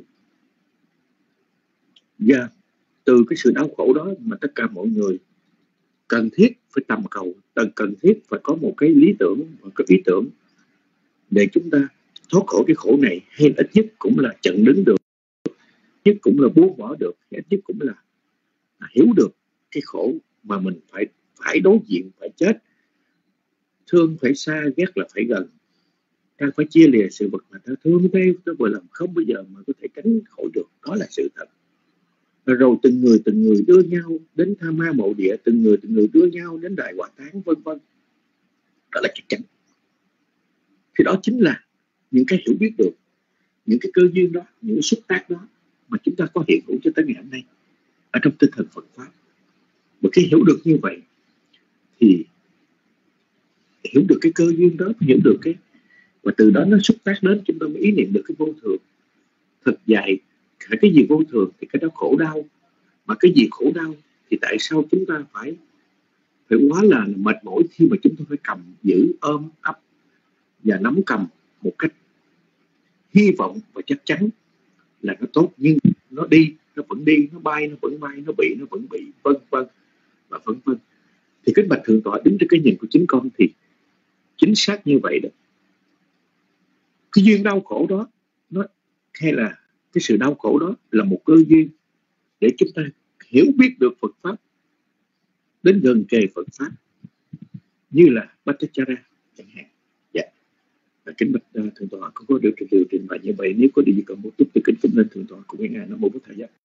Và từ cái sự đau khổ đó mà tất cả mọi người cần thiết phải tầm cầu, cần thiết phải có một cái lý tưởng, một cái ý tưởng để chúng ta thoát khỏi cái khổ này, hay ít nhất cũng là chặn đứng được, nhất cũng là buông bỏ được, ít nhất cũng là hiểu được cái khổ mà mình phải phải đối diện, phải chết, thương phải xa, ghét là phải gần. Ta phải chia lìa sự vật mà ta thương, ta ta vừa làm, không bao giờ mà có thể tránh khỏi được. Đó là sự thật. Rồi từng người từng người đưa nhau đến Tha Ma Mộ Địa, từng người từng người đưa nhau đến Đại Hòa Táng, vân vân. Đó là chắc chắn. Thì đó chính là những cái hiểu biết được, những cái cơ duyên đó, những cái xúc tác đó mà chúng ta có hiện hữu cho tới ngày hôm nay ở trong tinh thần Phật pháp. Và khi hiểu được như vậy thì hiểu được cái cơ duyên đó, hiểu được cái, và từ đó nó xúc tác đến chúng ta mới ý niệm được cái vô thường. Thật dạy cái gì vô thường thì cái đó khổ đau, mà cái gì khổ đau thì tại sao chúng ta phải phải quá là mệt mỏi khi mà chúng ta phải cầm giữ, ôm ấp và nắm cầm một cách hy vọng và chắc chắn là nó tốt, nhưng nó đi, nó vẫn đi, nó bay, nó vẫn bay, nó bị, nó vẫn bị, vân vân và vân vân. Thì cái bạch thượng tọa đứng trên cái nhìn của chính con thì chính xác như vậy đó. Cái duyên đau khổ đó, nó hay là cái sự đau khổ đó là một cơ duyên để chúng ta hiểu biết được Phật pháp, đến gần kề Phật pháp, như là Bhattacharya chẳng hạn. Dạ. Và kính bạch uh, thượng tọa không có được điều trình bày như vậy. Nếu có điều gì cần bổ túc thì kính phúc lên thượng tọa cùng với ngài. Nam mô Bổn Thầy Giác.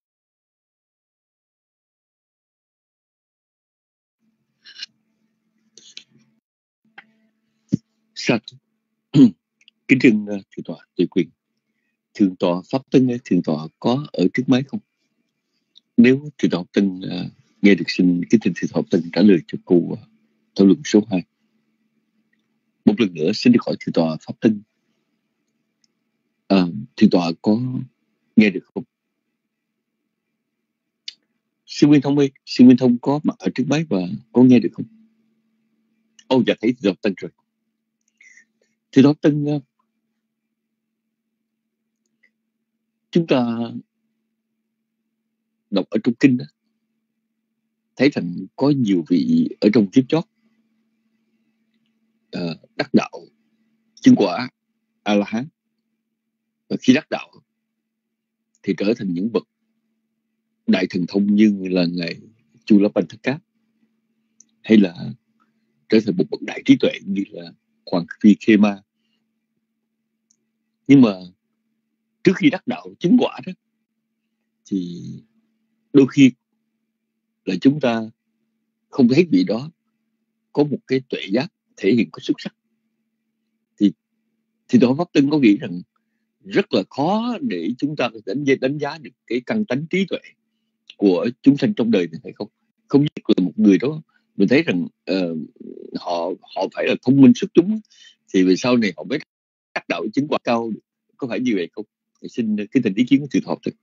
Sát kính trân uh, thượng tọa tự quyền. Thượng tọa pháp tân thượng tọa có ở trước máy không? Nếu thượng tọa tân uh, nghe được, xin kính thỉnh thượng tọa tân trả lời cho cô uh, thảo luận số hai. Một lần nữa xin đi khỏi thượng tọa pháp tân. Uh, thượng tọa có nghe được không? Sư Nguyên Thông ơi, sư Nguyên Thông có mặt ở trước máy và có nghe được không? Ô, oh, dạ thấy thượng tọa tân rồi. Thượng tọa tân, uh, chúng ta đọc ở trong kinh đó, thấy rằng có nhiều vị ở trong kiếp chót uh, đắc đạo chứng quả A La Hán, và khi đắc đạo thì trở thành những bậc đại thần thông như là ngài Chulapantaka, hay là trở thành một bậc đại trí tuệ như là Hoàng Phi Khema. Nhưng mà trước khi đắc đạo chứng quả đó thì đôi khi là chúng ta không thấy vị đó có một cái tuệ giác thể hiện có xuất sắc. Thì thì tôi pháp tân có nghĩ rằng rất là khó để chúng ta đánh giá, đánh giá được cái căn tánh trí tuệ của chúng sanh trong đời này hay không? Không nhất là một người đó mình thấy rằng uh, họ họ phải là thông minh xuất chúng thì về sau này họ mới đắc đạo chứng quả cao, có phải như vậy không? Thì xin cái tình ý kiến của thượng tọa thật.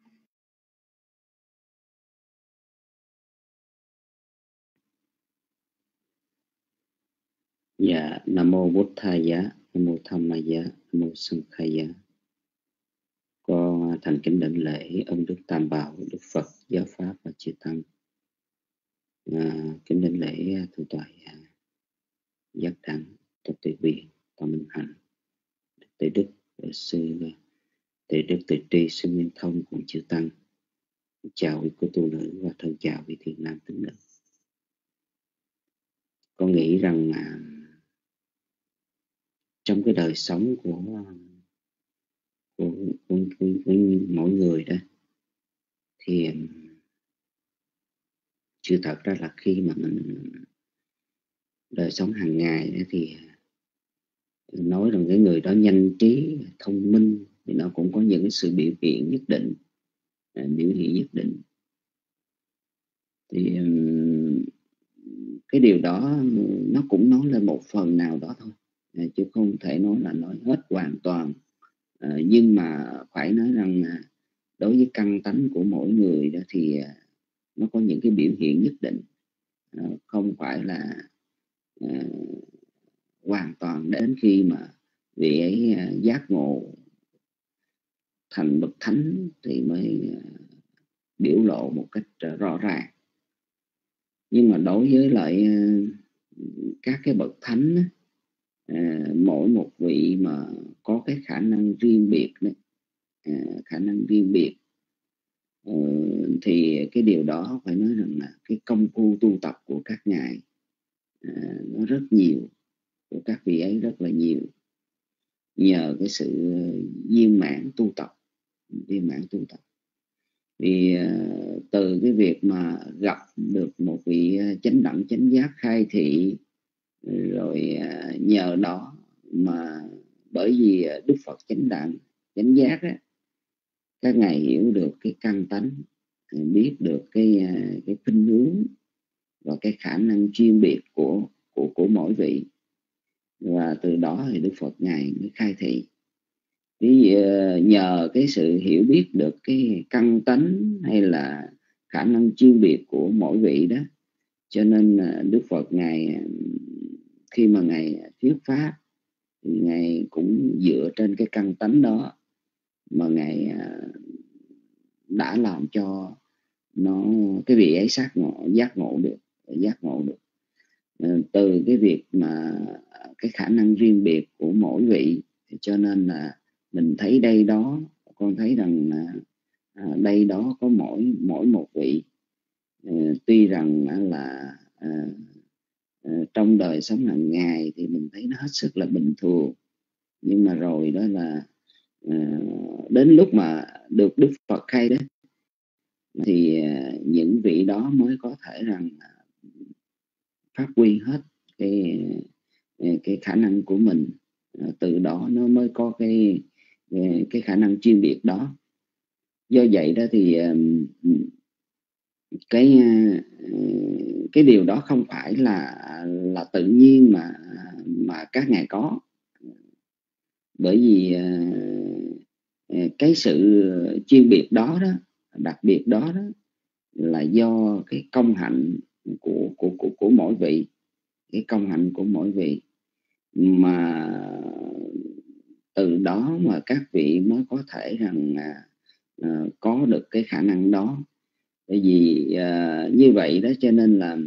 Dạ, Nam mô Bổn Thầy Giá, Nam mô Tham Ma Giá, Nam mô Sanh Khai Giá. Con thành kính đảnh lễ ân đức Tam Bảo, Đức Phật, Giáo Pháp, À, kính đảnh lễ thượng tọa à, Giác Đẳng, Thập Tự Quyền, Tọa Minh Hạnh, Tề Đức à, sư Tề Đức Tề Tri, sư Nguyên Thông cùng chư tăng. Chào quý cô tu nữ và thân chào quý thiện nam tín nữ. Con nghĩ rằng à, trong cái đời sống của của, của, của, của mỗi người đó thì sự thật ra là khi mà mình đời sống hàng ngày đó thì nói rằng cái người đó nhanh trí, thông minh thì nó cũng có những cái sự biểu hiện nhất định, à, biểu hiện nhất định. Thì cái điều đó nó cũng nói lên một phần nào đó thôi, à, chứ không thể nói là nói hết hoàn toàn. À, nhưng mà phải nói rằng à, đối với căn tánh của mỗi người đó thì à, nó có những cái biểu hiện nhất định, à, không phải là à, hoàn toàn đến khi mà vị ấy à, giác ngộ thành bậc thánh thì mới à, biểu lộ một cách à, rõ ràng. Nhưng mà đối với lại à, các cái bậc thánh á, à, mỗi một vị mà có cái khả năng riêng biệt đấy, à, khả năng riêng biệt à, thì cái điều đó phải nói rằng là cái công phu tu tập của các ngài à, nó rất nhiều, của các vị ấy rất là nhiều, nhờ cái sự viên mãn tu tập, viên mãn tu tập. Thì uh, từ cái việc mà gặp được một vị chánh đẳng chánh giác khai thị, rồi uh, nhờ đó mà bởi vì Đức Phật chánh đẳng chánh giác á, các ngài hiểu được cái căn tánh, biết được cái uh, cái khuynh hướng và cái khả năng chuyên biệt của của của mỗi vị, và từ đó thì Đức Phật ngài mới khai thị. Thì nhờ cái sự hiểu biết được cái căn tánh hay là khả năng chuyên biệt của mỗi vị đó, cho nên Đức Phật ngài khi mà ngài thuyết pháp thì ngài cũng dựa trên cái căn tánh đó mà ngài đã làm cho nó cái vị ấy giác ngộ giác ngộ được giác ngộ được từ cái việc mà cái khả năng riêng biệt của mỗi vị. Cho nên là mình thấy đây đó, con thấy rằng à, đây đó có mỗi mỗi một vị à, tuy rằng là à, à, trong đời sống hàng ngày thì mình thấy nó hết sức là bình thường, nhưng mà rồi đó là à, đến lúc mà được Đức Phật khai đó thì à, những vị đó mới có thể rằng phát huy hết cái cái khả năng của mình, à, từ đó nó mới có cái cái khả năng chuyên biệt đó. Do vậy đó thì cái cái điều đó không phải là là tự nhiên mà mà các ngài có, bởi vì cái sự chuyên biệt đó đó, đặc biệt đó đó là do cái công hạnh của của của của mỗi vị, cái công hạnh của mỗi vị mà từ đó mà các vị mới có thể rằng à, à, có được cái khả năng đó. Bởi vì à, như vậy đó cho nên là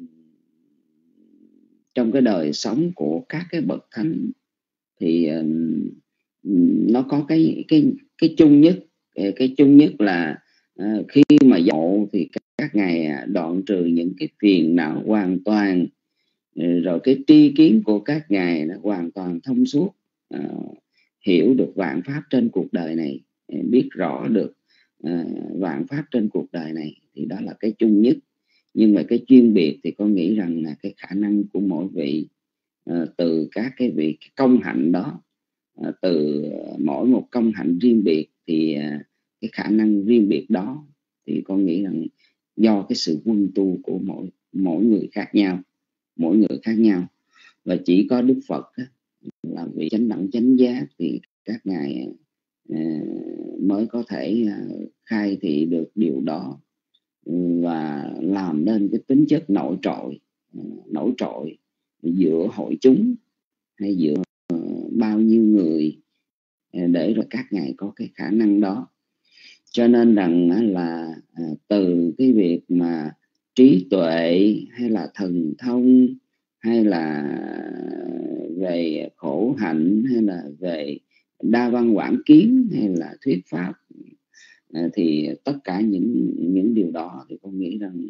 trong cái đời sống của các cái bậc thánh thì à, nó có cái cái cái chung nhất, cái, cái chung nhất là à, khi mà dỗ thì các, các ngài đoạn trừ những cái phiền não hoàn toàn, rồi cái tri kiến của các ngài nó hoàn toàn thông suốt, à, hiểu được vạn pháp trên cuộc đời này, biết rõ được à, vạn pháp trên cuộc đời này, thì đó là cái chung nhất. Nhưng mà cái chuyên biệt thì con nghĩ rằng là cái khả năng của mỗi vị à, từ các cái vị cái công hạnh đó, à, từ mỗi một công hạnh riêng biệt thì à, cái khả năng riêng biệt đó thì con nghĩ rằng do cái sự quân tu của mỗi mỗi người khác nhau, mỗi người khác nhau, và chỉ có Đức Phật á, là vị chánh đẳng chánh giác thì các ngài à, mới có thể à, khai thị được điều đó và làm nên cái tính chất nổi trội, nổi trội giữa hội chúng hay giữa uh, bao nhiêu người để rồi các ngài có cái khả năng đó. Cho nên rằng là uh, từ cái việc mà trí tuệ hay là thần thông hay là về khổ hạnh hay là về đa văn quảng kiến hay là thuyết pháp, à, thì tất cả những những điều đó thì con nghĩ rằng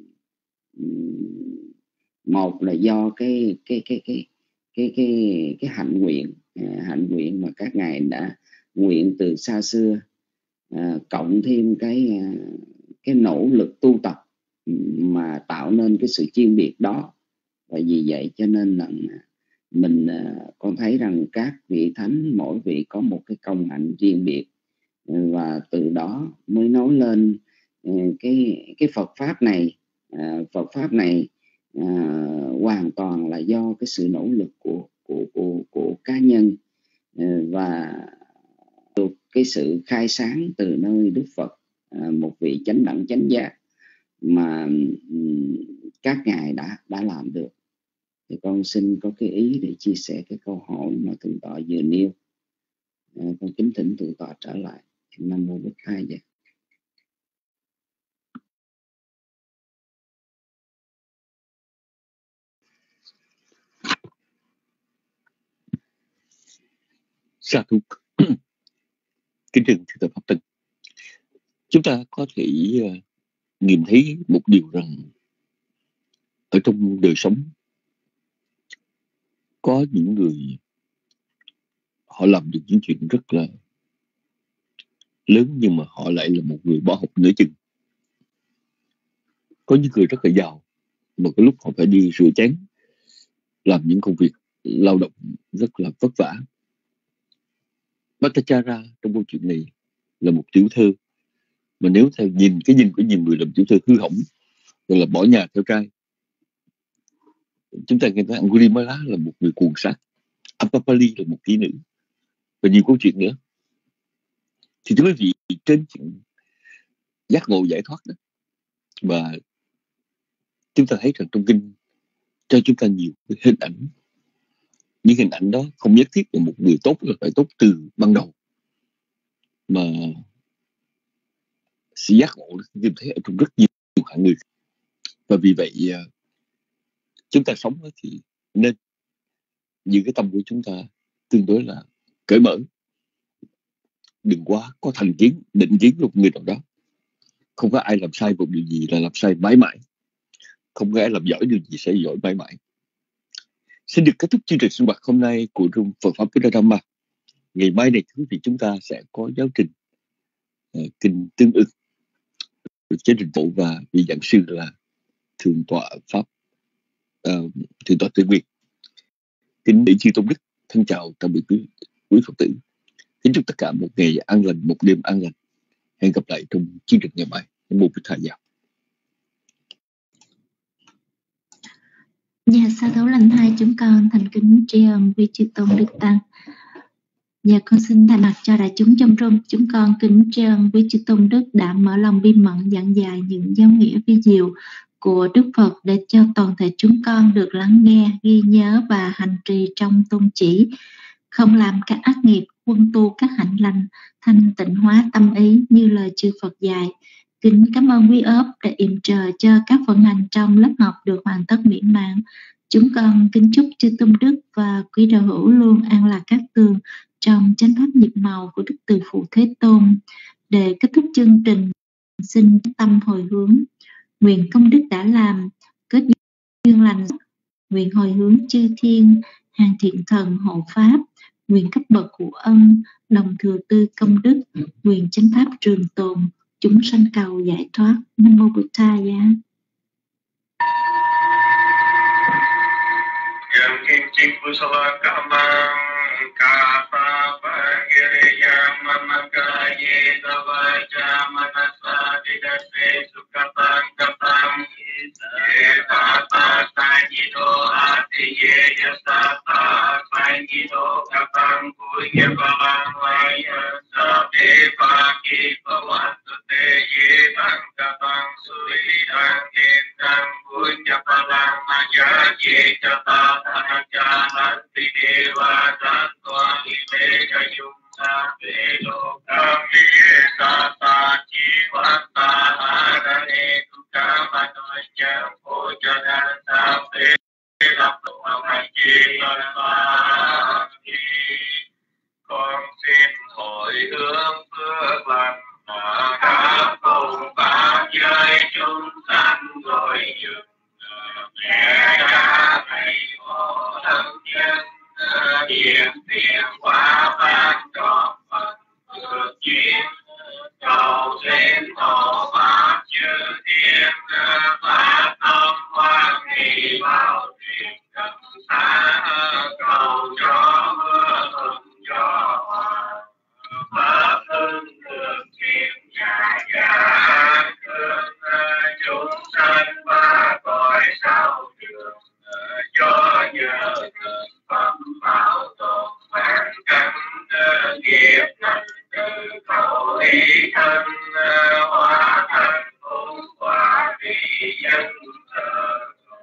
một là do cái cái cái cái cái cái cái hạnh nguyện, à, hạnh nguyện mà các ngài đã nguyện từ xa xưa, à, cộng thêm cái cái nỗ lực tu tập mà tạo nên cái sự chuyên biệt đó. Và vì vậy cho nên là mình, con thấy rằng các vị thánh mỗi vị có một cái công hạnh riêng biệt, và từ đó mới nói lên cái cái Phật pháp này. À, Phật pháp này à, hoàn toàn là do cái sự nỗ lực của của của, của cá nhân, và được cái sự khai sáng từ nơi Đức Phật, à, một vị chánh đẳng chánh giác mà các ngài đã đã làm được. Thì con xin có cái ý để chia sẻ cái câu hỏi mà thượng tọa vừa nêu. À, con kính thỉnh thượng tọa trở lại. Nam mô Bổn Thầy vậy. Sa thú. Kính thưa thượng tọa Pháp Tân, chúng ta có thể uh, nhìn thấy một điều rằng ở trong đời sống có những người họ làm được những chuyện rất là lớn, nhưng mà họ lại là một người bỏ học nửa chừng. Có những người rất là giàu mà cái lúc họ phải đi rửa chén, làm những công việc lao động rất là vất vả. Bhattacharya trong câu chuyện này là một tiểu thơ, mà nếu theo nhìn cái nhìn của nhiều người làm tiểu thơ hư hỏng, gọi là bỏ nhà theo trai. Chúng ta nghe nói Angulimala là một người cuồng sát, Ampapali là một kỹ nữ, và nhiều câu chuyện nữa. Thì thưa quý vị, trên chuyện giác ngộ giải thoát đó, và chúng ta thấy rằng trong kinh cho chúng ta nhiều cái hình ảnh. Những hình ảnh đó không nhất thiết là một người tốt là phải tốt từ ban đầu, mà sự giác ngộ tìm thấy ở trong rất nhiều hạng người. Và vì vậy chúng ta sống thì nên giữ cái tâm của chúng ta tương đối là cởi mở, đừng quá có thành kiến, định kiến của người nào đó. Không có ai làm sai một điều gì là làm sai mãi mãi, không có ai làm giỏi điều gì sẽ giỏi mãi mãi. Xin được kết thúc chương trình sinh hoạt hôm nay của Room Phật Pháp Buddha Dhamma. Ngày mai này quý vị chúng ta sẽ có giáo trình uh, kinh tương ưng, chương trình bộ, và vị giảng sư là thượng tọa pháp uh, thượng tọa Tự Nguyệt. Kính để chư tôn đức thân chào tạm biệt quý, quý Phật tử. Kính chúc tất cả một ngày an lành, một đêm an lành. Hẹn gặp lại trong chương trình ngày mai. Nam mô Bổn Thầy. Dạ, sa thấu lành thai, chúng con thành kính tri ân quý chư tôn đức tăng. Dạ, con xin thay mặt cho đại chúng trong room, chúng con kính tri ân quý chư tôn đức đã mở lòng bi mẫn giảng dạy những giáo nghĩa vi diệu của Đức Phật để cho toàn thể chúng con được lắng nghe, ghi nhớ và hành trì trong tôn chỉ, không làm các ác nghiệp, quân tu các hạnh lành, thanh tịnh hóa tâm ý như lời chư Phật dạy. Kính cảm ơn quý ốp đã yểm trợ cho các vận hành trong lớp học được hoàn tất mỹ mãn. Chúng con kính chúc chư tôn đức và quý đạo hữu luôn an lạc các tường trong chánh pháp nhịp màu của Đức Từ Phụ Thế Tôn. Để kết thúc chương trình, xin tâm hồi hướng, nguyện công đức đã làm kết duyên lành, nguyện hồi hướng chư thiên hàng thiện thần hộ pháp, nguyện cấp bậc cụ ân đồng thừa tư công đức, nguyện chánh pháp trường tồn, chúng sanh cầu giải thoát. Nam mô Bụt Thầy. Hare chúng sanh gọi dừng mẹ cha thầy hộ thân nhân hiện tiền quả ban trọn phần phước duyên cầu xin hộ pháp chư thiên phát tâm hoan hỷ vào truyền cần xa cầu cho mưa thuận cho hoa pháp hưng thường thiên nhà gia thương chúng sanh ba cõi sao trường cho nhờ thương phẩm bảo tồn bản căn nghiệp năng từ khẩu ý thân hóa thân ôn quả vì dân thờ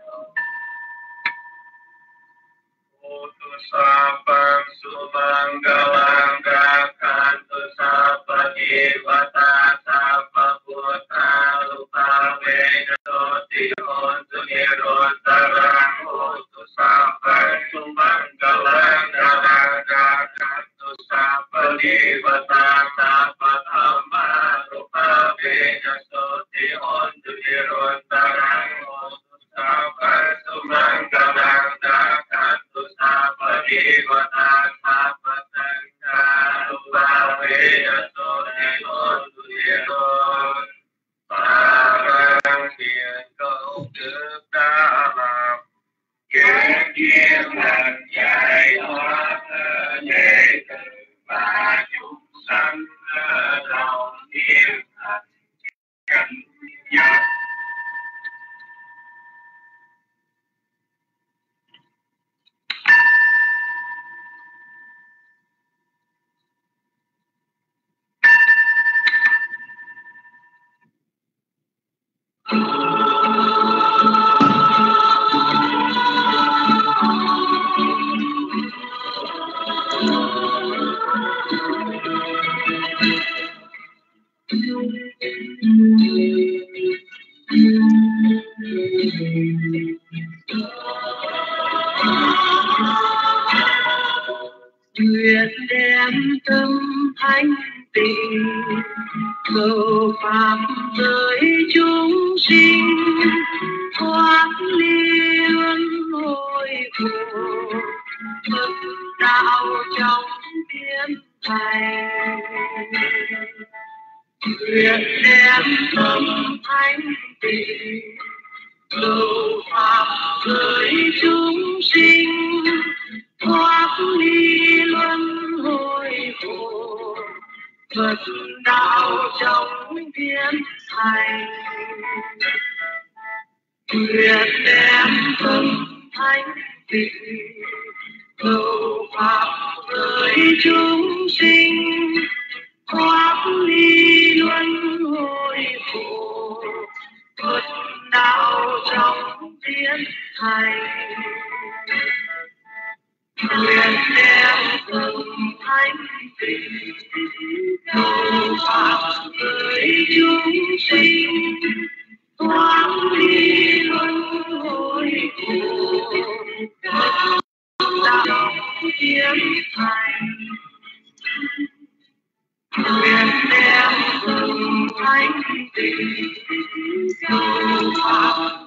Sapa Sumangalanga Kantu Sapa Devata Sapa Buddha Lupa Vedoti Hontu Nirodharang Hontu Sapa Sumangalanga Kantu Sapa Devata Sapa Dhamma Lupa Vedoti Hontu Nirodharang Hontu Sapa Sumangalanga Kantu Sapa Devata Sapa Sangha Lupa Vedoti Hontu Nirodharang Parang Thiện Công Đức đã làm kết duyên lành giải thoát để từ ba chúng sanh lòng thiên thành cảnh giác. Nguyện đem tâm thanh tịnh cầu pháp giới chúng sinh thoát ly luân hồi khổ Phật đạo trong thiên thành. Nguyện đem tâm thanh tịnh cầu pháp giới chúng sinh thoát ly luân hồi khổ Phật đạo trong thiên thành. Nguyện đem tâm thanh tịnh cầu pháp giới chúng sinh thoát ly luân hồi khổ Phật đạo trong thiên thành. Nguyện đem tâm thanh tịnh cầu pháp giới chúng sinh thoát ly luân hồi khổ Phật đạo trong thiên thành. Nguyện đem tâm thanh tịnh cầu pháp